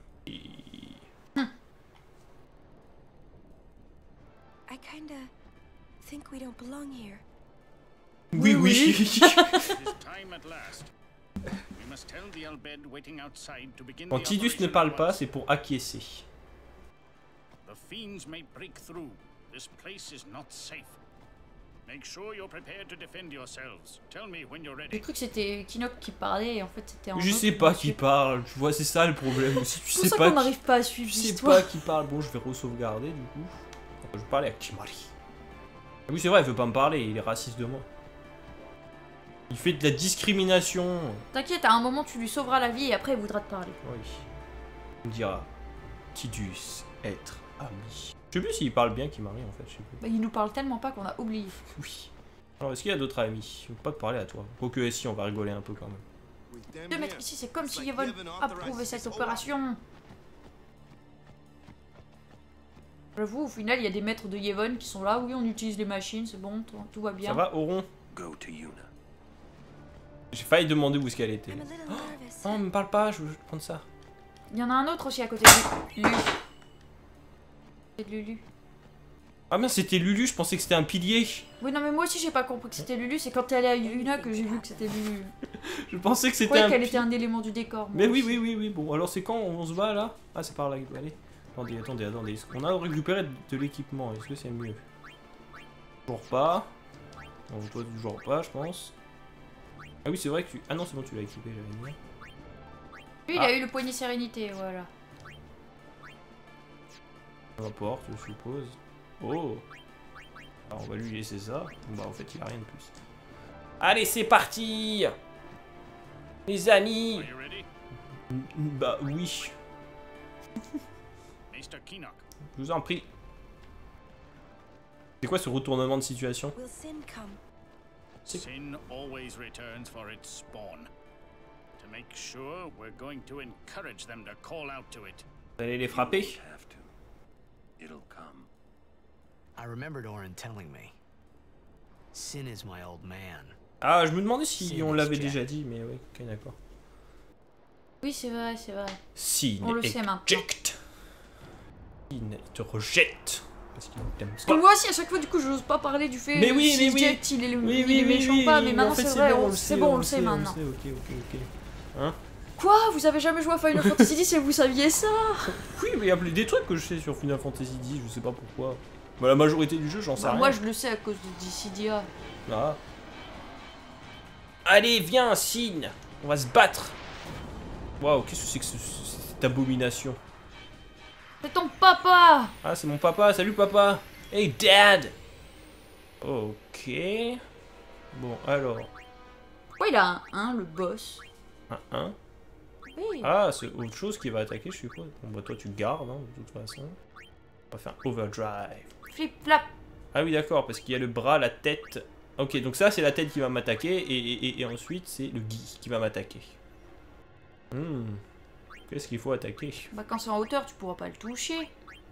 I kinda think we don't belong here. Oui, oui. It is time at last. We must tell the Albed waiting outside to begin Quand the Tidus ne operation parle at pas, once. c'est pour acquiescer. The fiends may break through. This place is not safe. Make sure you're prepared to defend yourselves. Tell me when you're J'ai ready. cru que c'était Keenock qui parlait et en fait c'était un Je autre sais pas monsieur. qui parle, tu vois, c'est ça le problème aussi. Tu C'est pour sais ça pas qu'on qui- n'arrive pas à suivre Je sais l'histoire. pas qui parle. Bon, je vais re-sauvegarder du coup. Je vais parler à Kimari. Ah oui, c'est vrai, il veut pas me parler, il est raciste de moi. Il fait de la discrimination. T'inquiète, à un moment tu lui sauveras la vie et après il voudra te parler. Oui. Il me dira Tidus, être ami. Je sais plus s'il parle bien Kimari en fait, je sais plus. Bah, il nous parle tellement pas qu'on a oublié. Oui. Alors, est-ce qu'il y a d'autres amis? Je veux pas te parler à toi. Quoique, si, on va rigoler un peu quand même. De mettre ici, c'est comme si Yevon approuvait cette opération. J'avoue, au final, il y a des maîtres de Yevon qui sont là. Oui, on utilise les machines, c'est bon, tout, tout va bien. Ça va, Auron? Go to Yuna. J'ai failli demander où est-ce qu'elle était. I'm a little Oh, nervous. non, me parle pas, je veux prendre ça. Il y en a un autre aussi à côté de Lulu. C'est de Lulu. Ah merde, c'était Lulu, je pensais que c'était un pilier. Oui, non, mais moi aussi, j'ai pas compris que c'était Lulu. C'est quand elle est à Yuna que j'ai vu que c'était Lulu. Je pensais que Je c'était croyais un qu'elle pi- était un élément du décor. moi Mais oui, aussi. oui, oui, oui. Bon, alors c'est quand on se bat là? Ah, c'est par là qu'il faut aller. Attendez, attendez, attendez. Est-ce qu'on a récupéré de l'équipement? Est-ce que c'est mieux? Toujours pas. Non, toi, toujours pas, je pense. Ah oui, c'est vrai que tu... Ah non, c'est bon, tu l'as équipé, j'avais dit. Lui, il Ah. a eu le poignet sérénité, voilà. Peu importe, je suppose. Oh! Alors, on va lui laisser ça. Bah, en fait, il a rien de plus. Allez, c'est parti! Les amis! Are you ready? Mm, Bah, oui. Maester Keenock. Je vous en prie. C'est quoi ce retournement de situation? Will sin come? Sin always returns for its spawn. To make sure, we're going to encourage them to call out to it. Vous allez les frapper? Have to. It'll come. I remembered Orin telling me. Sin is my old man. Ah, je me demandais si Sin on is l'avait Jack. déjà dit, mais oui, ok, d'accord. Oui, c'est vrai, c'est vrai. Sin On le sait maintenant. eject. Sin te rejette. Parce qu'il t'aime Parce que moi aussi, à chaque fois, du coup, je n'ose pas parler du fait Mais oui, si mais oui. Jet, il est, le, Oui, il oui, est oui, méchant oui, pas, oui, mais en maintenant fait, c'est vrai, bon, on- le c'est sait, bon, on le le sait sait, maintenant. On le sait, ok, ok, ok. Hein? Quoi? Vous avez jamais joué à Final Fantasy dix et vous saviez ça? Oui, mais il y a des trucs que je sais sur Final Fantasy dix, je sais pas pourquoi. Bah, la majorité du jeu, j'en sais Bah, rien. moi, je le sais à cause de Dissidia. Ah. Allez, viens, Sin. On va se battre. Waouh, qu'est-ce que c'est que ce, cette abomination? C'est ton papa. Ah, c'est mon papa. Salut, papa. Hey, Dad. Ok. Bon, alors. Pourquoi il a un un, le boss? Un un. Oui. Ah, c'est autre chose qui va attaquer, je suppose. Bon, bah, toi, tu gardes, hein, de toute façon. On va faire overdrive. Flip-flap. Ah oui, d'accord, parce qu'il y a le bras, la tête. Ok, donc ça, c'est la tête qui va m'attaquer. Et, et, et ensuite, c'est le Guy qui va m'attaquer. Hmm. Qu'est-ce qu'il faut attaquer? Bah, quand c'est en hauteur, tu pourras pas le toucher.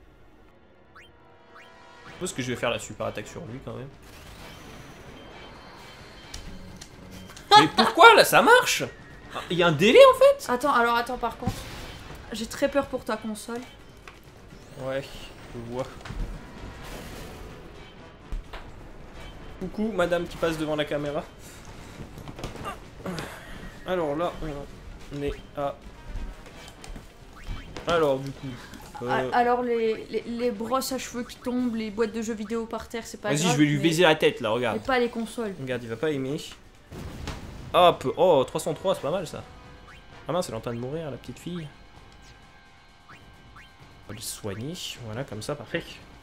Je suppose que je vais faire la super attaque sur lui, quand même. Mais pourquoi, là, ça marche? Il y a un délai, en fait? Attends, alors attends, par contre. J'ai très peur pour ta console. Ouais, je vois. Coucou, madame qui passe devant la caméra. Alors là, on est à... Alors, du coup... Euh... Alors, les, les, les brosses à cheveux qui tombent, les boîtes de jeux vidéo par terre, c'est pas grave. Vas-y, je vais lui mais... baiser la tête, là, regarde. Mais pas les consoles. Regarde, il va pas aimer. Hop, oh, trois cent trois, c'est pas mal, ça. Ah mince, elle est en train de mourir, la petite fille. On va le soigner, voilà, comme ça, parfait.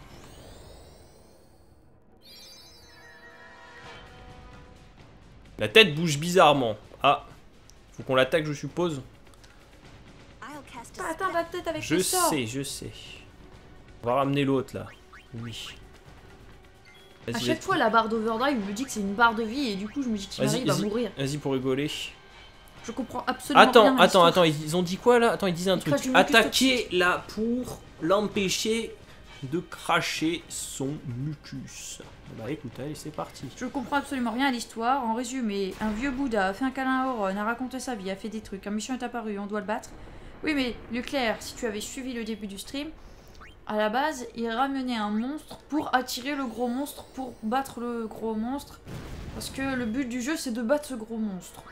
La tête bouge bizarrement. Ah, faut qu'on l'attaque, je suppose. Attends, la tête avec Je les sorts. sais, je sais. On va ramener l'autre, là. Oui. À chaque fois, la barre d'overdrive me dit que c'est une barre de vie et du coup, je me dis qu'il arrive à mourir. Vas-y, pour rigoler. Je comprends absolument attends, rien. Attends, attends, attends, ils ont dit quoi là? Attends, ils disaient un il truc. Attaquez-la pour l'empêcher de cracher son mucus. Bah écoute, allez, c'est parti. Je comprends absolument rien à l'histoire. En résumé, un vieux Bouddha a fait un câlin à Auron, a raconté sa vie, a fait des trucs. Un méchant est apparu, on doit le battre. Oui, mais Leclerc, si tu avais suivi le début du stream, à la base, il ramenait un monstre pour attirer le gros monstre, pour battre le gros monstre. Parce que le but du jeu, c'est de battre ce gros monstre.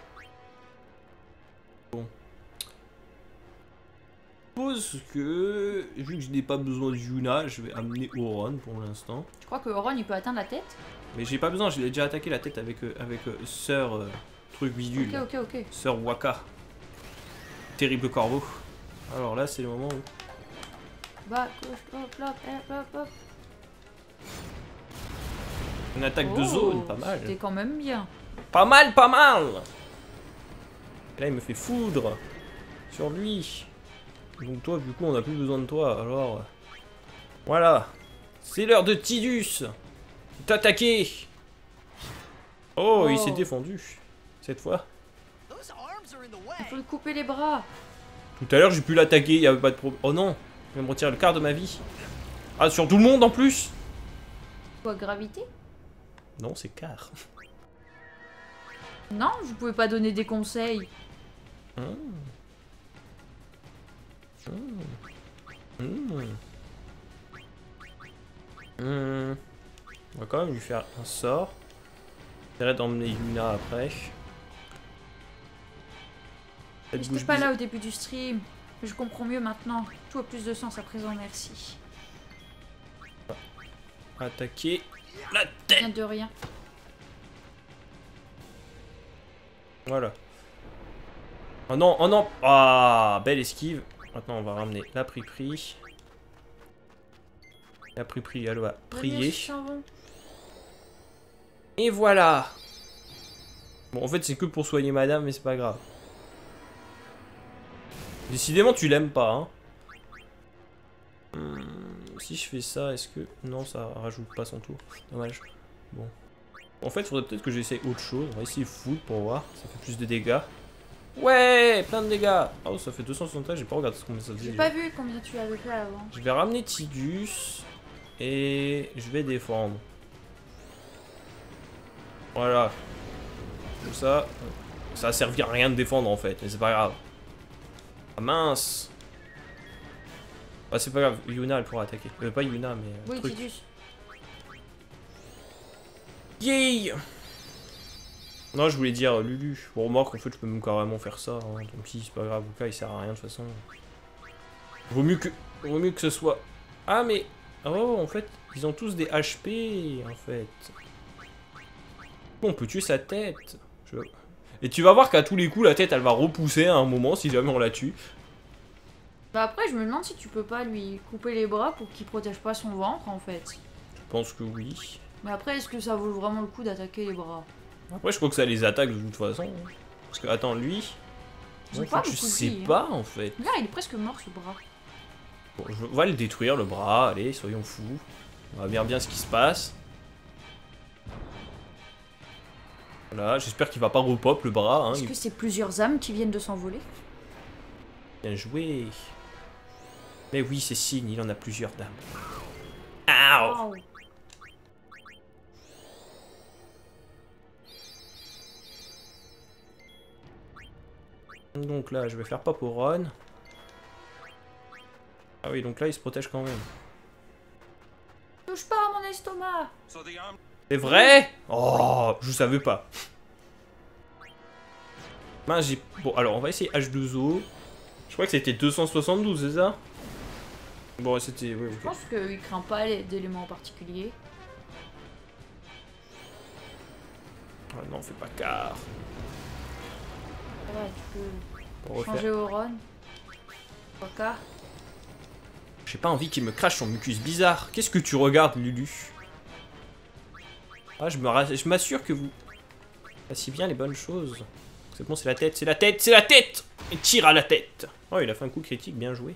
Bon. Je suppose que, vu que je n'ai pas besoin de Yuna, je vais amener Auron pour l'instant. Tu crois que Auron, il peut atteindre la tête? Mais j'ai pas besoin, je l'ai déjà attaqué la tête avec, euh, avec euh, Sœur euh, truc bidule. Ok, ok, ok. Sœur Waka. Terrible corbeau. Alors là, c'est le moment où... Bas, gauche, hop, hop, hop, hop, hop. Une attaque oh, de zone, pas mal. C'était quand même bien. Pas mal, pas mal. Et là, il me fait foudre sur lui. Donc toi, du coup, on n'a plus besoin de toi. Alors, voilà. C'est l'heure de Tidus. T'attaquer. Oh, oh, il s'est défendu. Cette fois. Il faut lui couper les bras. Tout à l'heure, j'ai pu l'attaquer, il n'y avait pas de problème. Oh non, il va me retirer le quart de ma vie. Ah, sur tout le monde en plus. Quoi, gravité? Non, c'est quart. Non, vous pouvez pas donner des conseils. Mmh. Mmh. Mmh. Mmh. On va quand même lui faire un sort. J'essaierai d'emmener Yuna après. J'étais pas là au début du stream, mais je comprends mieux maintenant. Tout a plus de sens à présent, merci. Attaquer la tête. Rien de rien. Voilà. Oh non, oh non. Ah, belle esquive. Maintenant, on va ramener la Pripri. La Pripri, elle va prier. Et voilà. Bon, en fait, c'est que pour soigner madame, mais c'est pas grave. Décidément, tu l'aimes pas, hein. Hum, si je fais ça, est-ce que... Non, ça rajoute pas son tour. Dommage. Bon. En fait, il faudrait peut-être que j'essaie autre chose. On va essayer foot pour voir. Ça fait plus de dégâts. Ouais, plein de dégâts. Oh, ça fait deux cent soixante. J'ai pas regardé combien ça faisait. J'ai pas vu combien tu avais fait avant. Je vais ramener Tidus. Et je vais défendre. Voilà. Comme ça. Ça va servir à rien de défendre en fait. Mais c'est pas grave. Ah mince. Ah c'est pas grave, Yuna elle pourra attaquer. Euh, pas Yuna mais... Euh, oui, truc. Tidus. Yay. Non je voulais dire euh, Lulu. Bon remarque en fait je peux même carrément faire ça. Hein. Donc si c'est pas grave, Luka il sert à rien de toute façon. Vaut mieux que... Vaut mieux que ce soit... Ah mais... Oh en fait ils ont tous des H P en fait. On peut tuer sa tête. Je... Et tu vas voir qu'à tous les coups, la tête, elle va repousser à un moment si jamais on la tue. Bah après, je me demande si tu peux pas lui couper les bras pour qu'il protège pas son ventre, en fait. Je pense que oui. Mais après, est-ce que ça vaut vraiment le coup d'attaquer les bras? Après, je crois que ça les attaque de toute façon. Parce que, attends, lui... Ils ont Ouais, pas je beaucoup de sais vie, hein. pas, en fait. Là, il est presque mort, ce bras. Bon, je vais le détruire, le bras. Allez, soyons fous. On va bien bien ce qui se passe. Voilà, j'espère qu'il va pas repop le bras. Hein. Est-ce Il... que c'est plusieurs âmes qui viennent de s'envoler? Bien joué. Mais oui, c'est Sin, il en a plusieurs dames. Ow. Donc là, je vais faire pop au Ron. Ah oui, donc là, il se protège quand même. Touche pas à mon estomac! C'est vrai? Oh, je savais pas. Ben, j'ai... Bon, alors, on va essayer H deux O. Je crois que c'était deux cent soixante-douze, c'est ça? Bon, c'était... Oui, Je ok. pense qu'il craint pas d'éléments en particulier. Ah non, fais pas quart. Voilà, tu Pour peux refaire. changer au Ron. Waka. J'ai pas envie qu'il me crache son mucus bizarre. Qu'est-ce que tu regardes, Lulu? Ah, je me ra- je m'assure que vous fassiez bien les bonnes choses. C'est bon, c'est la tête, c'est la tête, c'est la tête! Et tire à la tête! Oh, il a fait un coup critique, bien joué.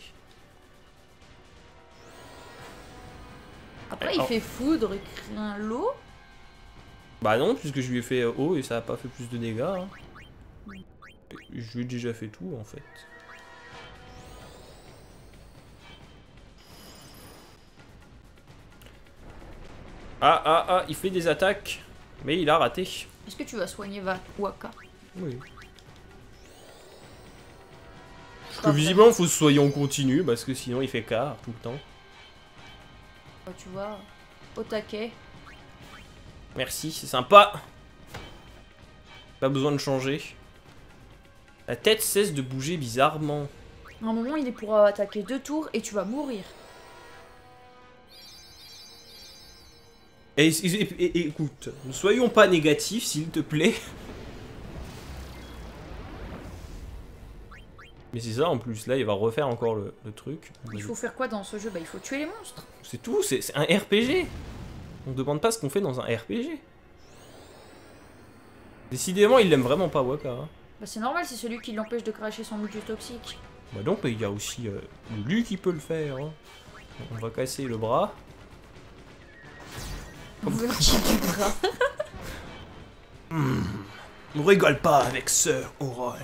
Après, Ouais, il alors- fait foudre et craint l'eau. Bah non, puisque je lui ai fait haut et ça a pas fait plus de dégâts. Hein. Je lui ai déjà fait tout, en fait. Ah, ah, ah, il fait des attaques. Mais il a raté. Est-ce que tu vas soigner Va- Waka? Oui. Parce que visiblement, il faut se soigner en continu, parce que sinon il fait quart tout le temps. Bah, tu vois, au taquet. Merci, c'est sympa. Pas besoin de changer. La tête cesse de bouger bizarrement. À un moment, il est pour attaquer deux tours et tu vas mourir. Et, et- et- et- écoute, ne soyons pas négatifs, s'il te plaît. Mais c'est ça en plus, là il va refaire encore le, le truc. Il faut faire quoi dans ce jeu? Bah, il faut tuer les monstres. C'est tout, c'est c'est un R P G. On ne demande pas ce qu'on fait dans un R P G. Décidément, il l'aime vraiment pas, Waka. Hein. Bah, c'est normal, c'est celui qui l'empêche de cracher son mucus toxique. Bah donc, il y a aussi euh, Lulu qui peut le faire. Hein. On va casser le bras. Ouverture du bras. Hmm. On rigole pas avec Sir Oron.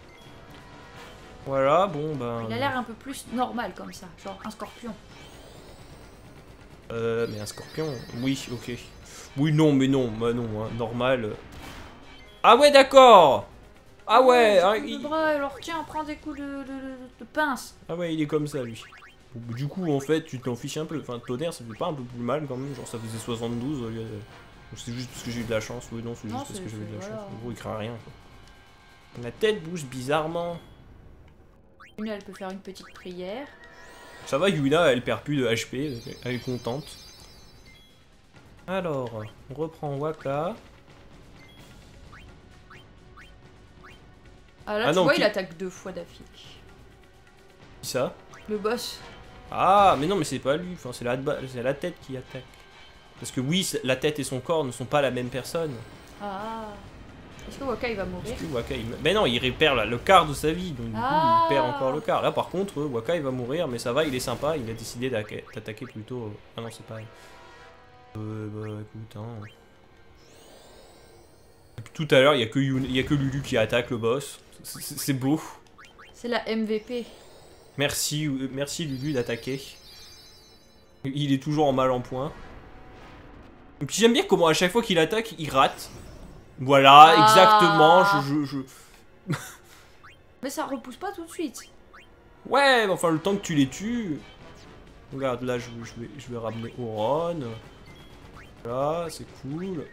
Voilà, bon ben... Il a l'air un peu plus normal comme ça, genre un scorpion. Euh, mais un scorpion, oui, ok. Oui, non, mais non, bah non, hein, normal. Ah ouais, d'accord. Ah ouais, hein, Le il... bras, alors tiens, prends des coups de, de, de- de pince. Ah ouais, il est comme ça, lui. Du coup, en fait, tu t'en fiches un peu. Enfin, tonnerre, ça fait pas un peu plus mal quand même. Genre, ça faisait soixante-douze au lieu de... C'est juste parce que j'ai eu de la chance. Oui, non, c'est Non, juste parce c'est- que j'ai eu de la c'est- chance. voilà. En gros, il craint rien, quoi. La tête bouge bizarrement. Une, elle peut faire une petite prière. Ça va, Yuna, elle perd plus de H P. donc Elle est contente. Alors, on reprend Waka. Ah là, Ah tu non, vois, qui- il attaque deux fois d'affilée. Qui ça? Le boss. Ah, mais non, mais c'est pas lui. Enfin, c'est la, c'est la tête qui attaque. Parce que oui, c'est- la tête et son corps ne sont pas la même personne. Ah. Est-ce que Waka il va mourir? Parce que Waka, il... Mais non, il perd là, le quart de sa vie, donc du coup, Ah. il perd encore le quart. Là, par contre, euh, Waka, il va mourir, mais ça va, il est sympa. Il a décidé d'atta- d'attaquer plutôt... euh, Ah non, c'est pas... Euh, bah, écoute, hein... Depuis tout à l'heure, il y a que Yun- il y a que Lulu qui attaque le boss. C'est- C'est c'est beau. C'est la M V P. Merci, euh, merci Lulu d'attaquer. Il est toujours en mal en point. Et puis j'aime bien comment à chaque fois qu'il attaque, il rate. Voilà, Ah. exactement. Je, je, je- Mais ça repousse pas tout de suite. Ouais, mais enfin le temps que tu les tues. Regarde, là je, je vais, je vais ramener Oron. Voilà, c'est cool.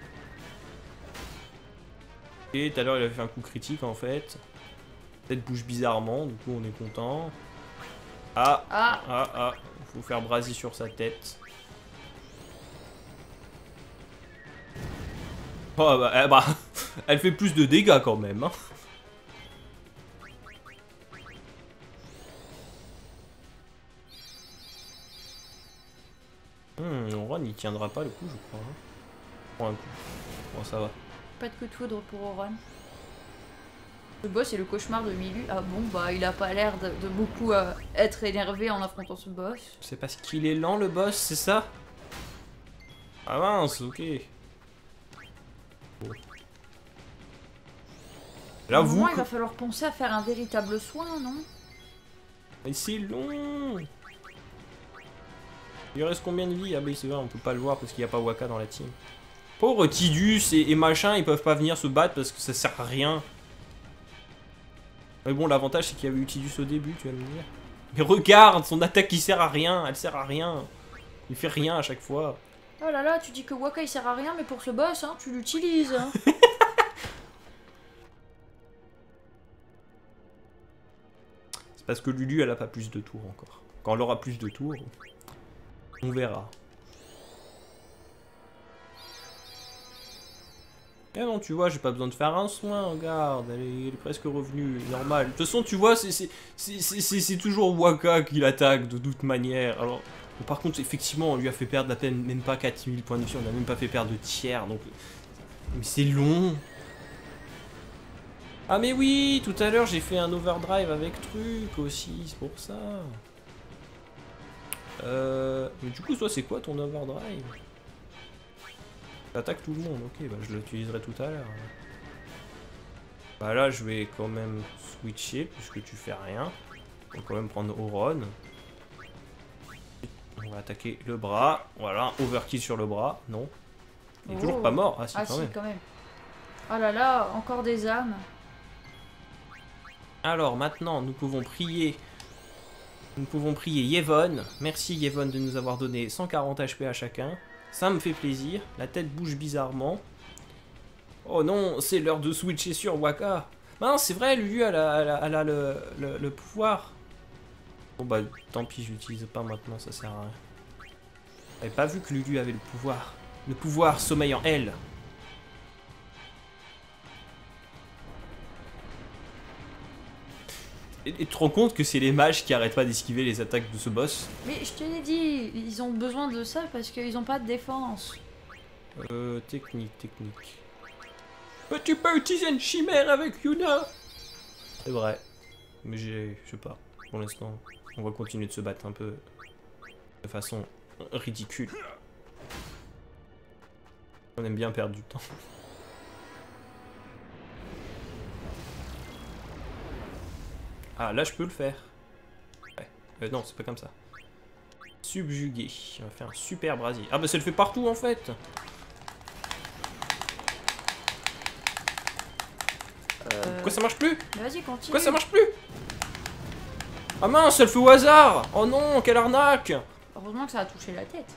Et tout à l'heure il avait fait un coup critique en fait. La tête bouge bizarrement, du coup on est content. Ah, Ah. ah, ah, faut faire brasier sur sa tête. Oh bah, eh bah Elle fait plus de dégâts quand même. Hein. Hmm, Oran il tiendra pas le coup je crois. Hein. Prends un coup. Bon ça va. Pas de coup de foudre pour Oran. Le boss est le cauchemar de Milu. Ah bon bah il a pas l'air de, de beaucoup euh, être énervé en affrontant ce boss. C'est parce qu'il est lent le boss, c'est ça? Ah mince, ok. Bon. Là vous... Moment, il va falloir penser à faire un véritable soin, non? Mais c'est long. Il reste combien de vie? Ah bah c'est vrai, on peut pas le voir parce qu'il n'y a pas Wakka dans la team. Pauvre Tidus et, et machin, ils peuvent pas venir se battre parce que ça sert à rien. Mais bon, l'avantage c'est qu'il y avait eu Tidus au début, tu vas me dire. Mais regarde, son attaque qui sert à rien, elle sert à rien. Il fait rien à chaque fois. Oh là là, tu dis que Wakka il sert à rien, mais pour ce boss, hein, tu l'utilises. Hein. C'est parce que Lulu elle a pas plus de tours encore. Quand elle aura plus de tours, on verra. Eh non, tu vois, j'ai pas besoin de faire un soin, regarde, elle est, elle est presque revenue, normal. De toute façon, tu vois, c'est toujours Wakka qui l'attaque de toute manière. Alors, bon, par contre, effectivement, on lui a fait perdre à peine même pas quatre mille points de vie, on a même pas fait perdre de tiers, donc... Mais c'est long. Ah mais oui, tout à l'heure, j'ai fait un overdrive avec truc aussi, c'est pour ça. Euh... Mais du coup, toi, c'est quoi ton overdrive? T'attaques tout le monde, ok, bah je l'utiliserai tout à l'heure. Bah là, je vais quand même switcher, puisque tu fais rien. On va quand même prendre Oron. On va attaquer le bras, voilà, overkill sur le bras, non. Il est oh. toujours pas mort, ah si, ah, quand, si même. quand même. Oh là là, encore des âmes. Alors maintenant, nous pouvons prier... Nous pouvons prier Yevon. Merci Yevon de nous avoir donné cent quarante H P à chacun. Ça me fait plaisir. La tête bouge bizarrement. Oh non, c'est l'heure de switcher sur Wakka. Non, c'est vrai, Lulu, elle a, elle a, elle a le, le, le pouvoir. Bon bah, tant pis, je l'utilise pas maintenant, ça sert à rien. J'avais pas vu que Lulu avait le pouvoir. Le pouvoir sommeille en elle. Et tu te rends compte que c'est les mages qui arrêtent pas d'esquiver les attaques de ce boss? Mais je te l'ai dit, ils ont besoin de ça parce qu'ils ont pas de défense. Euh, technique, technique. Mais tu peux utiliser une chimère avec Yuna. C'est vrai. Mais j'ai... je sais pas. Pour l'instant, on va continuer de se battre un peu de façon ridicule. On aime bien perdre du temps. Ah, là, je peux le faire. Ouais. Euh, non, c'est pas comme ça. Subjuguer. On va faire un super brasier. Ah, bah, ça le fait partout, en fait. Euh... Pourquoi ça marche plus? Vas-y, continue. Pourquoi ça marche plus? Ah mince, ça le fait au hasard. Oh non, quelle arnaque. Heureusement que ça a touché la tête.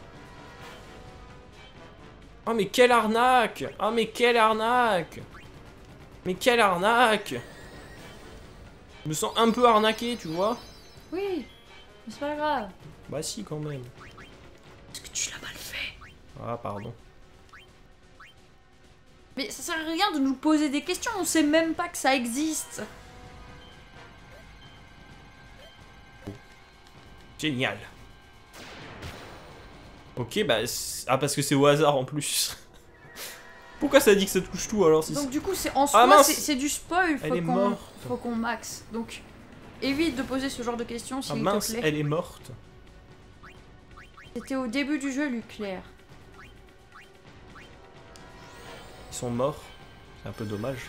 Oh, mais quelle arnaque. Oh, mais quelle arnaque. Mais quelle arnaque. Je me sens un peu arnaqué, tu vois. Oui, mais c'est pas grave. Bah si, quand même. Parce que tu l'as mal fait. Ah, pardon. Mais ça sert à rien de nous poser des questions, on sait même pas que ça existe. Génial. Ok, bah... Ah, parce que c'est au hasard, en plus. Pourquoi ça dit que ça touche tout alors si donc du coup c'est en soi ah, c'est du spoil, faut qu'on faut qu'on max. Donc évite de poser ce genre de questions s'il ah, mince, te plaît. Elle est morte. C'était au début du jeu, Luclair. Ils sont morts. C'est un peu dommage.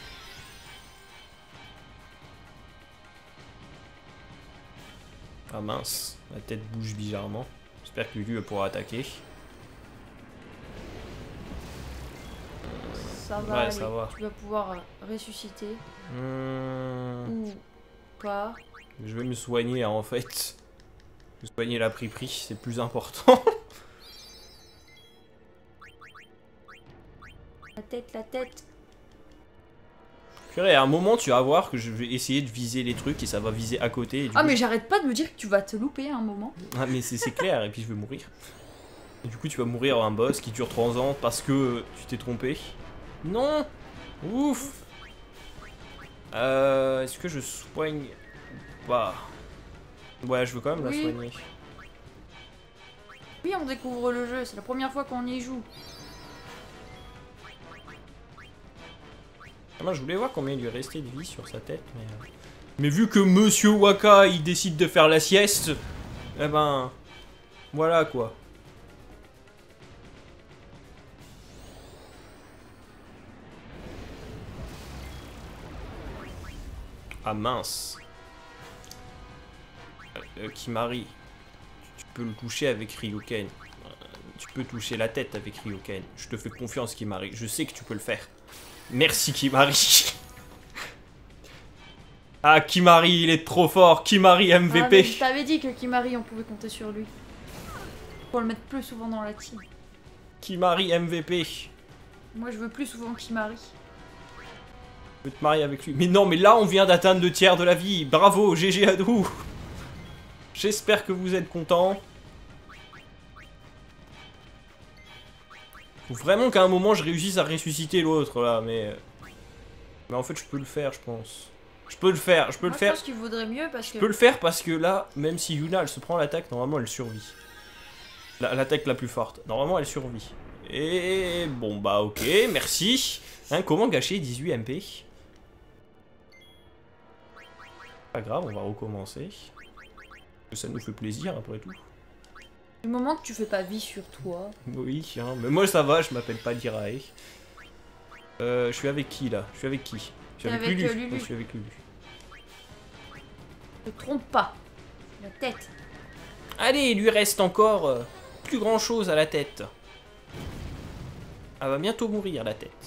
Ah mince, la tête bouge bizarrement. J'espère que Lulu pourra attaquer. Ça va, ouais, aller. Ça va. Tu vas pouvoir ressusciter. Mmh. Ou pas. Je vais me soigner en fait. Me soigner la pri-pri, c'est plus important. La tête, la tête. Purée, à un moment tu vas voir que je vais essayer de viser les trucs et ça va viser à côté. Et du ah coup, mais je... j'arrête pas de me dire que tu vas te louper à un moment. Ah mais c'est clair, et puis je vais mourir. Et du coup tu vas mourir à un boss qui dure trois ans parce que tu t'es trompé. Non. Ouf. Euh, Est-ce que je soigne ou pas? Ouais, je veux quand même Oui. la soigner. Oui, on découvre le jeu, c'est la première fois qu'on y joue. Moi, je voulais voir combien il lui restait de vie sur sa tête, mais... euh, Mais vu que Monsieur Waka, il décide de faire la sieste, eh ben... Voilà, quoi. Ah, mince. Euh, euh, Kimari, tu peux le toucher avec Ryuken. Euh, tu peux toucher la tête avec Ryuken. Je te fais confiance, Kimari. Je sais que tu peux le faire. Merci, Kimari. Ah, Kimari, il est trop fort. Kimari M V P. Ah, mais je t'avais dit que Kimari, on pouvait compter sur lui. Pour le mettre plus souvent dans la team. Kimari M V P. Moi, je veux plus souvent Kimari. Je veux te marier avec lui. Mais non, mais là, on vient d'atteindre le tiers de la vie. Bravo, G G Hadou. J'espère que vous êtes contents. Faut vraiment qu'à un moment, je réussisse à ressusciter l'autre, là, mais... Mais en fait, je peux le faire, je pense. Je peux le faire, je peux Moi, le faire. Je pense qu'il vaudrait mieux parce que... Je peux le faire parce que là, même si Yuna, elle se prend l'attaque, normalement, elle survit. L'attaque la plus forte. Normalement, elle survit. Et... Bon, bah, ok, merci. Hein, comment gâcher dix-huit M P? Pas grave, on va recommencer. Ça nous fait plaisir, après tout. Du moment que tu fais pas vie sur toi. Oui, hein, mais moi ça va, je m'appelle pas Dirae. Euh, je suis avec qui là? Je suis avec qui? Je suis avec, avec Lulu. euh, Lulu. Oui, je suis avec Lulu. Ne te trompe pas. La tête. Allez, il lui reste encore euh, plus grand chose à la tête. Elle va bientôt mourir la tête.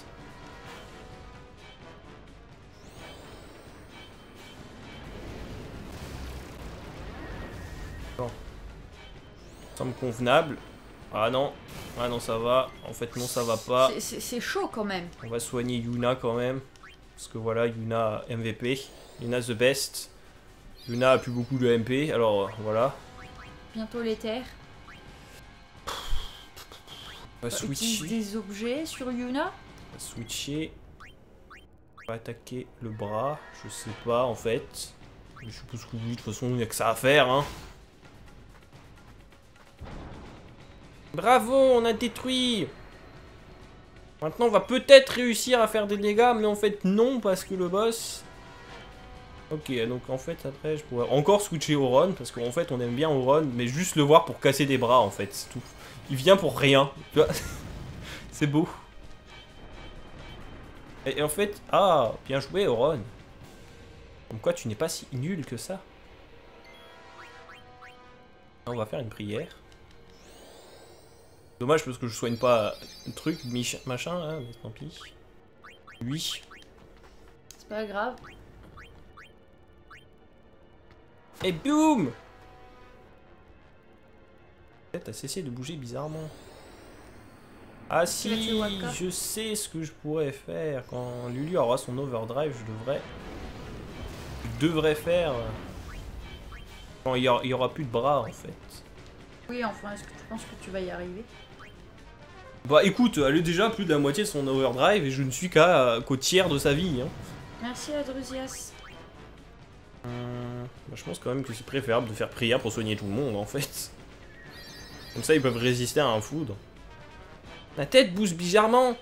Bon. Ça semble convenable. Ah non, ah non ça va. En fait non ça va pas. C'est chaud quand même. On va soigner Yuna quand même. Parce que voilà, Yuna M V P. Yuna the best. Yuna a plus beaucoup de M P, alors voilà. Bientôt l'éther. On va switcher. Utilise des objets sur Yuna. On va switcher. On va attaquer le bras. Je sais pas en fait. Je suppose que oui, de toute façon il n'y a que ça à faire hein. Bravo, on a détruit. Maintenant on va peut-être réussir à faire des dégâts, mais en fait non parce que le boss... Ok, donc en fait après je pourrais encore switcher Auron, parce qu'en fait on aime bien Auron, mais juste le voir pour casser des bras en fait, c'est tout. Il vient pour rien, tu vois. C'est beau. Et, et en fait, ah, bien joué Auron. Comme quoi tu n'es pas si nul que ça. On va faire une prière. Dommage parce que je soigne pas un truc, machin, hein, mais tant pis. Lui. C'est pas grave. Et boum! Peut-être a cessé de bouger bizarrement. Ah si, je sais ce que je pourrais faire. Quand Lulu aura son overdrive, je devrais... Je devrais faire... Quand il y aura, il y aura plus de bras en fait. Oui, enfin, est-ce que tu penses que tu vas y arriver? Bah écoute, elle est déjà plus de la moitié de son overdrive et je ne suis qu'à qu'au tiers de sa vie. Hein. Merci Adrusias. Hum, bah, je pense quand même que c'est préférable de faire prière pour soigner tout le monde en fait. Comme ça ils peuvent résister à un foudre. La tête bouge bizarrement.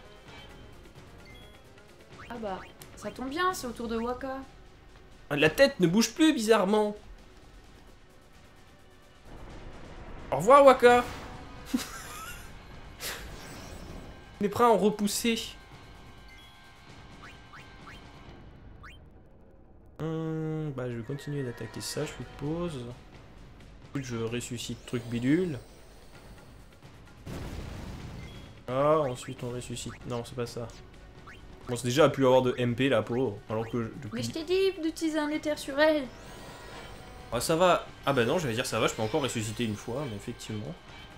Ah bah, ça tombe bien, c'est autour de Waka. La tête ne bouge plus bizarrement. Au revoir Waka. Les bras ont repoussé. Hum, bah je vais continuer d'attaquer ça, je suppose. Je ressuscite truc bidule. Ah, ensuite on ressuscite. Non, c'est pas ça. Bon, c'est déjà a pu avoir de M P la pauvre. Alors que depuis... Mais je t'ai dit d'utiliser un éther sur elle. Ah, ça va. Ah bah non, j'allais dire ça va, je peux encore ressusciter une fois, mais effectivement.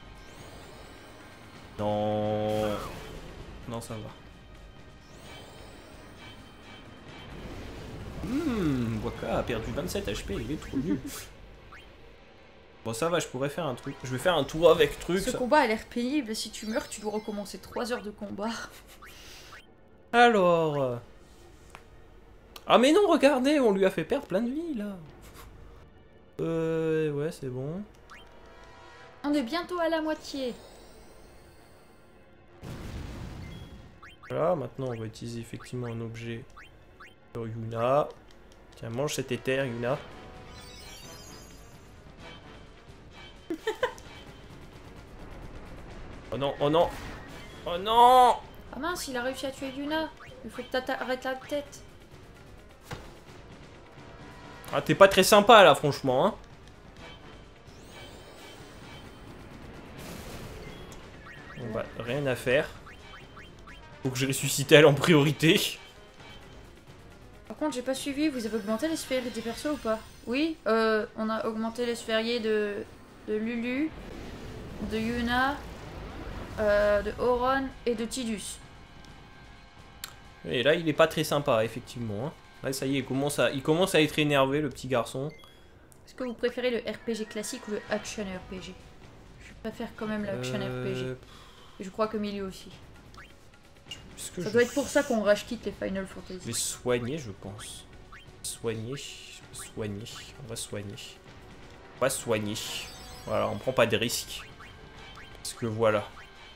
Non. Non, ça va. Hum, Waka a perdu vingt-sept H P, il est trop nul. Bon, ça va, je pourrais faire un truc. Je vais faire un tour avec truc. Ce ça... combat a l'air pénible, si tu meurs, tu dois recommencer trois heures de combat. Alors... euh, Ah mais non, regardez, on lui a fait perdre plein de vie, là. Euh... Ouais, c'est bon. On est bientôt à la moitié. Voilà, maintenant on va utiliser effectivement un objet sur Yuna. Tiens, mange cet éther, Yuna. Oh non, oh non. Oh non. Ah mince, il a réussi à tuer Yuna. Il faut que t'arrêtes la tête. Ah, t'es pas très sympa là, franchement, hein. Bon bah, rien à faire. Faut que je ressuscite elle en priorité. Par contre, j'ai pas suivi, vous avez augmenté les sphériés des persos ou pas? Oui, euh, on a augmenté les sphériés de, de Lulu, de Yuna, euh, de Auron et de Tidus. Et là, il est pas très sympa, effectivement. Hein. Là, ça y est, il commence, à, il commence à être énervé, le petit garçon. Est-ce que vous préférez le R P G classique ou le action R P G? Je préfère quand même l'action euh... R P G. Et je crois que Milieu aussi. Que ça je... doit être pour ça qu'on rage quitte les Final Fantasy. Je vais soigner, je pense. Soigner, soigner, on va soigner. On va soigner. Voilà, on prend pas de risques. Parce que voilà.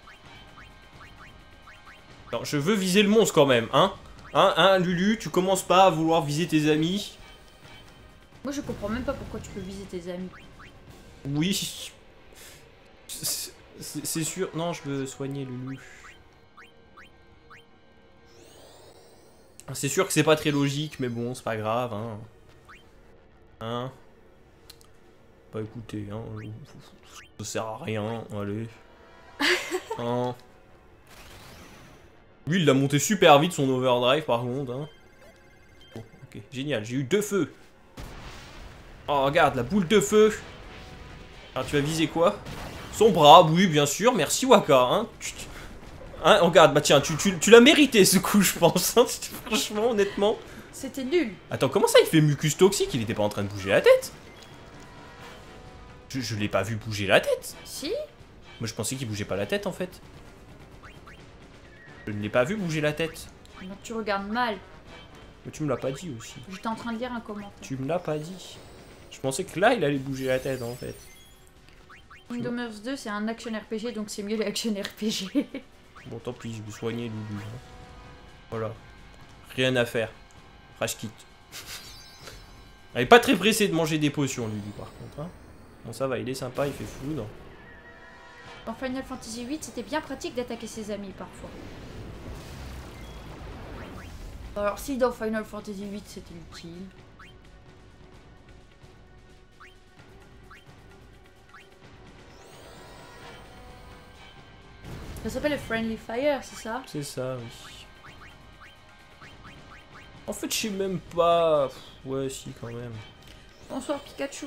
Non, je veux viser le monstre quand même, hein. Hein, hein, Lulu, tu commences pas à vouloir viser tes amis. Moi je comprends même pas pourquoi tu peux viser tes amis. Oui. C'est sûr. Non, je veux soigner Lulu. C'est sûr que c'est pas très logique, mais bon, c'est pas grave, hein. Hein. Bah écoutez, hein. Ça sert à rien, allez. Hein. Lui, il l'a monté super vite son overdrive par contre, hein. Bon, ok, génial, j'ai eu deux feux. Oh, regarde, la boule de feu. Alors, tu vas viser quoi? Son bras, oui, bien sûr, merci Waka, hein. Hein, regarde, bah tiens, tu, tu, tu l'as mérité ce coup, je pense. Hein, franchement, honnêtement. C'était nul. Attends, comment ça il fait mucus toxique? Il était pas en train de bouger la tête? Je, je l'ai pas vu bouger la tête. Si. Moi je pensais qu'il bougeait pas la tête en fait. Je ne l'ai pas vu bouger la tête. Donc tu regardes mal. Mais tu me l'as pas dit aussi. J'étais en train de lire un commentaire. Tu me l'as pas dit. Je pensais que là il allait bouger la tête en fait. Kingdom Hearts deux c'est un action R P G donc c'est mieux les action R P G. Bon, tant pis, je vais soigner Lulu. Hein. Voilà. Rien à faire. Rage quitte. Elle est pas très pressée de manger des potions, Lulu, par contre. Hein. Bon, ça va, il est sympa, il fait foudre. Dans Final Fantasy huit, c'était bien pratique d'attaquer ses amis, parfois. Alors, si dans Final Fantasy huit, c'était utile... Ça s'appelle le Friendly Fire, c'est ça? C'est ça, oui. En fait, je sais même pas... Ouais, si, quand même. Bonsoir, Pikachu.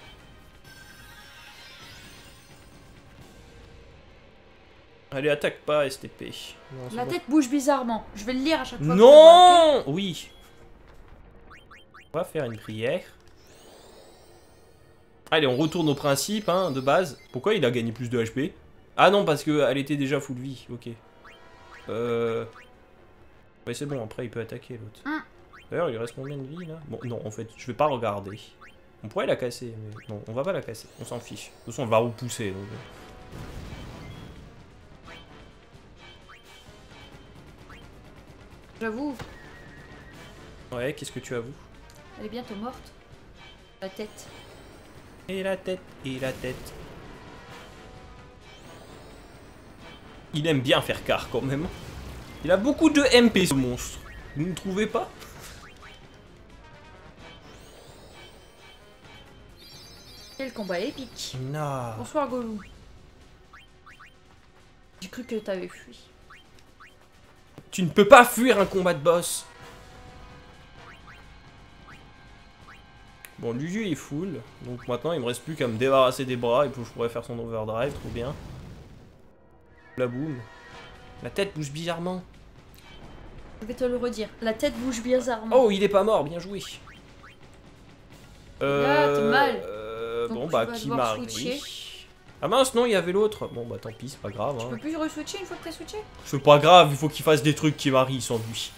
Allez, attaque pas, S T P. Non, La bon. tête bouge bizarrement. Je vais le lire à chaque fois. Non, que oui. On va faire une prière. Allez, on retourne au principe, hein, de base. Pourquoi il a gagné plus de H P? Ah non, parce qu'elle était déjà full vie, ok. Euh... Ouais, c'est bon, après il peut attaquer l'autre. Mm. D'ailleurs, il reste combien de vie là? Bon, non, en fait, je vais pas regarder. On pourrait la casser, mais non, on va pas la casser, on s'en fiche. De toute façon, on va repousser. Donc... J'avoue. Ouais, qu'est-ce que tu avoues? Elle est bientôt morte. La tête. Et la tête, et la tête. Il aime bien faire car quand même. Il a beaucoup de M P ce monstre. Vous ne trouvez pas? Quel combat épique. Non. Bonsoir Gollum. J'ai cru que t'avais fui. Tu ne peux pas fuir un combat de boss. Bon, Lulu est full. Donc maintenant il me reste plus qu'à me débarrasser des bras et puis je pourrais faire son overdrive, trop bien. La boum. La tête bouge bizarrement. Je vais te le redire. La tête bouge bizarrement. Oh, il est pas mort, bien joué. Euh... Là, t'es mal. Euh, Donc, bon, tu bah, vas qui devoir m'a switcher. oui. Ah mince, non, il y avait l'autre. Bon, bah tant pis, c'est pas grave. Tu Hein. peux plus re-switcher une fois que t'as switché? C'est pas grave, il faut qu'il fasse des trucs qui marient sans lui.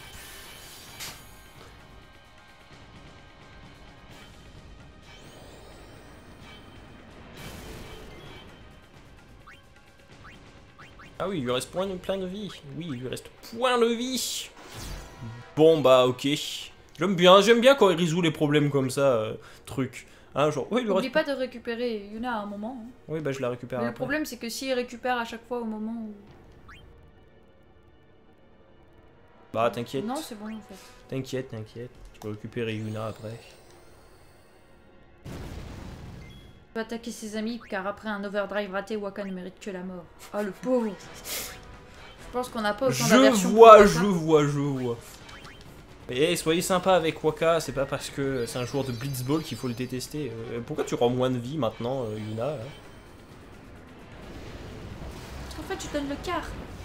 Ah oui, il lui reste point de, plein de vie. Oui, il lui reste point de vie. Bon, bah ok. J'aime bien, j'aime bien quand il résout les problèmes comme ça, euh, truc. Hein, genre, oui, il lui N'oublie reste... pas de récupérer Yuna à un moment. Hein. Oui, bah je la récupère Mais le après. problème, c'est que s'il récupère à chaque fois au moment où... Bah t'inquiète. Non, c'est bon en fait. T'inquiète, t'inquiète. Tu peux récupérer Yuna après. Il peut attaquer ses amis, car après un overdrive raté, Wakka ne mérite que la mort. Ah, le pauvre. Je pense qu'on n'a pas autant Je d'aversion pour vois, Wakka. je vois, je vois. Et soyez sympa avec Wakka, c'est pas parce que c'est un joueur de Blitzball qu'il faut le détester. Euh, pourquoi tu rends moins de vie maintenant, euh, Yuna hein? Parce qu'en fait, tu donnes le quart.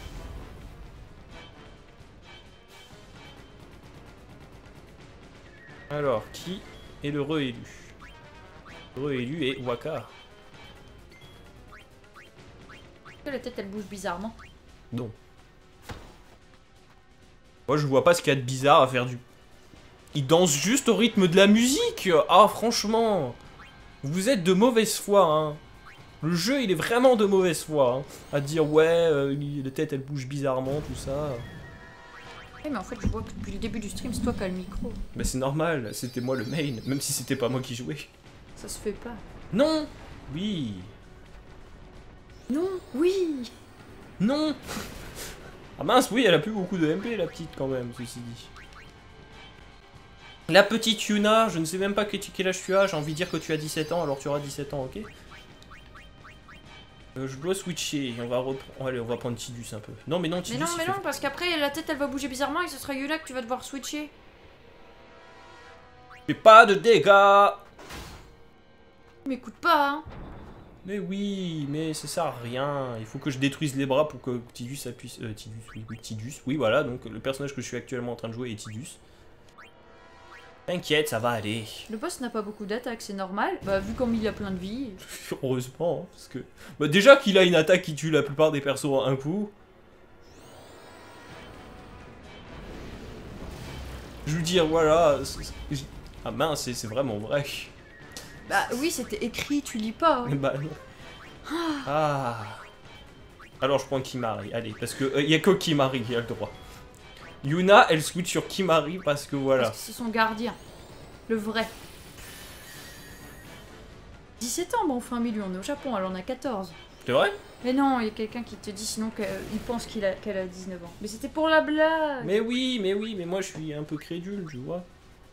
Alors, qui est le re-élu? Le re-élu est Wakka. La tête, elle bouge bizarrement. Non. Moi, je vois pas ce qu'il y a de bizarre à faire du... Il danse juste au rythme de la musique. Ah, franchement. Vous êtes de mauvaise foi, hein. Le jeu, il est vraiment de mauvaise foi, hein. À dire, ouais, euh, la tête, elle bouge bizarrement, tout ça. Eh, mais en fait, je vois que depuis le début du stream, c'est toi qui as le micro. Bah, c'est normal, c'était moi le main, même si c'était pas moi qui jouais. Ça se fait pas. Non. Oui. Non. Oui. Non. Ah mince, oui, elle a plus beaucoup de M P, la petite, quand même, ceci dit. La petite Yuna, je ne sais même pas quel âge tu as, j'ai envie de dire que tu as dix-sept ans, alors tu auras dix-sept ans, ok? euh, Je dois switcher, on va reprendre... Allez, on va prendre Tidus un peu. Non, mais non, Tidus... Mais non, mais fait... non, parce qu'après, la tête, elle va bouger bizarrement et ce sera Yuna que tu vas devoir switcher. Fais pas de dégâts. M'écoute pas, hein. Mais oui, mais ça sert à rien. Il faut que je détruise les bras pour que Tidus appuie... Euh, Tidus, oui, oui, Tidus, oui, voilà, donc le personnage que je suis actuellement en train de jouer est Tidus. T'inquiète, ça va aller. Le boss n'a pas beaucoup d'attaques, c'est normal. Bah, vu comme il a plein de vie. Heureusement, hein, parce que... Bah, déjà qu'il a une attaque qui tue la plupart des persos en un coup. Je veux dire, voilà... Ah mince, c'est vraiment vrai. Bah oui, c'était écrit, tu lis pas. Hein. Bah non. Ah. Alors je prends Kimahri, allez, parce que il euh, y a que Kimahri qui a le droit. Yuna, elle switch sur Kimahri parce que voilà. Parce que c'est son gardien. Le vrai. dix-sept ans, bon, enfin, mais lui, on est au Japon, elle en a quatorze. C'est vrai? Mais non, il y a quelqu'un qui te dit sinon qu'il pense qu'il a, qu'elle a dix-neuf ans. Mais c'était pour la blague. Mais oui, mais oui, mais moi je suis un peu crédule, tu vois.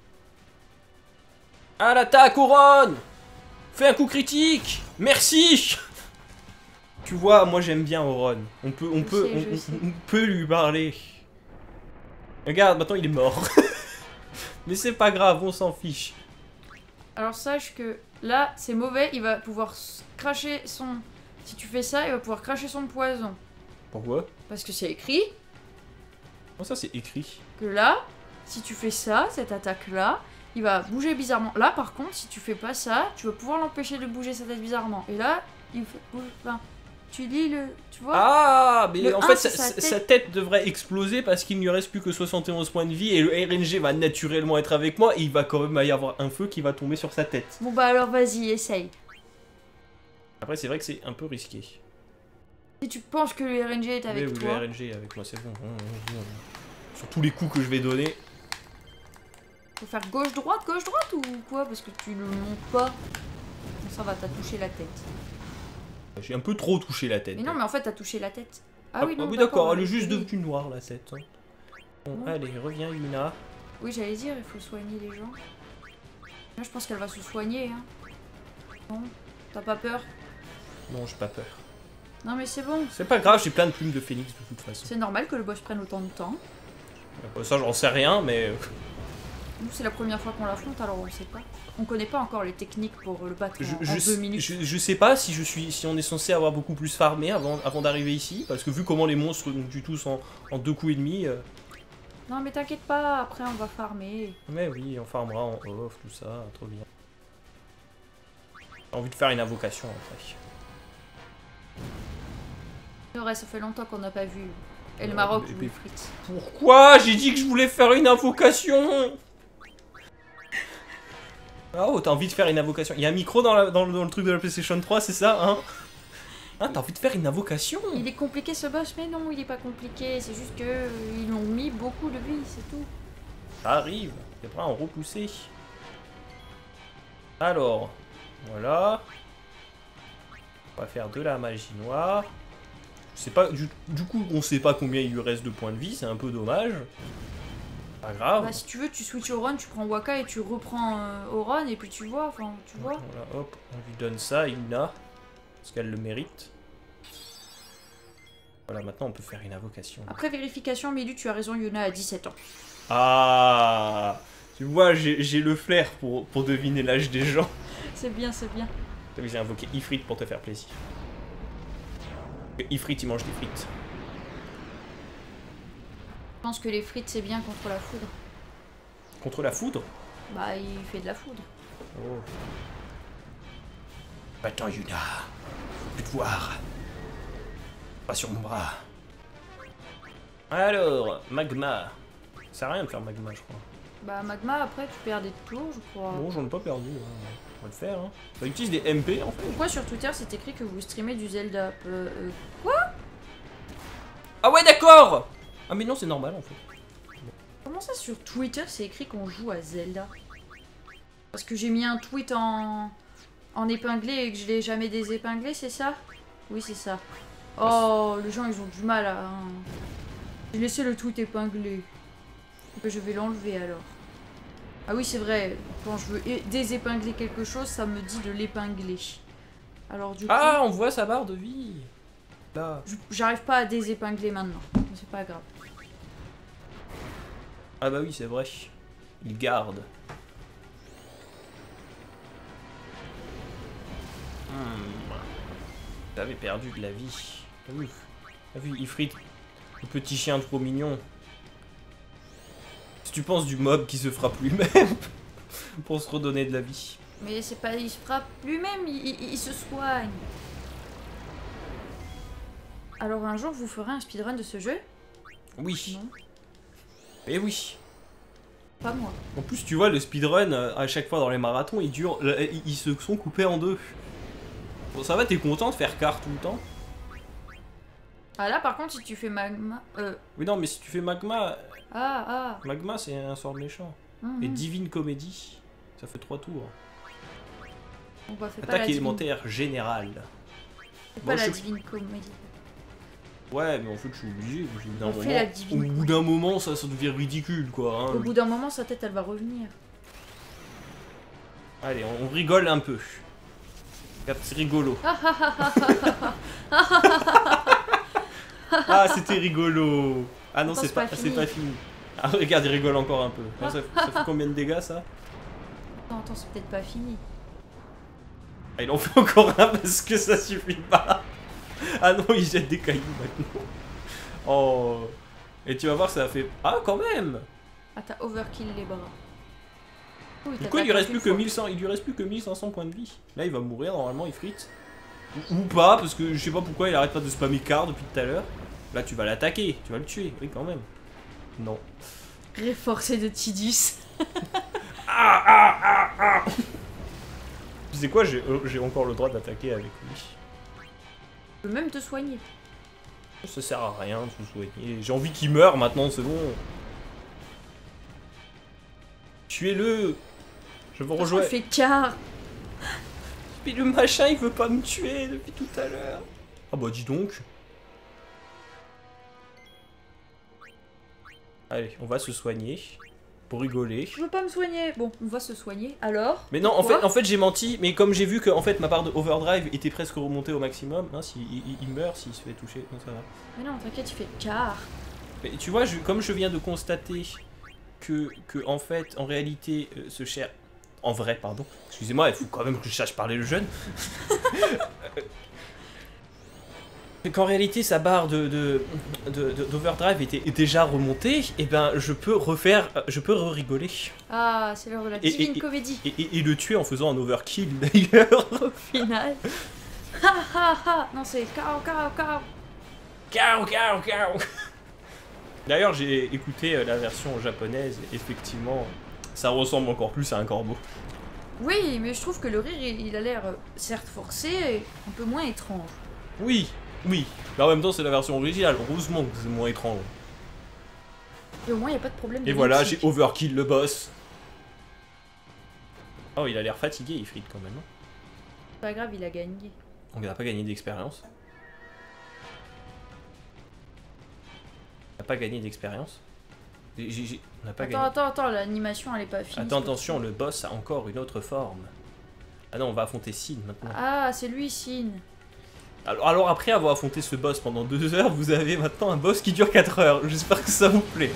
À l'attaque, Oron! Fais un coup critique! Merci! Tu vois, moi j'aime bien Oron. On peut, on Je peut, sais, on, je on- sais. on peut lui parler. Regarde, maintenant il est mort. Mais c'est pas grave, on s'en fiche. Alors sache que là, c'est mauvais, il va pouvoir s- cracher son... Si tu fais ça, il va pouvoir cracher son poison. Pourquoi? Parce que c'est écrit Comment ça c'est écrit? que là, si tu fais ça, cette attaque-là, il va bouger bizarrement. Là, par contre, si tu fais pas ça, tu vas pouvoir l'empêcher de bouger sa tête bizarrement. Et là, il fait... Enfin, tu lis le... Tu vois? Ah, mais Le en un, fait, c'est sa, sa sa- tête. sa tête devrait exploser parce qu'il ne lui reste plus que soixante et onze points de vie et le R N G va naturellement être avec moi et il va quand même y avoir un feu qui va tomber sur sa tête. Bon bah alors vas-y, essaye. Après, c'est vrai que c'est un peu risqué. Si tu penses que le R N G est avec oui, oui, toi... le R N G est avec moi, c'est bon. Sur tous les coups que je vais donner. Faut faire gauche-droite, gauche-droite ou quoi? Parce que tu le montes pas. Bon, ça va, t'as touché la tête. J'ai un peu trop touché la tête. Mais non, mais en fait, t'as touché la tête. Ah, Ah, oui, non, ah oui, d'accord, elle est oui, juste oui. devenue noire la tête. hein. Bon, Bon. allez, reviens Yuna. Oui, j'allais dire, il faut soigner les gens. Là, je pense qu'elle va se soigner, hein. Bon, t'as pas peur? Non, j'ai pas peur. Non, mais c'est bon. C'est pas grave, j'ai plein de plumes de phénix de toute façon. C'est normal que le boss prenne autant de temps. Euh, Ça, j'en sais rien, mais... Nous, c'est la première fois qu'on l'affronte, alors on sait pas. On connaît pas encore les techniques pour le battre Je, en, je, en deux sais- minutes. je, je sais pas si je suis, si on est censé avoir beaucoup plus farmé avant, avant d'arriver ici, parce que vu comment les monstres nous tuent tous en, en deux coups et demi, euh, Non, mais t'inquiète pas, après on va farmer. mais oui, on farmera en off, tout ça, trop bien. J'ai envie de faire une invocation après. C'est vrai, ça fait longtemps qu'on n'a pas vu El Ouais, Maroc mais- ou mais- les frites. Pourquoi? J'ai dit que je voulais faire une invocation. Ah oh, t'as envie de faire une invocation. Il y a un micro dans, la, dans, le- dans le truc de la PlayStation trois, c'est ça, hein? Hein, t'as envie de faire une invocation? Il est compliqué ce boss, mais non, il est pas compliqué. C'est juste que euh, ils l'ont mis beaucoup de vie, c'est tout. Ça arrive. Et après, en repousser. Alors, voilà. On va faire de la magie noire. Je sais pas, du, du coup, on sait pas combien il lui reste de points de vie, c'est un peu dommage. Pas grave. Bah, si tu veux, tu switches au run, tu prends Waka et tu reprends euh, au run, et puis tu vois, enfin, tu vois. Voilà, hop, on lui donne ça, Yuna. Parce qu'elle le mérite. Voilà, maintenant on peut faire une invocation. Après vérification, Milu, tu as raison, Yuna a dix-sept ans. Ah, tu vois, j'ai j'ai le flair pour, pour deviner l'âge des gens. C'est bien, c'est bien. T'as vu, j'ai invoqué Ifrit pour te faire plaisir. Ifrit, il mange des frites. Je pense que les frites, c'est bien contre la foudre. Contre la foudre? Bah, il fait de la foudre. Oh. Attends, Yuna. Faut plus te voir. Pas sur mon bras. Alors, magma. Ça sert à rien de faire magma, je crois. Bah, magma, après, tu perds des tours, je crois. Bon, j'en ai pas perdu. Hein. On va le faire. Hein. Ça utilise des M P en fait. Pourquoi sur Twitter c'est écrit que vous streamez du Zelda euh, euh, Quoi? Ah ouais, d'accord. Ah mais non, c'est normal en fait. Comment ça sur Twitter c'est écrit qu'on joue à Zelda? Parce que j'ai mis un tweet en, en épinglé et que je l'ai jamais désépinglé, c'est ça? Oui, c'est ça. Oh, les gens ils ont du mal à... hein. J'ai laissé le tweet épinglé. Je vais l'enlever alors. Ah oui, c'est vrai, quand je veux é- désépingler quelque chose, ça me dit de l'épingler. Alors du coup... Ah, on voit sa barre de vie. Là. je- J'arrive pas à désépingler maintenant, mais c'est pas grave. Ah bah oui, c'est vrai. Il garde. Hmm. T'avais perdu de la vie. T'as vu? T'as vu, Ifrit, le petit chien trop mignon. Si tu penses du mob qui se frappe lui-même pour se redonner de la vie. Mais c'est pas... il se frappe lui-même, il, il- il se soigne. Alors un jour, vous ferez un speedrun de ce jeu? Oui. Non, Et oui. pas moi. En plus, tu vois, le speedrun, euh, à chaque fois dans les marathons, ils durent, euh, ils ils se sont coupés en deux. Bon, ça va, t'es content de faire quart tout le temps? Ah là, par contre, si tu fais magma... Euh... Oui, non, mais si tu fais magma, Ah, ah. magma c'est un sort méchant. Mhm. Et divine comédie, ça fait trois tours. On va faire pas Attaque la divine... élémentaire générale. C'est Bon, pas la je- divine comédie. Ouais, mais en fait, je suis obligé. Au bout d'un On fait moment, la divine au bout d'un moment, ça, ça devient ridicule, quoi. Hein. Au bout d'un moment, sa tête, elle va revenir. Allez, on, on rigole un peu. Regarde, c'est rigolo. Ah, c'était rigolo. Ah non, Attends, c'est c'est pas, pas c'est fini. pas fini. Ah, regarde, il rigole encore un peu. Ah, ça, ça fait combien de dégâts, ça? Attends, attends, c'est peut-être pas fini. Ah, il en fait encore un parce que ça suffit pas. Ah non, il jette des cailloux maintenant. Oh. Et tu vas voir, ça a fait... Ah, quand même. Ah, t'as overkill les bras. Oui, Du coup, il lui reste plus que mille cent, il lui reste plus que mille cinq cents points de vie. Là, il va mourir, normalement, il frite. Ou, ou pas, parce que je sais pas pourquoi il arrête pas de spammer car depuis tout à l'heure. Là, tu vas l'attaquer, tu vas le tuer. Oui, quand même. Non. Réforcé de Tidus. Ah, ah, ah, ah. Tu sais quoi, j'ai euh, j'ai encore le droit d'attaquer avec lui. Je peux même te soigner. Ça sert à rien de se soigner. J'ai envie qu'il meure maintenant, c'est bon. Tuez-le. Je veux On rejouer. fait quart. Mais le machin, il veut pas me tuer depuis tout à l'heure. Ah bah dis donc. Allez, on va se soigner. Pour rigoler. Je veux pas me soigner. Bon, on va se soigner. Alors? Mais non, en Pourquoi fait, en fait j'ai menti, mais comme j'ai vu que en fait, ma barre de overdrive était presque remontée au maximum, hein, s'il il, il meurt, s'il se fait toucher, non ça va. Mais non, t'inquiète, il fait quart. Mais tu vois, je, comme je viens de constater que, que en fait, en réalité, euh, ce cher... En vrai, pardon. Excusez-moi, il faut quand même que je sache parler le jeune. Qu'en réalité, sa barre de, de, de, de- d'overdrive était est déjà remontée, et ben je peux refaire, je peux re-rigoler. Ah, c'est l'heure de la Et- divine et- comédie. Et, et- et le tuer en faisant un overkill d'ailleurs. Au final. Ha ha ha. Non, c'est K O, K O, K O. K O, K O, K O. D'ailleurs, j'ai écouté euh, la version japonaise. Effectivement, ça ressemble encore plus à un corbeau. Oui, mais je trouve que le rire, il, il a l'air euh, certes forcé et un peu moins étrange. Oui, oui. Mais en même temps, c'est la version originale. Heureusement que c'est moins étrange. Et au moins, il n'y a pas de problème. Et voilà, j'ai overkill le boss. Oh, il a l'air fatigué, il frite quand même. Hein. Pas grave, il a gagné. On n'a pas gagné d'expérience. On n'a pas gagné d'expérience. On n'a pas attends, gagné. attends, attends, l'animation elle est pas finie. Attends, attention, le boss a encore une autre forme. Ah non, on va affronter Sin maintenant. Ah, c'est lui, Sin. Alors, alors après avoir affronté ce boss pendant deux heures, vous avez maintenant un boss qui dure quatre heures. J'espère que ça vous plaît.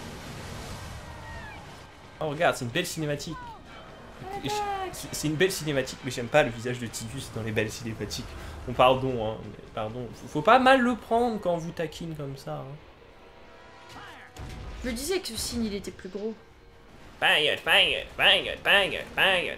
Oh regarde, c'est une belle cinématique. C'est une belle cinématique, mais j'aime pas le visage de Tidus dans les belles cinématiques. Bon, pardon, hein, mais pardon. Faut, faut pas mal le prendre quand on vous taquine comme ça. Hein. Je disais que ce Sin il était plus gros. Bang, bang, bang, bang, bang.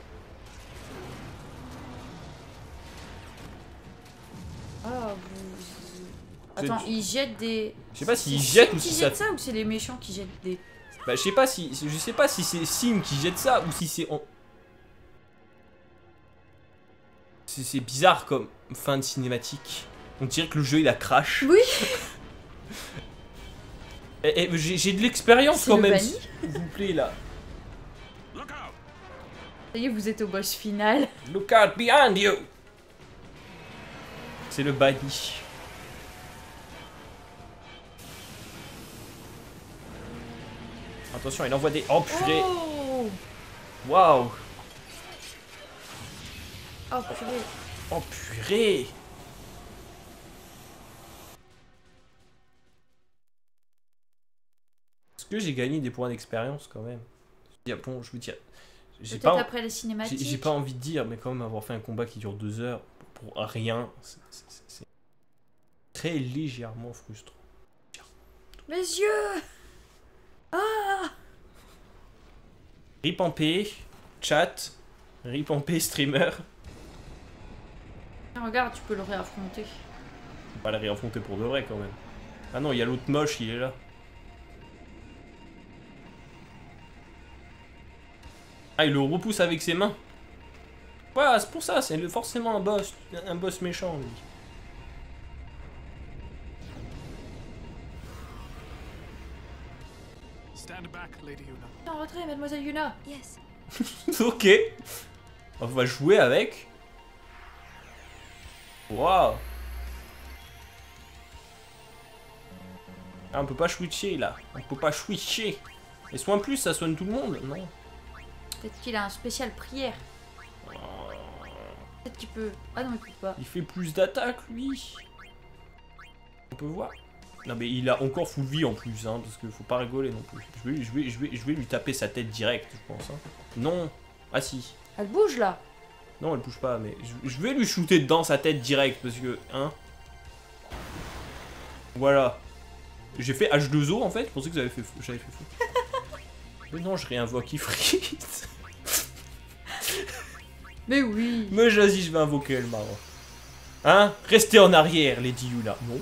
Ah, vous... Attends, il jette des... Je sais pas s'il jette ou si ça... jette ça ou c'est les méchants qui jettent des... Bah je sais pas si... Je sais pas si c'est Sin qui jette ça ou si c'est... En... C'est bizarre comme fin de cinématique. On dirait que le jeu il a crash. Oui. Et, et j'ai de l'expérience quand même, s'il vous plaît là. Ça y est, vous êtes au boss final. Look out behind you. C'est le banni. Attention, il envoie des... Oh purée. Waouh. Oh purée. Oh purée. Est-ce que j'ai gagné des points d'expérience quand même? Bon, je veux dire... Peut-être pas... après les cinématiques. J'ai pas envie de dire, mais quand même avoir fait un combat qui dure deux heures pour, pour rien, c'est très légèrement frustrant. Mes yeux. Ah. Rip en P, chat, Rip en P streamer. Regarde, tu peux le réaffronter. Faut pas le réaffronter pour de vrai quand même. Ah non, il y a l'autre moche, il est là. Ah, il le repousse avec ses mains. Ouais, c'est pour ça, c'est forcément un boss, un boss méchant lui. Stand back, Lady Yuna. En retrait, mademoiselle Yuna. Yes. Ok. On va jouer avec. Waouh. Ah, on peut pas switcher là. On peut pas switcher. Et soin plus, ça soigne tout le monde, non? Peut-être qu'il a un spécial prière. Peut-être qu'il peut... Ah non, il peut pas. Il fait plus d'attaque, lui. On peut voir. Non mais il a encore full vie en plus, hein, parce qu'il faut pas rigoler non plus. Je vais, je, vais, je, vais, je vais lui taper sa tête direct, je pense. Hein. Non. Ah si. Elle bouge là. Non, elle bouge pas, mais je, je vais lui shooter dedans sa tête direct, parce que... Hein. Voilà. J'ai fait H deux O en fait, je pensais que j'avais fait fou. J'avais fait fou. Mais non, je réinvoque Ifrit. Mais oui. Mais vas-y, je vais invoquer El Maroc. Hein? Restez en arrière, Lady Yuna. Non.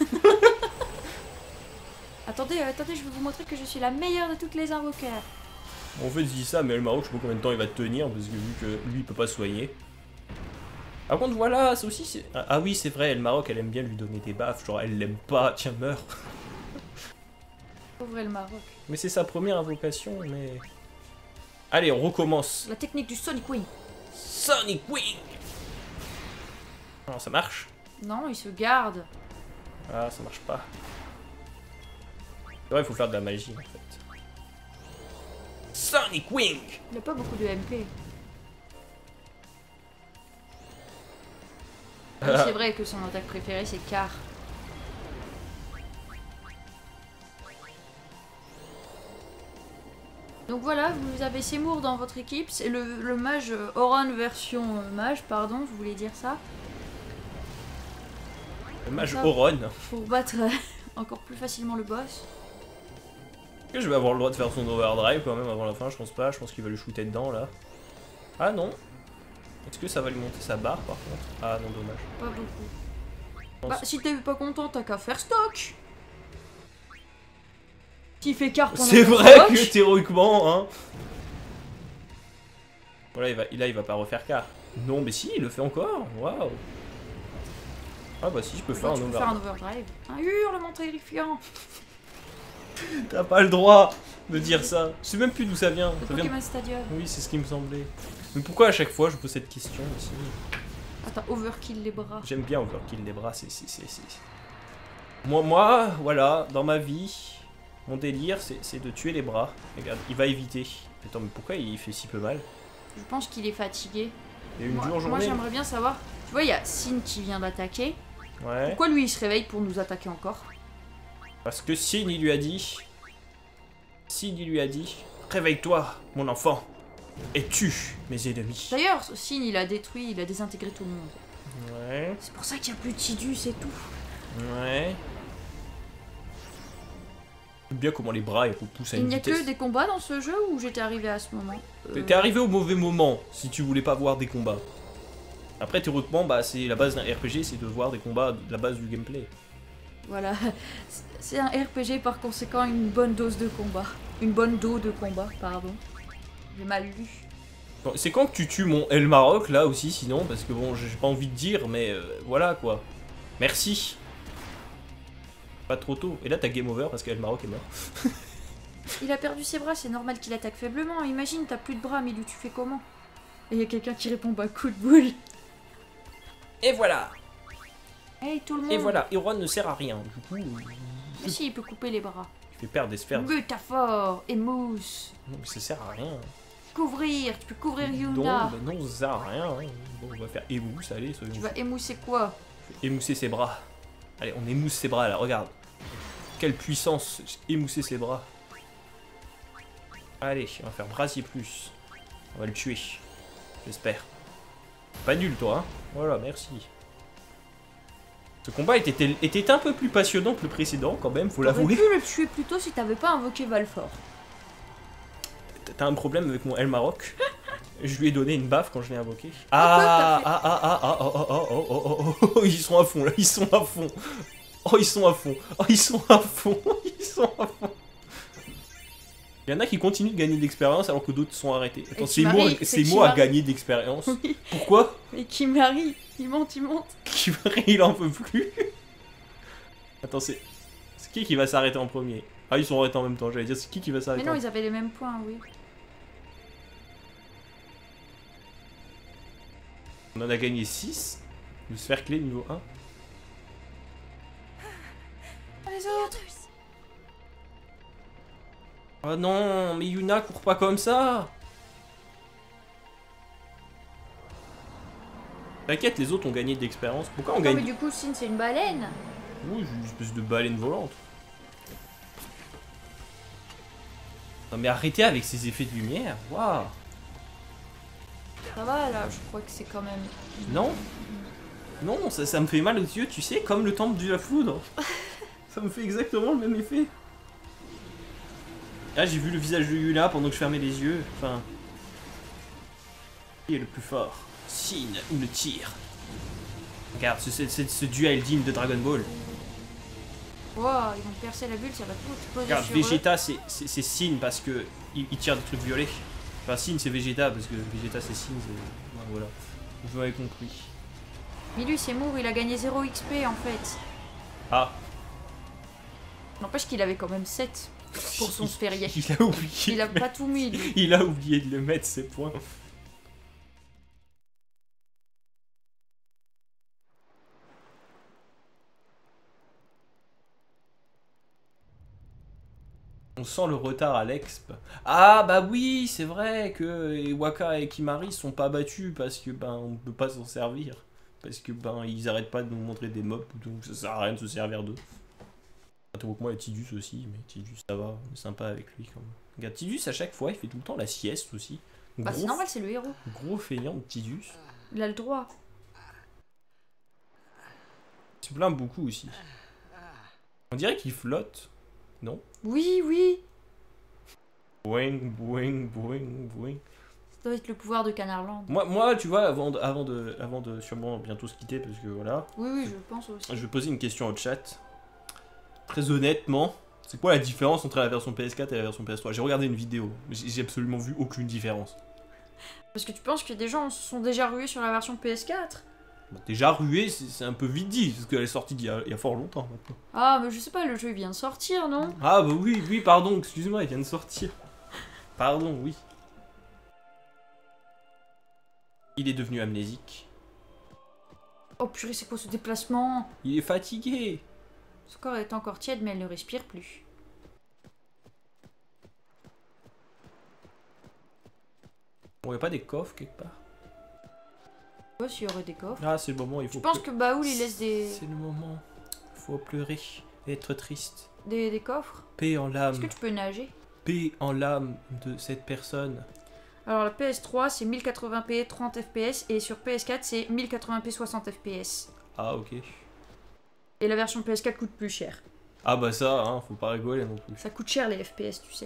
Attendez, attendez, je vais vous montrer que je suis la meilleure de toutes les invoqueurs. En fait, je dis ça, mais El Maroc, je sais pas combien de temps il va tenir, parce que vu que lui, il peut pas soigner. Par contre, voilà, ça aussi, c'est... Ah, ah oui, c'est vrai, El Maroc, elle aime bien lui donner des baffes, genre, elle l'aime pas, tiens, meurs. Pauvre El Maroc. Mais c'est sa première invocation, mais... Allez, on recommence. La technique du Sonic Wing. Sonic Wing. Non, ça marche. Non, il se garde. Ah, ça marche pas. C'est vrai, il faut faire de la magie, en fait. Sonic Wing. Il a pas beaucoup de M P. Ah. C'est vrai que son attaque préférée, c'est Car. Donc voilà, vous avez Seymour dans votre équipe. C'est le, le mage euh, Oran version euh, mage, pardon, je voulais dire ça. Le mage Oran. Pour battre euh, encore plus facilement le boss. Est-ce que je vais avoir le droit de faire son overdrive quand même avant la fin? Je pense pas, je pense qu'il va le shooter dedans là. Ah non. Est-ce que ça va lui monter sa barre par contre? Ah non, dommage. Pas beaucoup. Bah, si t'es pas content, t'as qu'à faire stock. S'il fait quart pendant C'est vrai stock. Que théoriquement, hein. Voilà, il va, là il va pas refaire quart. Non, mais si, il le fait encore. Waouh. Ah bah si, je peux faire un, over... faire un overdrive. Un hurlement terrifiant. T'as pas le droit de dire ça. Je sais même plus d'où ça vient. Le ça Pokémon vient... Stadium. Oui, c'est ce qui me semblait. Mais pourquoi à chaque fois je pose cette question aussi? Attends, overkill les bras. J'aime bien overkill les bras, c'est... Moi, moi, voilà, dans ma vie, mon délire, c'est de tuer les bras. Regarde, il va éviter. Attends, mais pourquoi il fait si peu mal? Je pense qu'il est fatigué. Il y a une moi, dure journée. Moi, j'aimerais bien savoir... Tu vois, il y a Sin qui vient d'attaquer. Ouais. Pourquoi lui, il se réveille pour nous attaquer encore? Parce que Sin, il lui a dit... Sin, il lui a dit... Réveille-toi, mon enfant, et tue mes ennemis. D'ailleurs, Sin, il a détruit, il a désintégré tout le monde. Ouais. C'est pour ça qu'il n'y a plus de Tidus et tout. Ouais. J'aime bien comment les bras, ils repoussent à une vitesse. Il n'y a que des combats dans ce jeu ou j'étais arrivé à ce moment? euh... T'es arrivé au mauvais moment, si tu voulais pas voir des combats. Après, théoriquement, bah, c'est la base d'un R P G, c'est de voir des combats, la base du gameplay. Voilà, c'est un R P G, par conséquent, une bonne dose de combat. Une bonne dose de combat, pardon. J'ai mal lu. Bon, c'est quand que tu tues mon El Maroc, là, aussi, sinon, parce que bon, j'ai pas envie de dire, mais euh, voilà, quoi. Merci. Pas trop tôt. Et là, t'as game over, parce que El Maroc est mort. Il a perdu ses bras, c'est normal qu'il attaque faiblement. Imagine, t'as plus de bras, mais tu fais comment? Et il y a quelqu'un qui répond, bah, coup de boule. Et voilà. Hey, tout le monde. Et voilà, Erwan ne sert à rien. Du coup, euh, mais si, il peut couper les bras. Il fait perdre des sphères. Métaphore et mousse. Non, mais ça sert à rien. Couvrir, tu peux couvrir Yuna. Non, bah non, ça sert à rien. Hein. Bon, on va faire émousse, allez, soyons. Tu vas émousser quoi? Émousser ses bras. Allez, on émousse ses bras là, regarde. Quelle puissance, émousser ses bras. Allez, on va faire brasier plus. On va le tuer. J'espère. Pas nul, toi, hein. Voilà, merci. Ce combat était, était un peu plus passionnant que le précédent, quand même, faut l'avouer. T'aurais pu le tuer plus tôt si t'avais pas invoqué Valfort. T'as un problème avec mon El Maroc? Je lui ai donné une baffe quand je l'ai invoqué. Ah, ah, ah, ah, ah, oh, oh, oh, oh, oh, oh, oh, ils sont à fond, là, ils sont à fond. Oh, ils sont à fond. Oh, ils sont à fond. Ils sont à fond. Il y en a qui continuent de gagner de l'expérience alors que d'autres sont arrêtés. Attends, c'est moi à gagner d'expérience. Oui. Pourquoi? Mais Kimari, il monte, il monte. Kimari, il en peut plus. Attends, c'est... C'est qui qui va s'arrêter en premier? Ah, ils sont arrêtés en même temps, j'allais dire, c'est qui qui va s'arrêter? Mais non, en... ils avaient les mêmes points, oui. On en a gagné six. Le sphère clé niveau un. Les autres. Oh non, mais Yuna court pas comme ça. T'inquiète, les autres ont gagné de l'expérience. Pourquoi on non, gagne? Mais du coup, Sin, c'est une baleine. Oui, c'est une espèce de baleine volante. Non mais arrêtez avec ces effets de lumière. Waouh. Ça va là, je crois que c'est quand même... Non. Non, ça, ça me fait mal aux yeux, tu sais, comme le temple de la foudre. Ça me fait exactement le même effet. Là, j'ai vu le visage de Yuna pendant que je fermais les yeux. Enfin... Qui est le plus fort? Sin ou le tir? Regarde, ce, ce, ce duel digne de Dragon Ball. Wow, ils vont percer la bulle, ça va tout poser Regarde, sur Vegeta, c'est Sin parce que il, il tire des trucs violets. Enfin, Sin, c'est Vegeta parce que Vegeta, c'est Sin. Ben, voilà, vous avez compris. Mais lui, c'est Moore, il a gagné zéro X P en fait. Ah. N'empêche qu'il avait quand même sept pour son sphérié. Il a oublié. Il a pas tout mis, lui. Il a oublié de le mettre, ses points. On sent le retard à l'exp. Ah bah oui, c'est vrai que Waka et Kimari sont pas battus parce que ben on peut pas s'en servir. Parce que ben ils arrêtent pas de nous montrer des mobs, donc ça sert à rien de se servir d'eux. Attends, moi il y a Tidus aussi, mais Tidus ça va, on est sympa avec lui quand même. Regarde, Tidus à chaque fois il fait tout le temps la sieste aussi. Bah c'est normal, c'est le héros. Gros feignant de Tidus. Il a le droit. Il se plaint beaucoup aussi. On dirait qu'il flotte. Non? Oui, oui. Boing, boing, boing, boing. doit être le pouvoir de Canarland. Moi, moi, tu vois, avant de, avant, de, avant de sûrement bientôt se quitter, parce que voilà... Oui, oui, je pense aussi. Je vais poser une question au chat. Très honnêtement, c'est quoi la différence entre la version P S quatre et la version P S trois? J'ai regardé une vidéo, j'ai absolument vu aucune différence. Parce que tu penses que des gens se sont déjà rués sur la version P S quatre? Bah, déjà rué, c'est un peu vite dit, parce qu'elle est sortie il y, a, il y a fort longtemps maintenant. Ah, mais je sais pas, le jeu vient de sortir, non? Ah bah oui, oui, pardon, excuse-moi, il vient de sortir. Pardon, oui. Il est devenu amnésique. Oh purée, c'est quoi ce déplacement? Il est fatigué. Son corps est encore tiède, mais elle ne respire plus. Bon, y a pas des coffres quelque part? Ouais, s'il y aurait des coffres. Ah, c'est le moment, il faut... Je pense que Baoul, il laisse des... C'est le moment. Faut pleurer et être triste. Des, des coffres? Paix en l'âme. Est-ce que tu peux nager? Paix en l'âme de cette personne. Alors la P S trois c'est mille quatre-vingts p trente F P S et sur P S quatre c'est mille quatre-vingts p soixante F P S. Ah ok. Et la version P S quatre coûte plus cher. Ah bah ça, hein, faut pas rigoler non plus. Ça coûte cher les F P S, tu sais.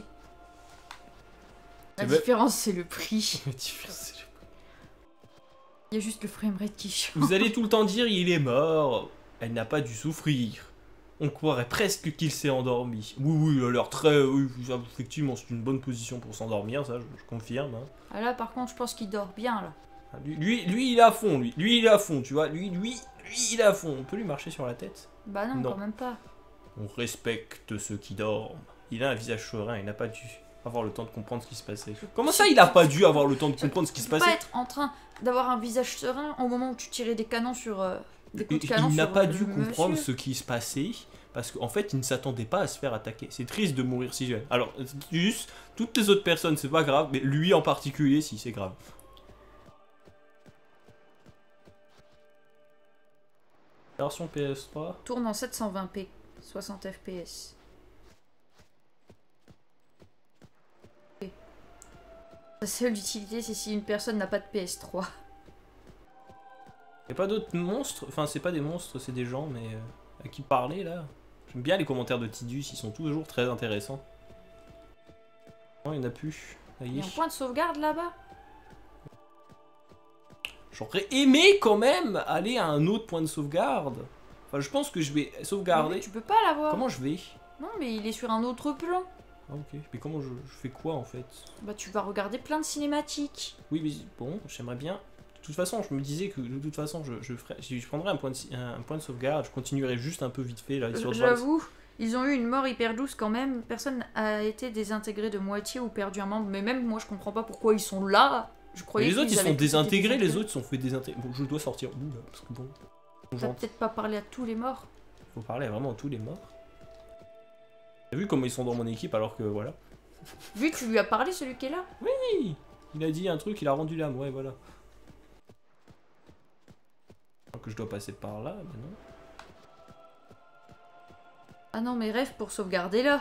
La bah... différence c'est le prix. La différence c'est le prix. Il y a juste le framerate qui change. Vous allez tout le temps dire il est mort. Elle n'a pas dû souffrir. On croirait presque qu'il s'est endormi. Oui, oui, il a l'air très... Oui, effectivement, c'est une bonne position pour s'endormir, ça, je, je confirme. Hein. Ah là, par contre, je pense qu'il dort bien, là. Lui, lui, lui, il est à fond, lui. Lui, il est à fond, tu vois. Lui, lui, lui, il est à fond. On peut lui marcher sur la tête? Bah non, non. Quand même pas. On respecte ceux qui dorment. Il a un visage serein, il n'a pas dû avoir le temps de comprendre ce qui se passait. Comment ça, il n'a pas dû avoir le temps de comprendre ce qui se passait? Tu peux pas être en train d'avoir un visage serein au moment où tu tirais des canons sur... Euh... Il, il n'a pas dû comprendre monsieur. ce qui se passait parce qu'en fait il ne s'attendait pas à se faire attaquer. C'est triste de mourir si jeune. Alors juste toutes les autres personnes c'est pas grave, mais lui en particulier si c'est grave. Version P S trois. Tourne en sept cent vingt p, soixante F P S. La seule utilité c'est si une personne n'a pas de P S trois. Y'a pas d'autres monstres, enfin c'est pas des monstres, c'est des gens, mais euh, à qui parler là? J'aime bien les commentaires de Tidus, ils sont toujours très intéressants. Non, il n'y en a plus. Il y a un point de sauvegarde là-bas? J'aurais aimé quand même aller à un autre point de sauvegarde. Enfin je pense que je vais sauvegarder. Mais tu peux pas l'avoir. Comment je vais? Non mais il est sur un autre plan. Ah ok, mais comment je, je fais quoi en fait? Bah tu vas regarder plein de cinématiques. Oui mais bon, j'aimerais bien... De toute façon, je me disais que de toute façon, je, je, ferais, je prendrais un point, de, un point de sauvegarde, je continuerais juste un peu vite fait là. J'avoue, ils ont eu une mort hyper douce quand même. Personne a été désintégré de moitié ou perdu un membre. Mais même moi, je comprends pas pourquoi ils sont là. Je croyais mais les autres, ils sont désintégrés, les autres, ils sont fait désintégrer. Bon, je dois sortir où là? Parce que bon. On va peut-être pas parler à tous les morts. Faut parler vraiment à tous les morts. T'as vu comment ils sont dans mon équipe alors que voilà. Vu que tu lui as parlé, celui qui est là? Oui. Il a dit un truc, il a rendu l'âme, ouais, voilà. Que je dois passer par là, mais non. Ah non, mais rêve pour sauvegarder là.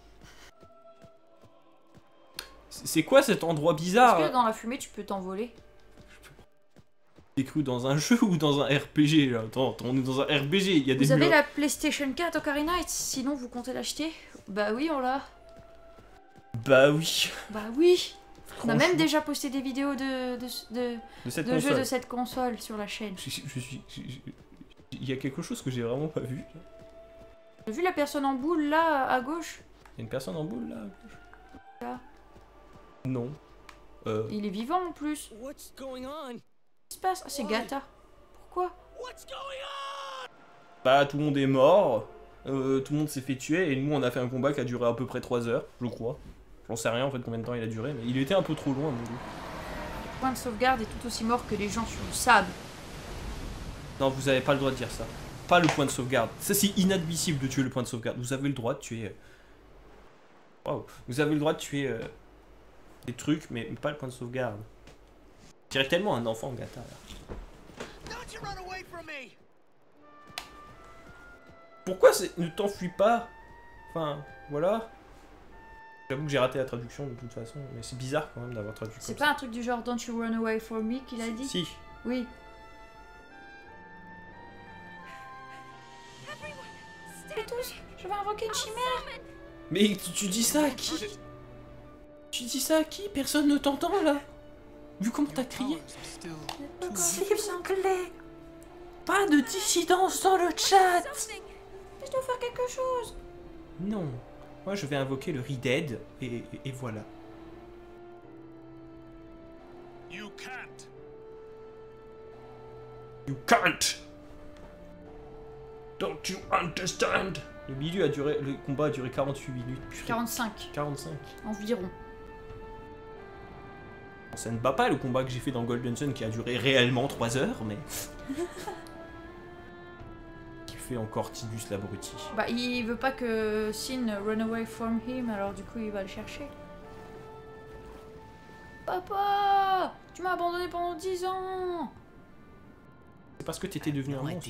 C'est quoi cet endroit bizarre? Est-ce que dans la fumée tu peux t'envoler? T'es cru dans un jeu ou dans un R P G là? Attends, on est dans un R P G, il y a des... Vous avez la PlayStation quatre Ocarina Knights, sinon vous comptez l'acheter? Bah oui, on l'a. Bah oui. Bah oui. On a même déjà posté des vidéos de, de, de, de, cette de jeux de cette console sur la chaîne. Je, je, je suis... Il y a quelque chose que j'ai vraiment pas vu. T'as vu la personne en boule là, à gauche? Il y a une personne en boule là, à gauche? Là. Non. Euh... Il est vivant en plus. What's going on? Qu'est-ce qui se passe? Ah, c'est Gata. Pourquoi? What's going on? Bah, tout le monde est mort. Euh, tout le monde s'est fait tuer et nous on a fait un combat qui a duré à peu près trois heures, je crois. J'en sais rien en fait combien de temps il a duré, mais il était un peu trop loin, mon dieu. Le point de sauvegarde est tout aussi mort que les gens sur le sable. Non, vous avez pas le droit de dire ça. Pas le point de sauvegarde. Ça, c'est inadmissible de tuer le point de sauvegarde. Vous avez le droit de tuer... Waouh. Vous avez le droit de tuer euh, des trucs, mais pas le point de sauvegarde. Je dirais tellement un enfant, Gata, là. Pourquoi c'est... Ne t'enfuis pas? Enfin, voilà. J'avoue que j'ai raté la traduction de toute façon, mais c'est bizarre quand même d'avoir traduit comme ça. C'est pas un truc du genre Don't you run away for me qu'il a dit? Si. Oui. Stay tous, je vais invoquer une chimère. Mais tu, tu dis ça à qui? Tu dis ça à qui? Personne ne t'entend là. Vu comment t'as crié. Still S'il vous plaît. Pas de dissidence dans le chat. Je dois faire quelque chose. Non. Moi, je vais invoquer le Redead et, et, et voilà. You can't. You can't. Don't you understand? Le milieu a duré, le combat a duré quarante-huit minutes. Purée. quarante-cinq. quarante-cinq. Environ. Ça ne bat pas le combat que j'ai fait dans Golden Sun qui a duré réellement trois heures, mais... Qui fait encore Tidus l'abruti. Bah, il veut pas que Sin run away from him, alors du coup, il va le chercher. Papa! Tu m'as abandonné pendant dix ans! C'est parce que t'étais devenu un monstre.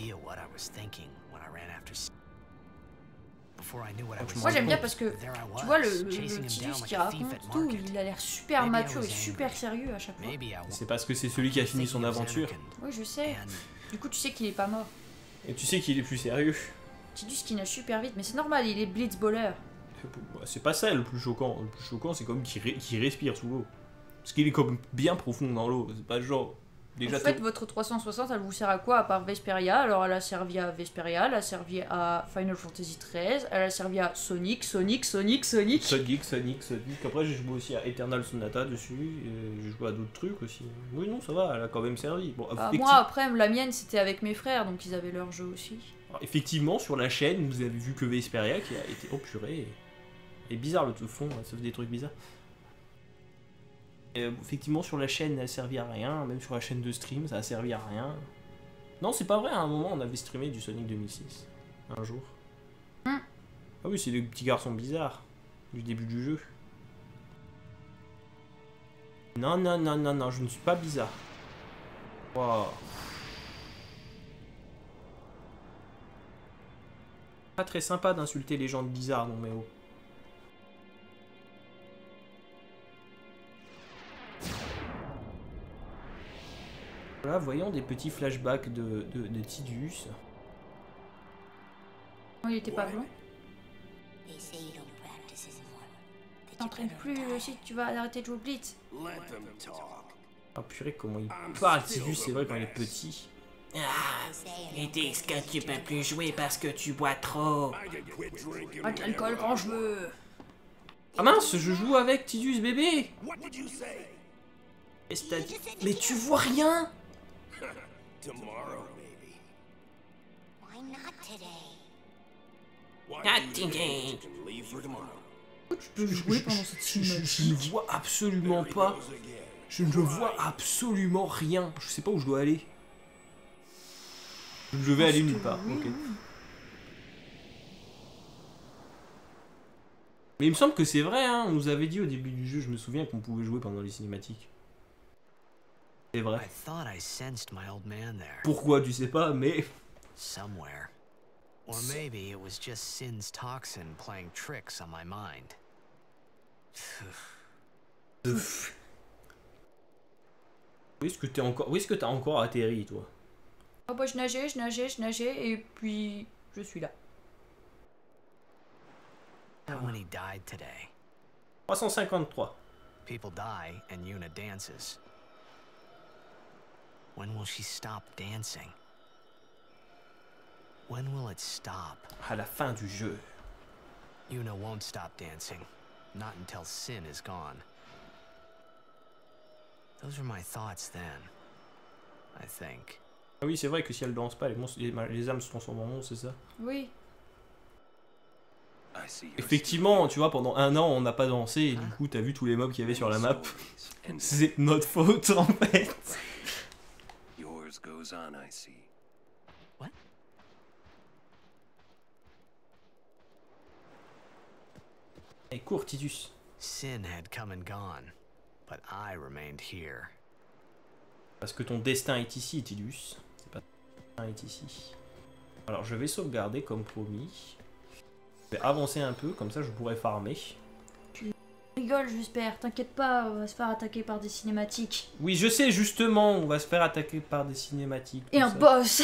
Moi j'aime bien parce que tu vois le, le, le Tidus qui raconte tout, il a l'air super mature et super sérieux à chaque fois. C'est parce que c'est celui qui a fini son aventure. Oui je sais. Du coup tu sais qu'il est pas mort. Et tu sais qu'il est plus sérieux. Tidus qui nage super vite, mais c'est normal, il est blitzballer. C'est pas ça le plus choquant. Le plus choquant c'est comme qu'il ré respire sous l'eau. Parce qu'il est comme bien profond dans l'eau. C'est pas genre... Déjà, en fait, votre trois cent soixante, elle vous sert à quoi à part Vesperia? Alors, elle a servi à Vesperia, elle a servi à Final Fantasy treize, elle a servi à Sonic, Sonic, Sonic, Sonic. Sonic, Sonic, Sonic. Après, j'ai joué aussi à Eternal Sonata dessus. J'ai joué à d'autres trucs aussi. Oui, non, ça va, elle a quand même servi. Bon, bah, moi, après, la mienne, c'était avec mes frères, donc ils avaient leur jeu aussi. Alors, effectivement, sur la chaîne, vous avez vu que Vesperia qui a été. Oh purée. Et bizarre le tout fond, ça fait des trucs bizarres. Euh, effectivement sur la chaîne elle a servi à rien, même sur la chaîne de stream ça a servi à rien. Non c'est pas vrai, à un moment on avait streamé du Sonic deux mille six, un jour. Mm. Ah oui c'est les petits garçons bizarres, du début du jeu. Non non non non non, je ne suis pas bizarre. Wow. Pas très sympa d'insulter les gens de bizarres non mais oh. Voilà, voyons des petits flashbacks de, de, de Tidus. Oh, il était pas blanc. T'entraînes plus, si tu vas arrêter de jouer au Blitz. Ah purée, comment il parle Tidus, c'est vrai quand il est petit. Ah, ils disent que tu peux plus jouer parce que tu bois trop. Pas de l'alcool quand je veux. Ah mince, je joue avec Tidus bébé. Mais tu vois rien. Tomorrow, baby. Why not today? Not today. Leave for tomorrow. Tu peux jouer pendant cette cinématique. Je ne vois absolument pas. Je ne vois absolument rien. Je sais pas où je dois aller. Je vais aller nulle part. Ok. Mais il me semble que c'est vrai. Hein. On nous avait dit au début du jeu. Je me souviens qu'on pouvait jouer pendant les cinématiques. C'est vrai. Pourquoi tu sais pas, mais... Somewhere. Or maybe it was just Sin's toxin playing tricks on my mind. Où est-ce que t'es encore... Où est-ce que t'as encore atterri, toi? Oh bah je nageais, je nageais, je nageais, et puis... Je suis là. How many died today? trois cent cinquante-trois. People die and Yuna dances. When will she stop dancing? When will it stop? À la fin du jeu. Yuna won't stop dancing. Not until Sin is gone. Those were my thoughts then. I think. Ah oui, c'est vrai que si elle danse pas, les, monstres, les, les âmes se transforment en monstres, c'est ça? Oui. Effectivement, tu vois, pendant un an, on n'a pas dansé, et du coup, t'as vu tous les mobs qu'il y avait sur la map. C'est notre faute, en fait. Goes on, I see. What? Hey, cours, Tidus. Sin had come and gone, but I remained here. Parce que ton destin est ici, Tidus. C'est pas ton destin est ici. Alors, je vais sauvegarder comme promis. Je vais avancer un peu, comme ça je pourrais farmer. Tu rigoles, j'espère. T'inquiète pas, on va se faire attaquer par des cinématiques. Oui, je sais, justement, on va se faire attaquer par des cinématiques. Et un ça. boss.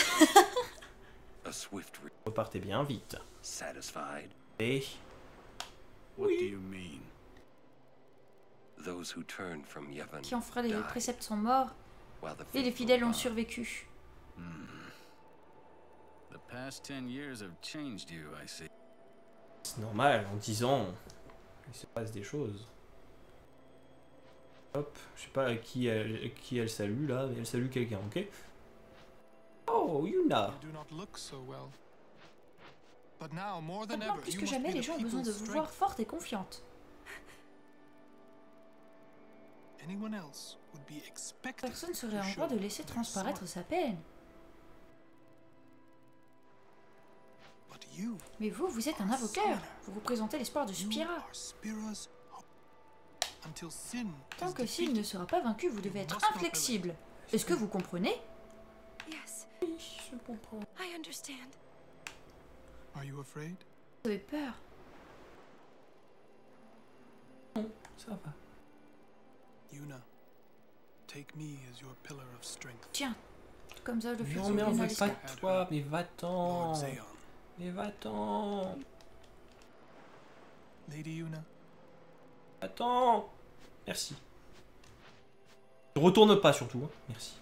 Repartez bien vite. Satisfied? Et... What do you mean? Those who turn from Yevon qui en fera les died, préceptes sont morts, while the et les faithful fidèles ont gone. survécu. Hmm. The past ten years have changed you, I see. C'est normal, en dix ans, il se passe des choses. Hop, je sais pas qui elle, qui elle salue là, mais elle salue quelqu'un, ok? Oh, Yuna! You do not look so well. But now, more than Maintenant, ever, plus you que must jamais, be les the gens ont besoin de people's vous strength. voir forte et confiante. Anyone else would be expected Personne serait to en droit show de laisser their transparaître sword. sa peine. But you Mais vous, vous êtes un are avocat. Spira. Vous représentez l'espoir de You Spira. are Spira's hope. Until sin Tant is que Sin defeated, ne sera pas vaincu, vous devez être inflexible. Est-ce que vous comprenez? Yes, Oui, je comprends. I understand. Are you afraid? Vous avez peur? Non, ça va. Yuna, take me as your pillar of strength. Tiens, comme ça, je fais Non, mais on veut pas de toi, mais va-t'en! Lord Zayon. Mais va-t'en! Lady Yuna, Attends! Merci. Ne retourne pas surtout, hein. Merci.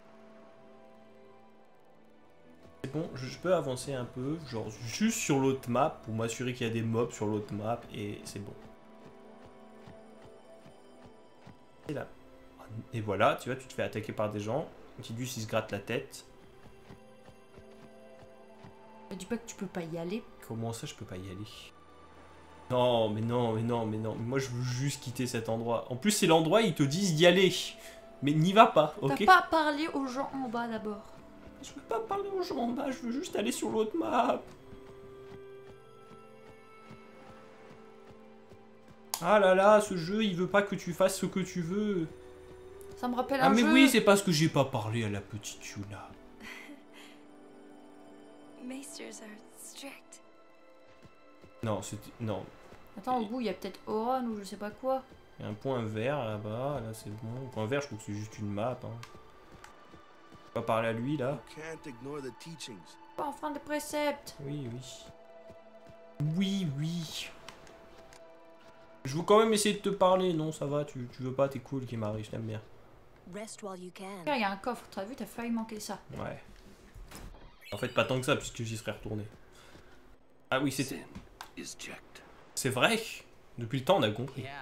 C'est bon, je, je peux avancer un peu, genre juste sur l'autre map pour m'assurer qu'il y a des mobs sur l'autre map et c'est bon. Et là. Et voilà, tu vois, tu te fais attaquer par des gens. Tidus il se gratte la tête. Ne dis pas que tu peux pas y aller. Comment ça, je peux pas y aller? Non, mais non, mais non, mais non. Moi, je veux juste quitter cet endroit. En plus, c'est l'endroit, ils te disent d'y aller. Mais n'y va pas, ok? T'as pas parlé aux gens en bas d'abord. Je veux pas parler aux gens en bas, je veux juste aller sur l'autre map. Ah là là, ce jeu, il veut pas que tu fasses ce que tu veux. Ça me rappelle Ah un mais jeu. oui, c'est parce que j'ai pas parlé à la petite Yuna. Maesters are strict. Non, c'était... Non. Attends, au bout, il y a peut-être Oron ou je sais pas quoi. Il y a un point vert là-bas, là c'est bon. Le point vert, je trouve que c'est juste une map. Hein. Pas parler à lui là. Can't ignore the teachings. Pas enfreindre des préceptes. Oui, oui. Oui, oui. Je veux quand même essayer de te parler. Non, ça va, tu, tu veux pas, t'es cool, Kimari, je t'aime bien. Rest while you can. Regarde, il y a un coffre, t'as vu, t'as failli manquer ça. Ouais. En fait, pas tant que ça, puisque j'y serais retourné. Ah oui, c'était... C'est vrai. Depuis le temps, on a compris. Yeah.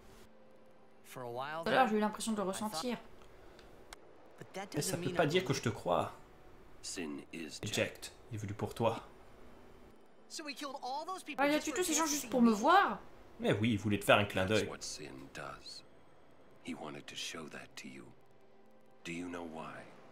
For a while Tout à l'heure, j'ai eu l'impression de le ressentir. But that Mais ça doesn't peut mean pas I dire que je te crois. Sin is Eject. Il est venu pour toi. So we killed all those people Ah, il a just tué for a tous ces gens chance to juste see pour me me? voir. Mais oui, il voulait te faire un clin That's d'œil. what sin does. He wanted to show that to you. Do you know why?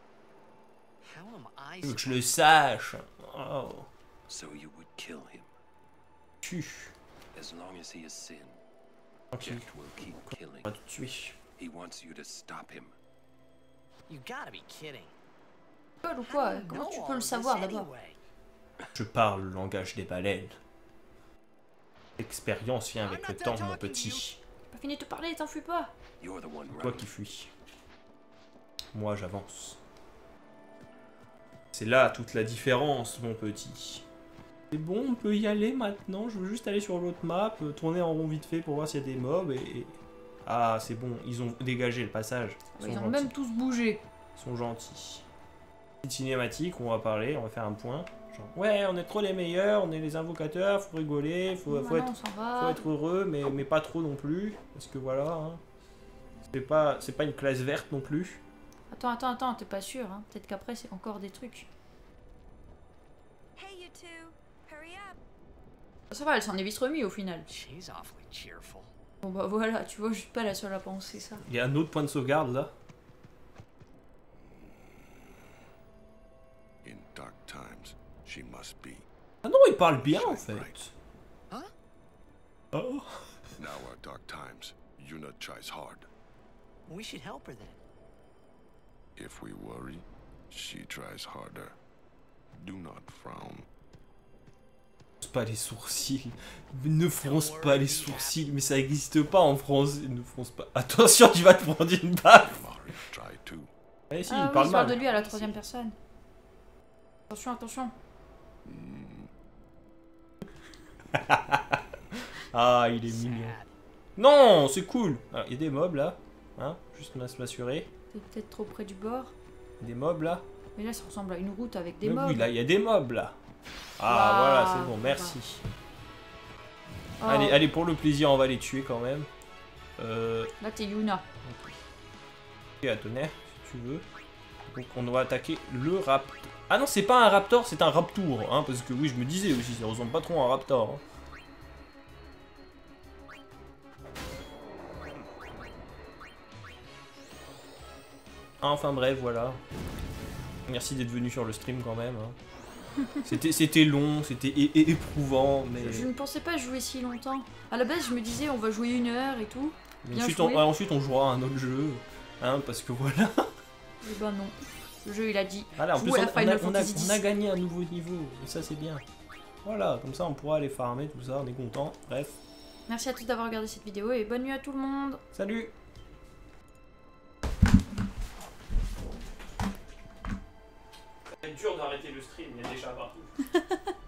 How am I Je veux que je supposed le sache. Oh. So you would kill him. Tu. As long as he is sin, Ok. Jet will keep killing. On va te tuer. He wants you to stop him. You gotta be kidding. Paul ou quoi? Comment tu peux le savoir d'abord? Je parle le langage des baleines. L'expérience vient avec le temps, mon petit. Pas fini de te parler, t'enfuis pas. You're the one Toi running. qui fuis. Moi, j'avance. C'est là toute la différence, mon petit. C'est bon, on peut y aller maintenant. Je veux juste aller sur l'autre map, euh, tourner en rond vite fait pour voir s'il y a des mobs et... et- Ah, c'est bon, ils ont dégagé le passage. Ils sont Ils ont gentils. même tous bougé. Ils sont gentils. Petite cinématique, on va parler, on va faire un point. Genre, ouais, on est trop les meilleurs, on est les invocateurs, faut rigoler, faut, faut, Maintenant, être, on s'en va. faut être heureux, mais, mais pas trop non plus. Parce que voilà, hein. C'est pas, c'est pas une classe verte non plus. Attends, attends, attends, t'es pas sûr, hein. Peut-être qu'après, c'est encore des trucs. Hey, you two. Hurry up. Ça va, elle s'en est vite remis au final. She's awfully cheerful. Bon bah voilà, tu vois, je suis pas la seule à penser ça. Il y a un autre point de sauvegarde là. In dark times, she must be. Ah non, il parle bien en fait. Huh? Oh. Now are dark times. Yuna tries hard. We should help her then. If we worry, she tries harder. Do not frown. Pas les sourcils. Ne fronce pas les sourcils. Mais ça existe pas en français. Ne fronce pas. Attention, tu vas te prendre une baffe. Try to. Eh si, Ah il oui, parle il parle mal. de lui à la troisième personne. Attention, attention. Ah, il est mignon. Non, c'est cool. Il y a des mobs là. Hein, juste m'assurer. T'es peut-être trop près du bord. Des mobs là. Mais là, ça ressemble à une route avec des Mais mobs. oui, là, il y a des mobs là. Ah, Wow. voilà, c'est bon, merci. Oh. Allez, allez, pour le plaisir, on va les tuer quand même. Euh... Là, t'es Yuna. Ok, à tonnerre, si tu veux. Donc, on doit attaquer le raptor. Ah non, c'est pas un raptor, c'est un raptour. Hein, parce que oui, je me disais aussi, ça ressemble pas trop à un raptor. Hein. Enfin bref, voilà. Merci d'être venu sur le stream quand même. Hein. C'était c'était long, c'était é é éprouvant, mais... Je, je ne pensais pas jouer si longtemps. À la base, je me disais, on va jouer une heure et tout. Bien Ensuite joué. on, ensuite, on jouera à un autre jeu. Hein, parce que voilà. Et ben non. Le jeu, il a dit. Voilà, en plus, jouer on, à Final on, a, on, a, Fantasy on a dix. gagné un nouveau niveau. Et ça, c'est bien. Voilà, comme ça, on pourra aller farmer tout ça. On est content. Bref. Merci à tous d'avoir regardé cette vidéo et bonne nuit à tout le monde. Salut. C'est dur d'arrêter le stream, il y a des chats partout.